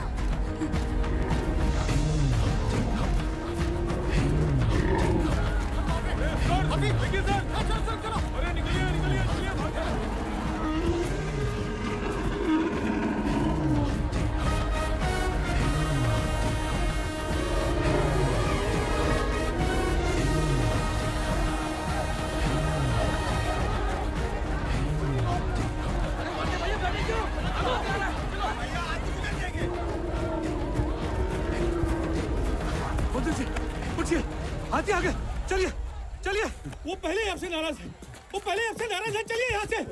हाथी आगे चलिए चलिए। वो पहले ही आपसे नाराज है, वो पहले ही आपसे नाराज है, चलिए यहाँ से।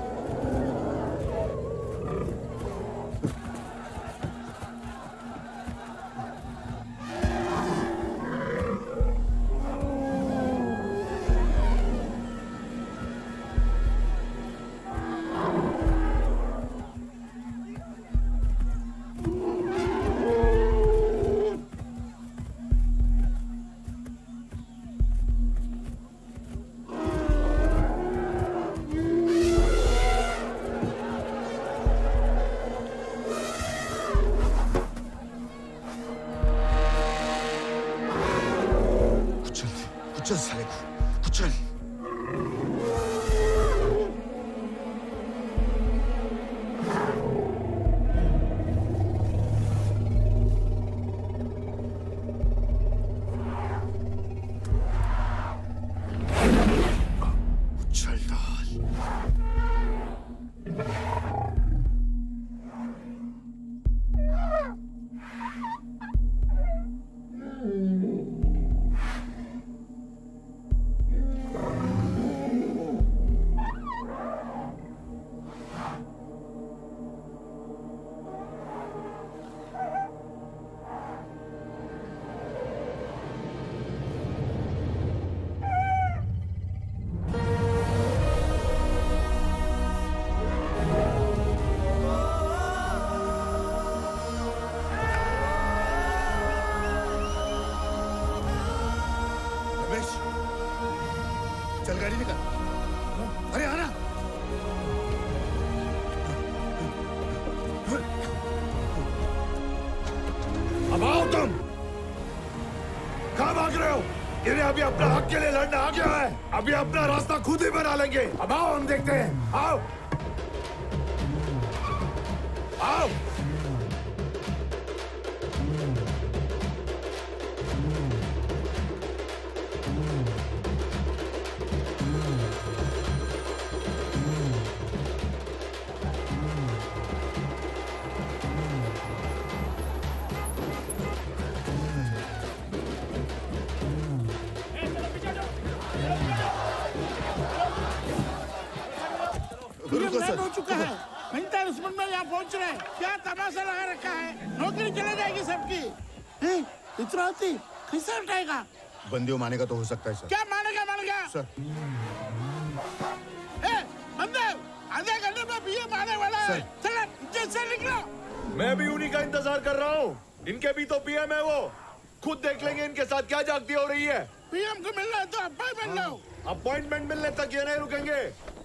कुचल साले को, कुचल। कुचल डाल। चल गाड़ी निकाल। अरे आना। अब आओ तुम। कहाँ भाग रहे हो? इन्हें अभी अपना हक के लिए लड़ना आ गया है। अभी अपना रास्ता खुद ही बना लेंगे। अब आओ हम देखते हैं। आओ आओ। हो चुका है। घंटा दुश्मन में यहाँ पहुँच रहे हैं। क्या तमाशा लगा रखा है? नौकरी चले जाएगी सबकी। चित्रावती कैसे हटाएगा? बंदियों मानेगा तो हो सकता है सर। क्या मानेगा सर। बंदे आधे घंटे में पीएम आने वाला है। चलो जैसे निकलो। मैं भी उन्हीं का इंतजार कर रहा हूँ। इनके भी तो पीएम है वो। खुद देख लेंगे इनके साथ क्या जागती हो रही है। पीएम को मिलना है तो अपॉइंटमेंट लो। अपॉइंटमेंट मिलने तक ये नहीं रुकेंगे।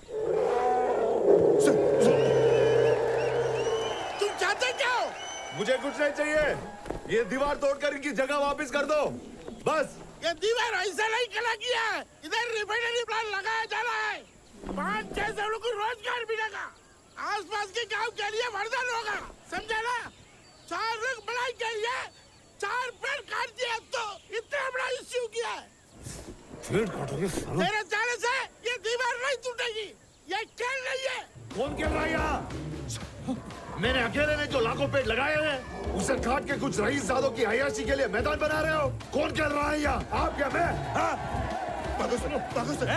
तुम चाहते क्या हो? मुझे कुछ नहीं चाहिए। ये दीवार तोड़कर इनकी जगह वापस कर दो बस। ये दीवार ऐसा नहीं खड़ा किया है। इधर रिफाइनरी प्लांट लगाया जा रहा है। 5-6 लोगों को रोजगार मिलेगा। आसपास के गांव के लिए वरदान होगा। समझा ना? 4 लोग बढ़ाई के लिए 4 पेड़ काट दिया तो इतना बड़ा इश्यू किया है। तेरे जाने से ये दीवार नहीं टूटेगी। ये खेल नहीं है। कौन खेल रहा है यहाँ? मैंने अकेले ने जो लाखों पेड़ लगाए हैं उसे काट के कुछ रईसजादों की अय्याशी के लिए मैदान बना रहे हो। कौन खेल रहा है यहाँ? आप या मैं? भागो सुनो, भागो सुनो।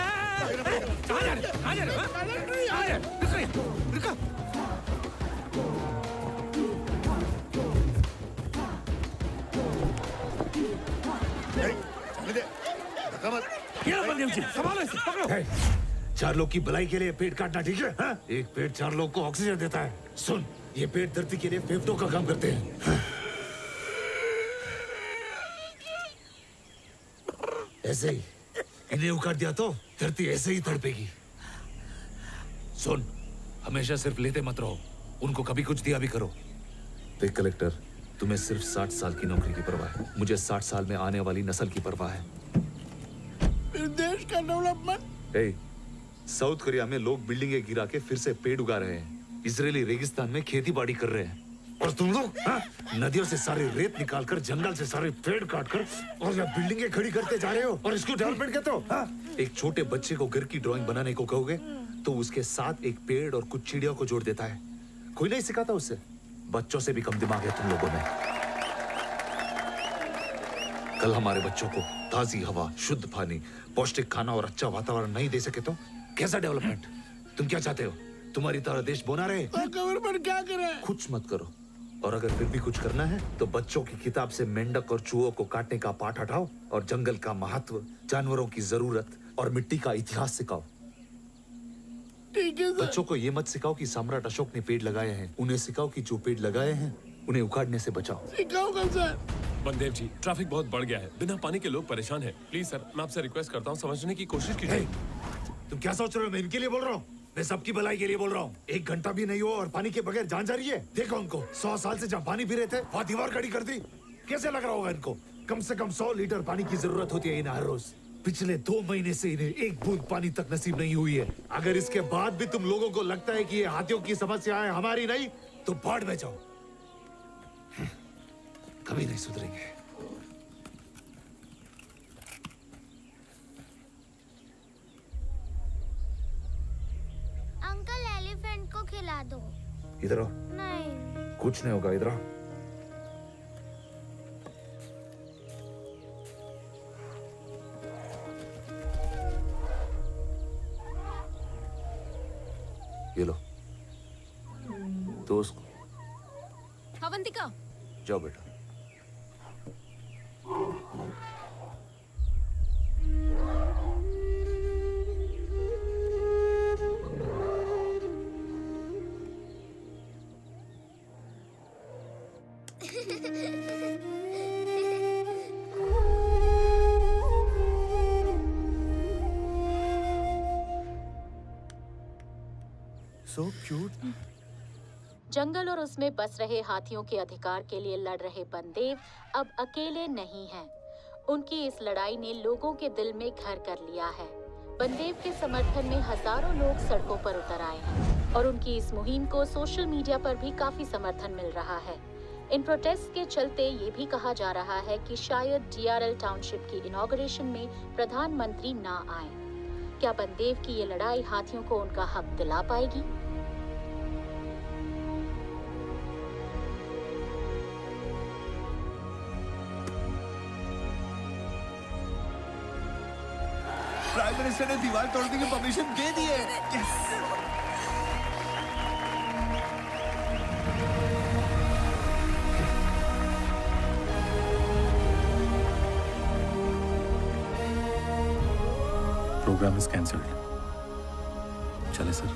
4 लोग की भलाई के लिए पेड़ काटना ठीक है? हाँ? एक पेड़ 4 लोग को ऑक्सीजन देता है। सुन, ये पेड़ धरती के लिए फेफड़ों का काम करते हैं। हाँ? ऐसे ही इन्हें उखाड़ दिया तो धरती ऐसे ही तड़पेगी। सुन, हमेशा सिर्फ लेते मत रहो, उनको कभी कुछ दिया भी करो। देख कलेक्टर, तुम्हें सिर्फ 60 साल की नौकरी की परवाह है, मुझे 60 साल में आने वाली नस्ल की परवाह है। फिर देश का डेवलपमेंट। साउथ कोरिया में लोग बिल्डिंगें गिरा के फिर से पेड़ उगा रहे हैं। इजरायली रेगिस्तान में खेती बाड़ी कर रहे हैं। और तुम लोग नदियों से सारे रेत निकालकर, जंगल से सारे पेड़ काटकर और ये बिल्डिंगें खड़ी करते जा रहे हो और इसको डेवलपमेंट कहते हो? एक छोटे बच्चे को घर की ड्राइंग बनाने को कहोगे तो उसके साथ एक पेड़ और कुछ चिड़ियों को जोड़ देता है। कोई नहीं सिखाता उससे। बच्चों से भी कम दिमाग है तुम लोगों में। कल हमारे बच्चों को ताजी हवा, शुद्ध पानी, पौष्टिक खाना और अच्छा वातावरण नहीं दे सके तो कैसा डेवलपमेंट? तुम क्या चाहते हो? तुम्हारी तरह देश बोना रहे? गवर्नमेंट क्या करे? कुछ मत करो। और अगर फिर भी कुछ करना है तो बच्चों की किताब से मेंढक और चूहों को काटने का पाठ हटाओ और जंगल का महत्व, जानवरों की जरूरत और मिट्टी का इतिहास सिखाओ। ठीक है सर। बच्चों को ये मत सिखाओ कि सम्राट अशोक ने पेड़ लगाए हैं, उन्हें सिखाओ कि जो पेड़ लगाए हैं उन्हें उखाड़ने से बचाओ। सिखाऊंगा सर। बंदेव जी, ट्रैफिक बहुत बढ़ गया है, बिना पानी के लोग परेशान हैं। प्लीज सर, मैं आपसे रिक्वेस्ट करता हूँ, समझने की कोशिश कीजिए। तुम क्या सोच रहे हो? मैं इनके लिए बोल रहा हूँ? मैं सबकी भलाई के लिए बोल रहा हूँ। 1 घंटा भी नहीं हुआ और पानी के बगैर जान जा रही है। देखो उनको, 100 साल से जहाँ पानी पी रहे थे वहाँ दीवार खड़ी कर दी। कैसे लग रहा होगा इनको? कम से कम 100 लीटर पानी की जरूरत होती है इन्हें हर रोज। पिछले 2 महीने से इन्हें 1 बूंद पानी तक नसीब नहीं हुई है। अगर इसके बाद भी तुम लोगों को लगता है कि ये हाथियों की समस्या है, हमारी नहीं, तो बाढ़ में जाओ। कभी नहीं सुधरेंगे। अंकल, एलिफेंट को खिला दो। इधर आओ। नहीं। कुछ नहीं होगा, इधर आओ। ये लो, तो उसको अवंतिका, जाओ बेटा। So cute. जंगल और उसमें बस रहे हाथियों के अधिकार के लिए लड़ रहे बंदेव अब अकेले नहीं हैं। उनकी इस लड़ाई ने लोगों के दिल में घर कर लिया है। बंदेव के समर्थन में हजारों लोग सड़कों पर उतर आए हैं और उनकी इस मुहिम को सोशल मीडिया पर भी काफी समर्थन मिल रहा है। इन प्रोटेस्ट के चलते ये भी कहा जा रहा है कि शायद DRL टाउनशिप की इनॉग्रेशन में प्रधानमंत्री ना आए। क्या बंदेव की ये लड़ाई हाथियों को उनका हक दिला पाएगी? प्राइम मिनिस्टर ने दीवार तोड़ने की परमिशन दे दी है। Yes! Programme is cancelled. चले सर।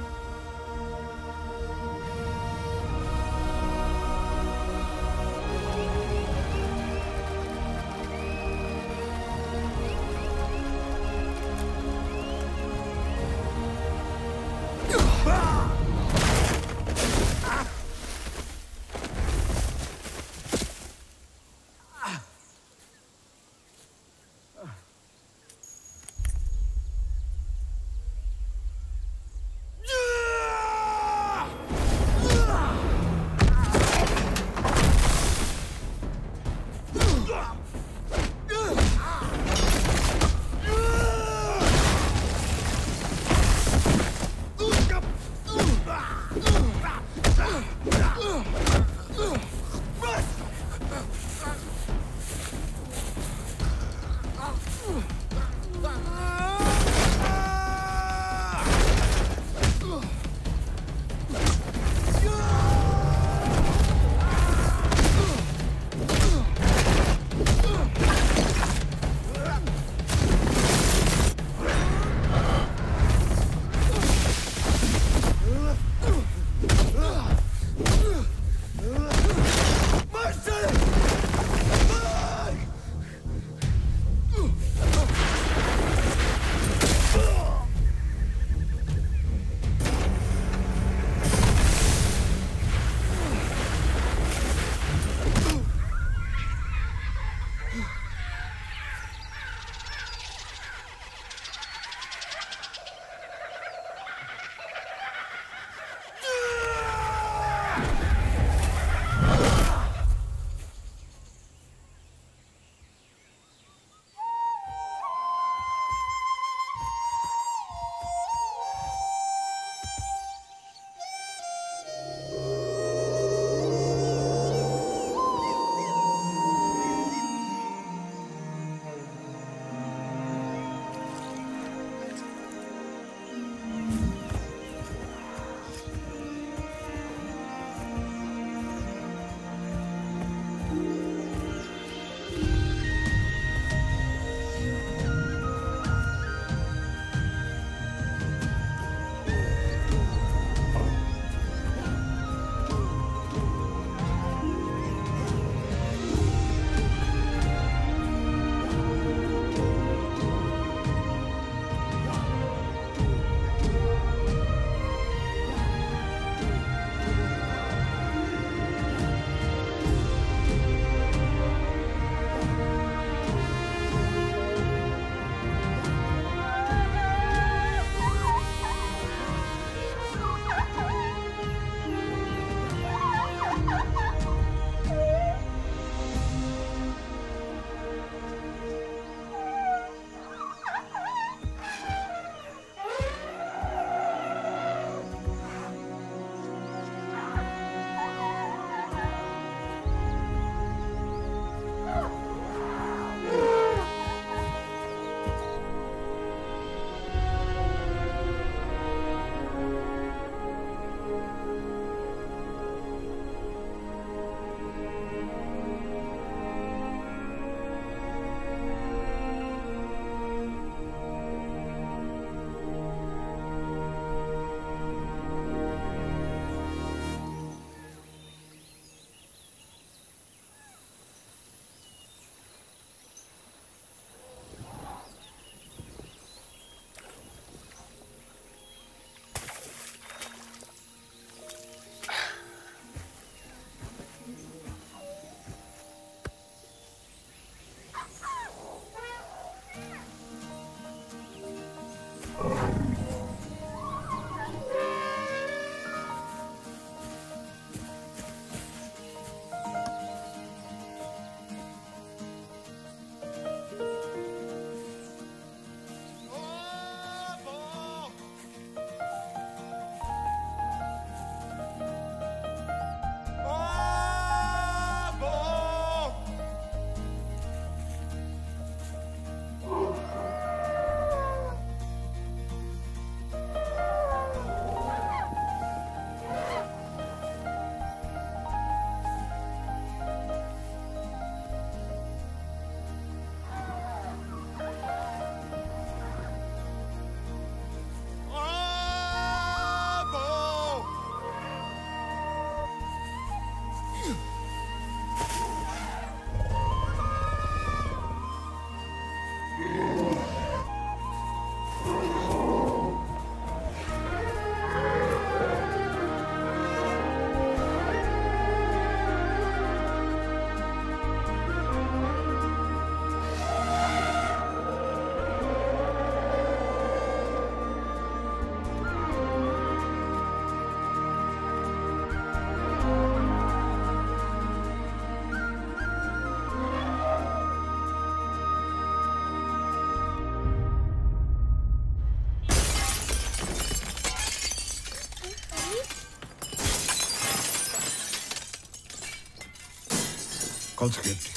Call secretary.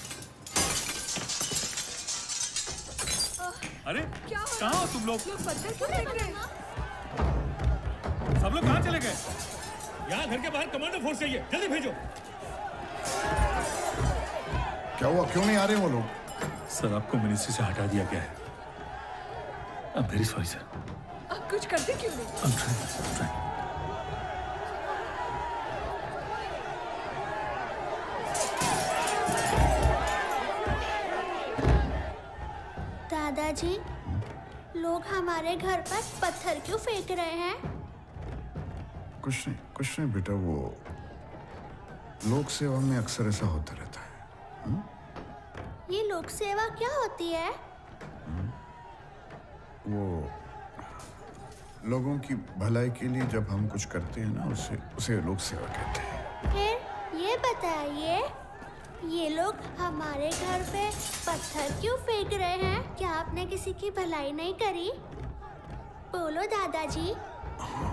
अरे कहाँ हो तुम लोग? पत्थर क्यों फेंक रहे हैं? सब लोग कहाँ चले गए? यहाँ घर के बाहर कमांडो फोर्स चाहिए, जल्दी भेजो। क्या हुआ, क्यों नहीं आ रहे वो लोग? सर आपको मिनिस्ट्री से हटा दिया गया है। I'm very sorry sir. आप कुछ करते क्यों नहीं? I'm trying. दादाजी, लोग हमारे घर पर पत्थर क्यों फेंक रहे हैं? कुछ नहीं बेटा, वो लोक सेवा में अक्सर ऐसा होता रहता है। ये लोक सेवा क्या होती है? वो लोगों की भलाई के लिए जब हम कुछ करते हैं ना, उसे लोक सेवा कहते हैं। फिर ये बताइए, ये लोग हमारे घर पे पत्थर क्यों फेंक रहे हैं? क्या आपने किसी की भलाई नहीं करी? बोलो दादाजी। हाँ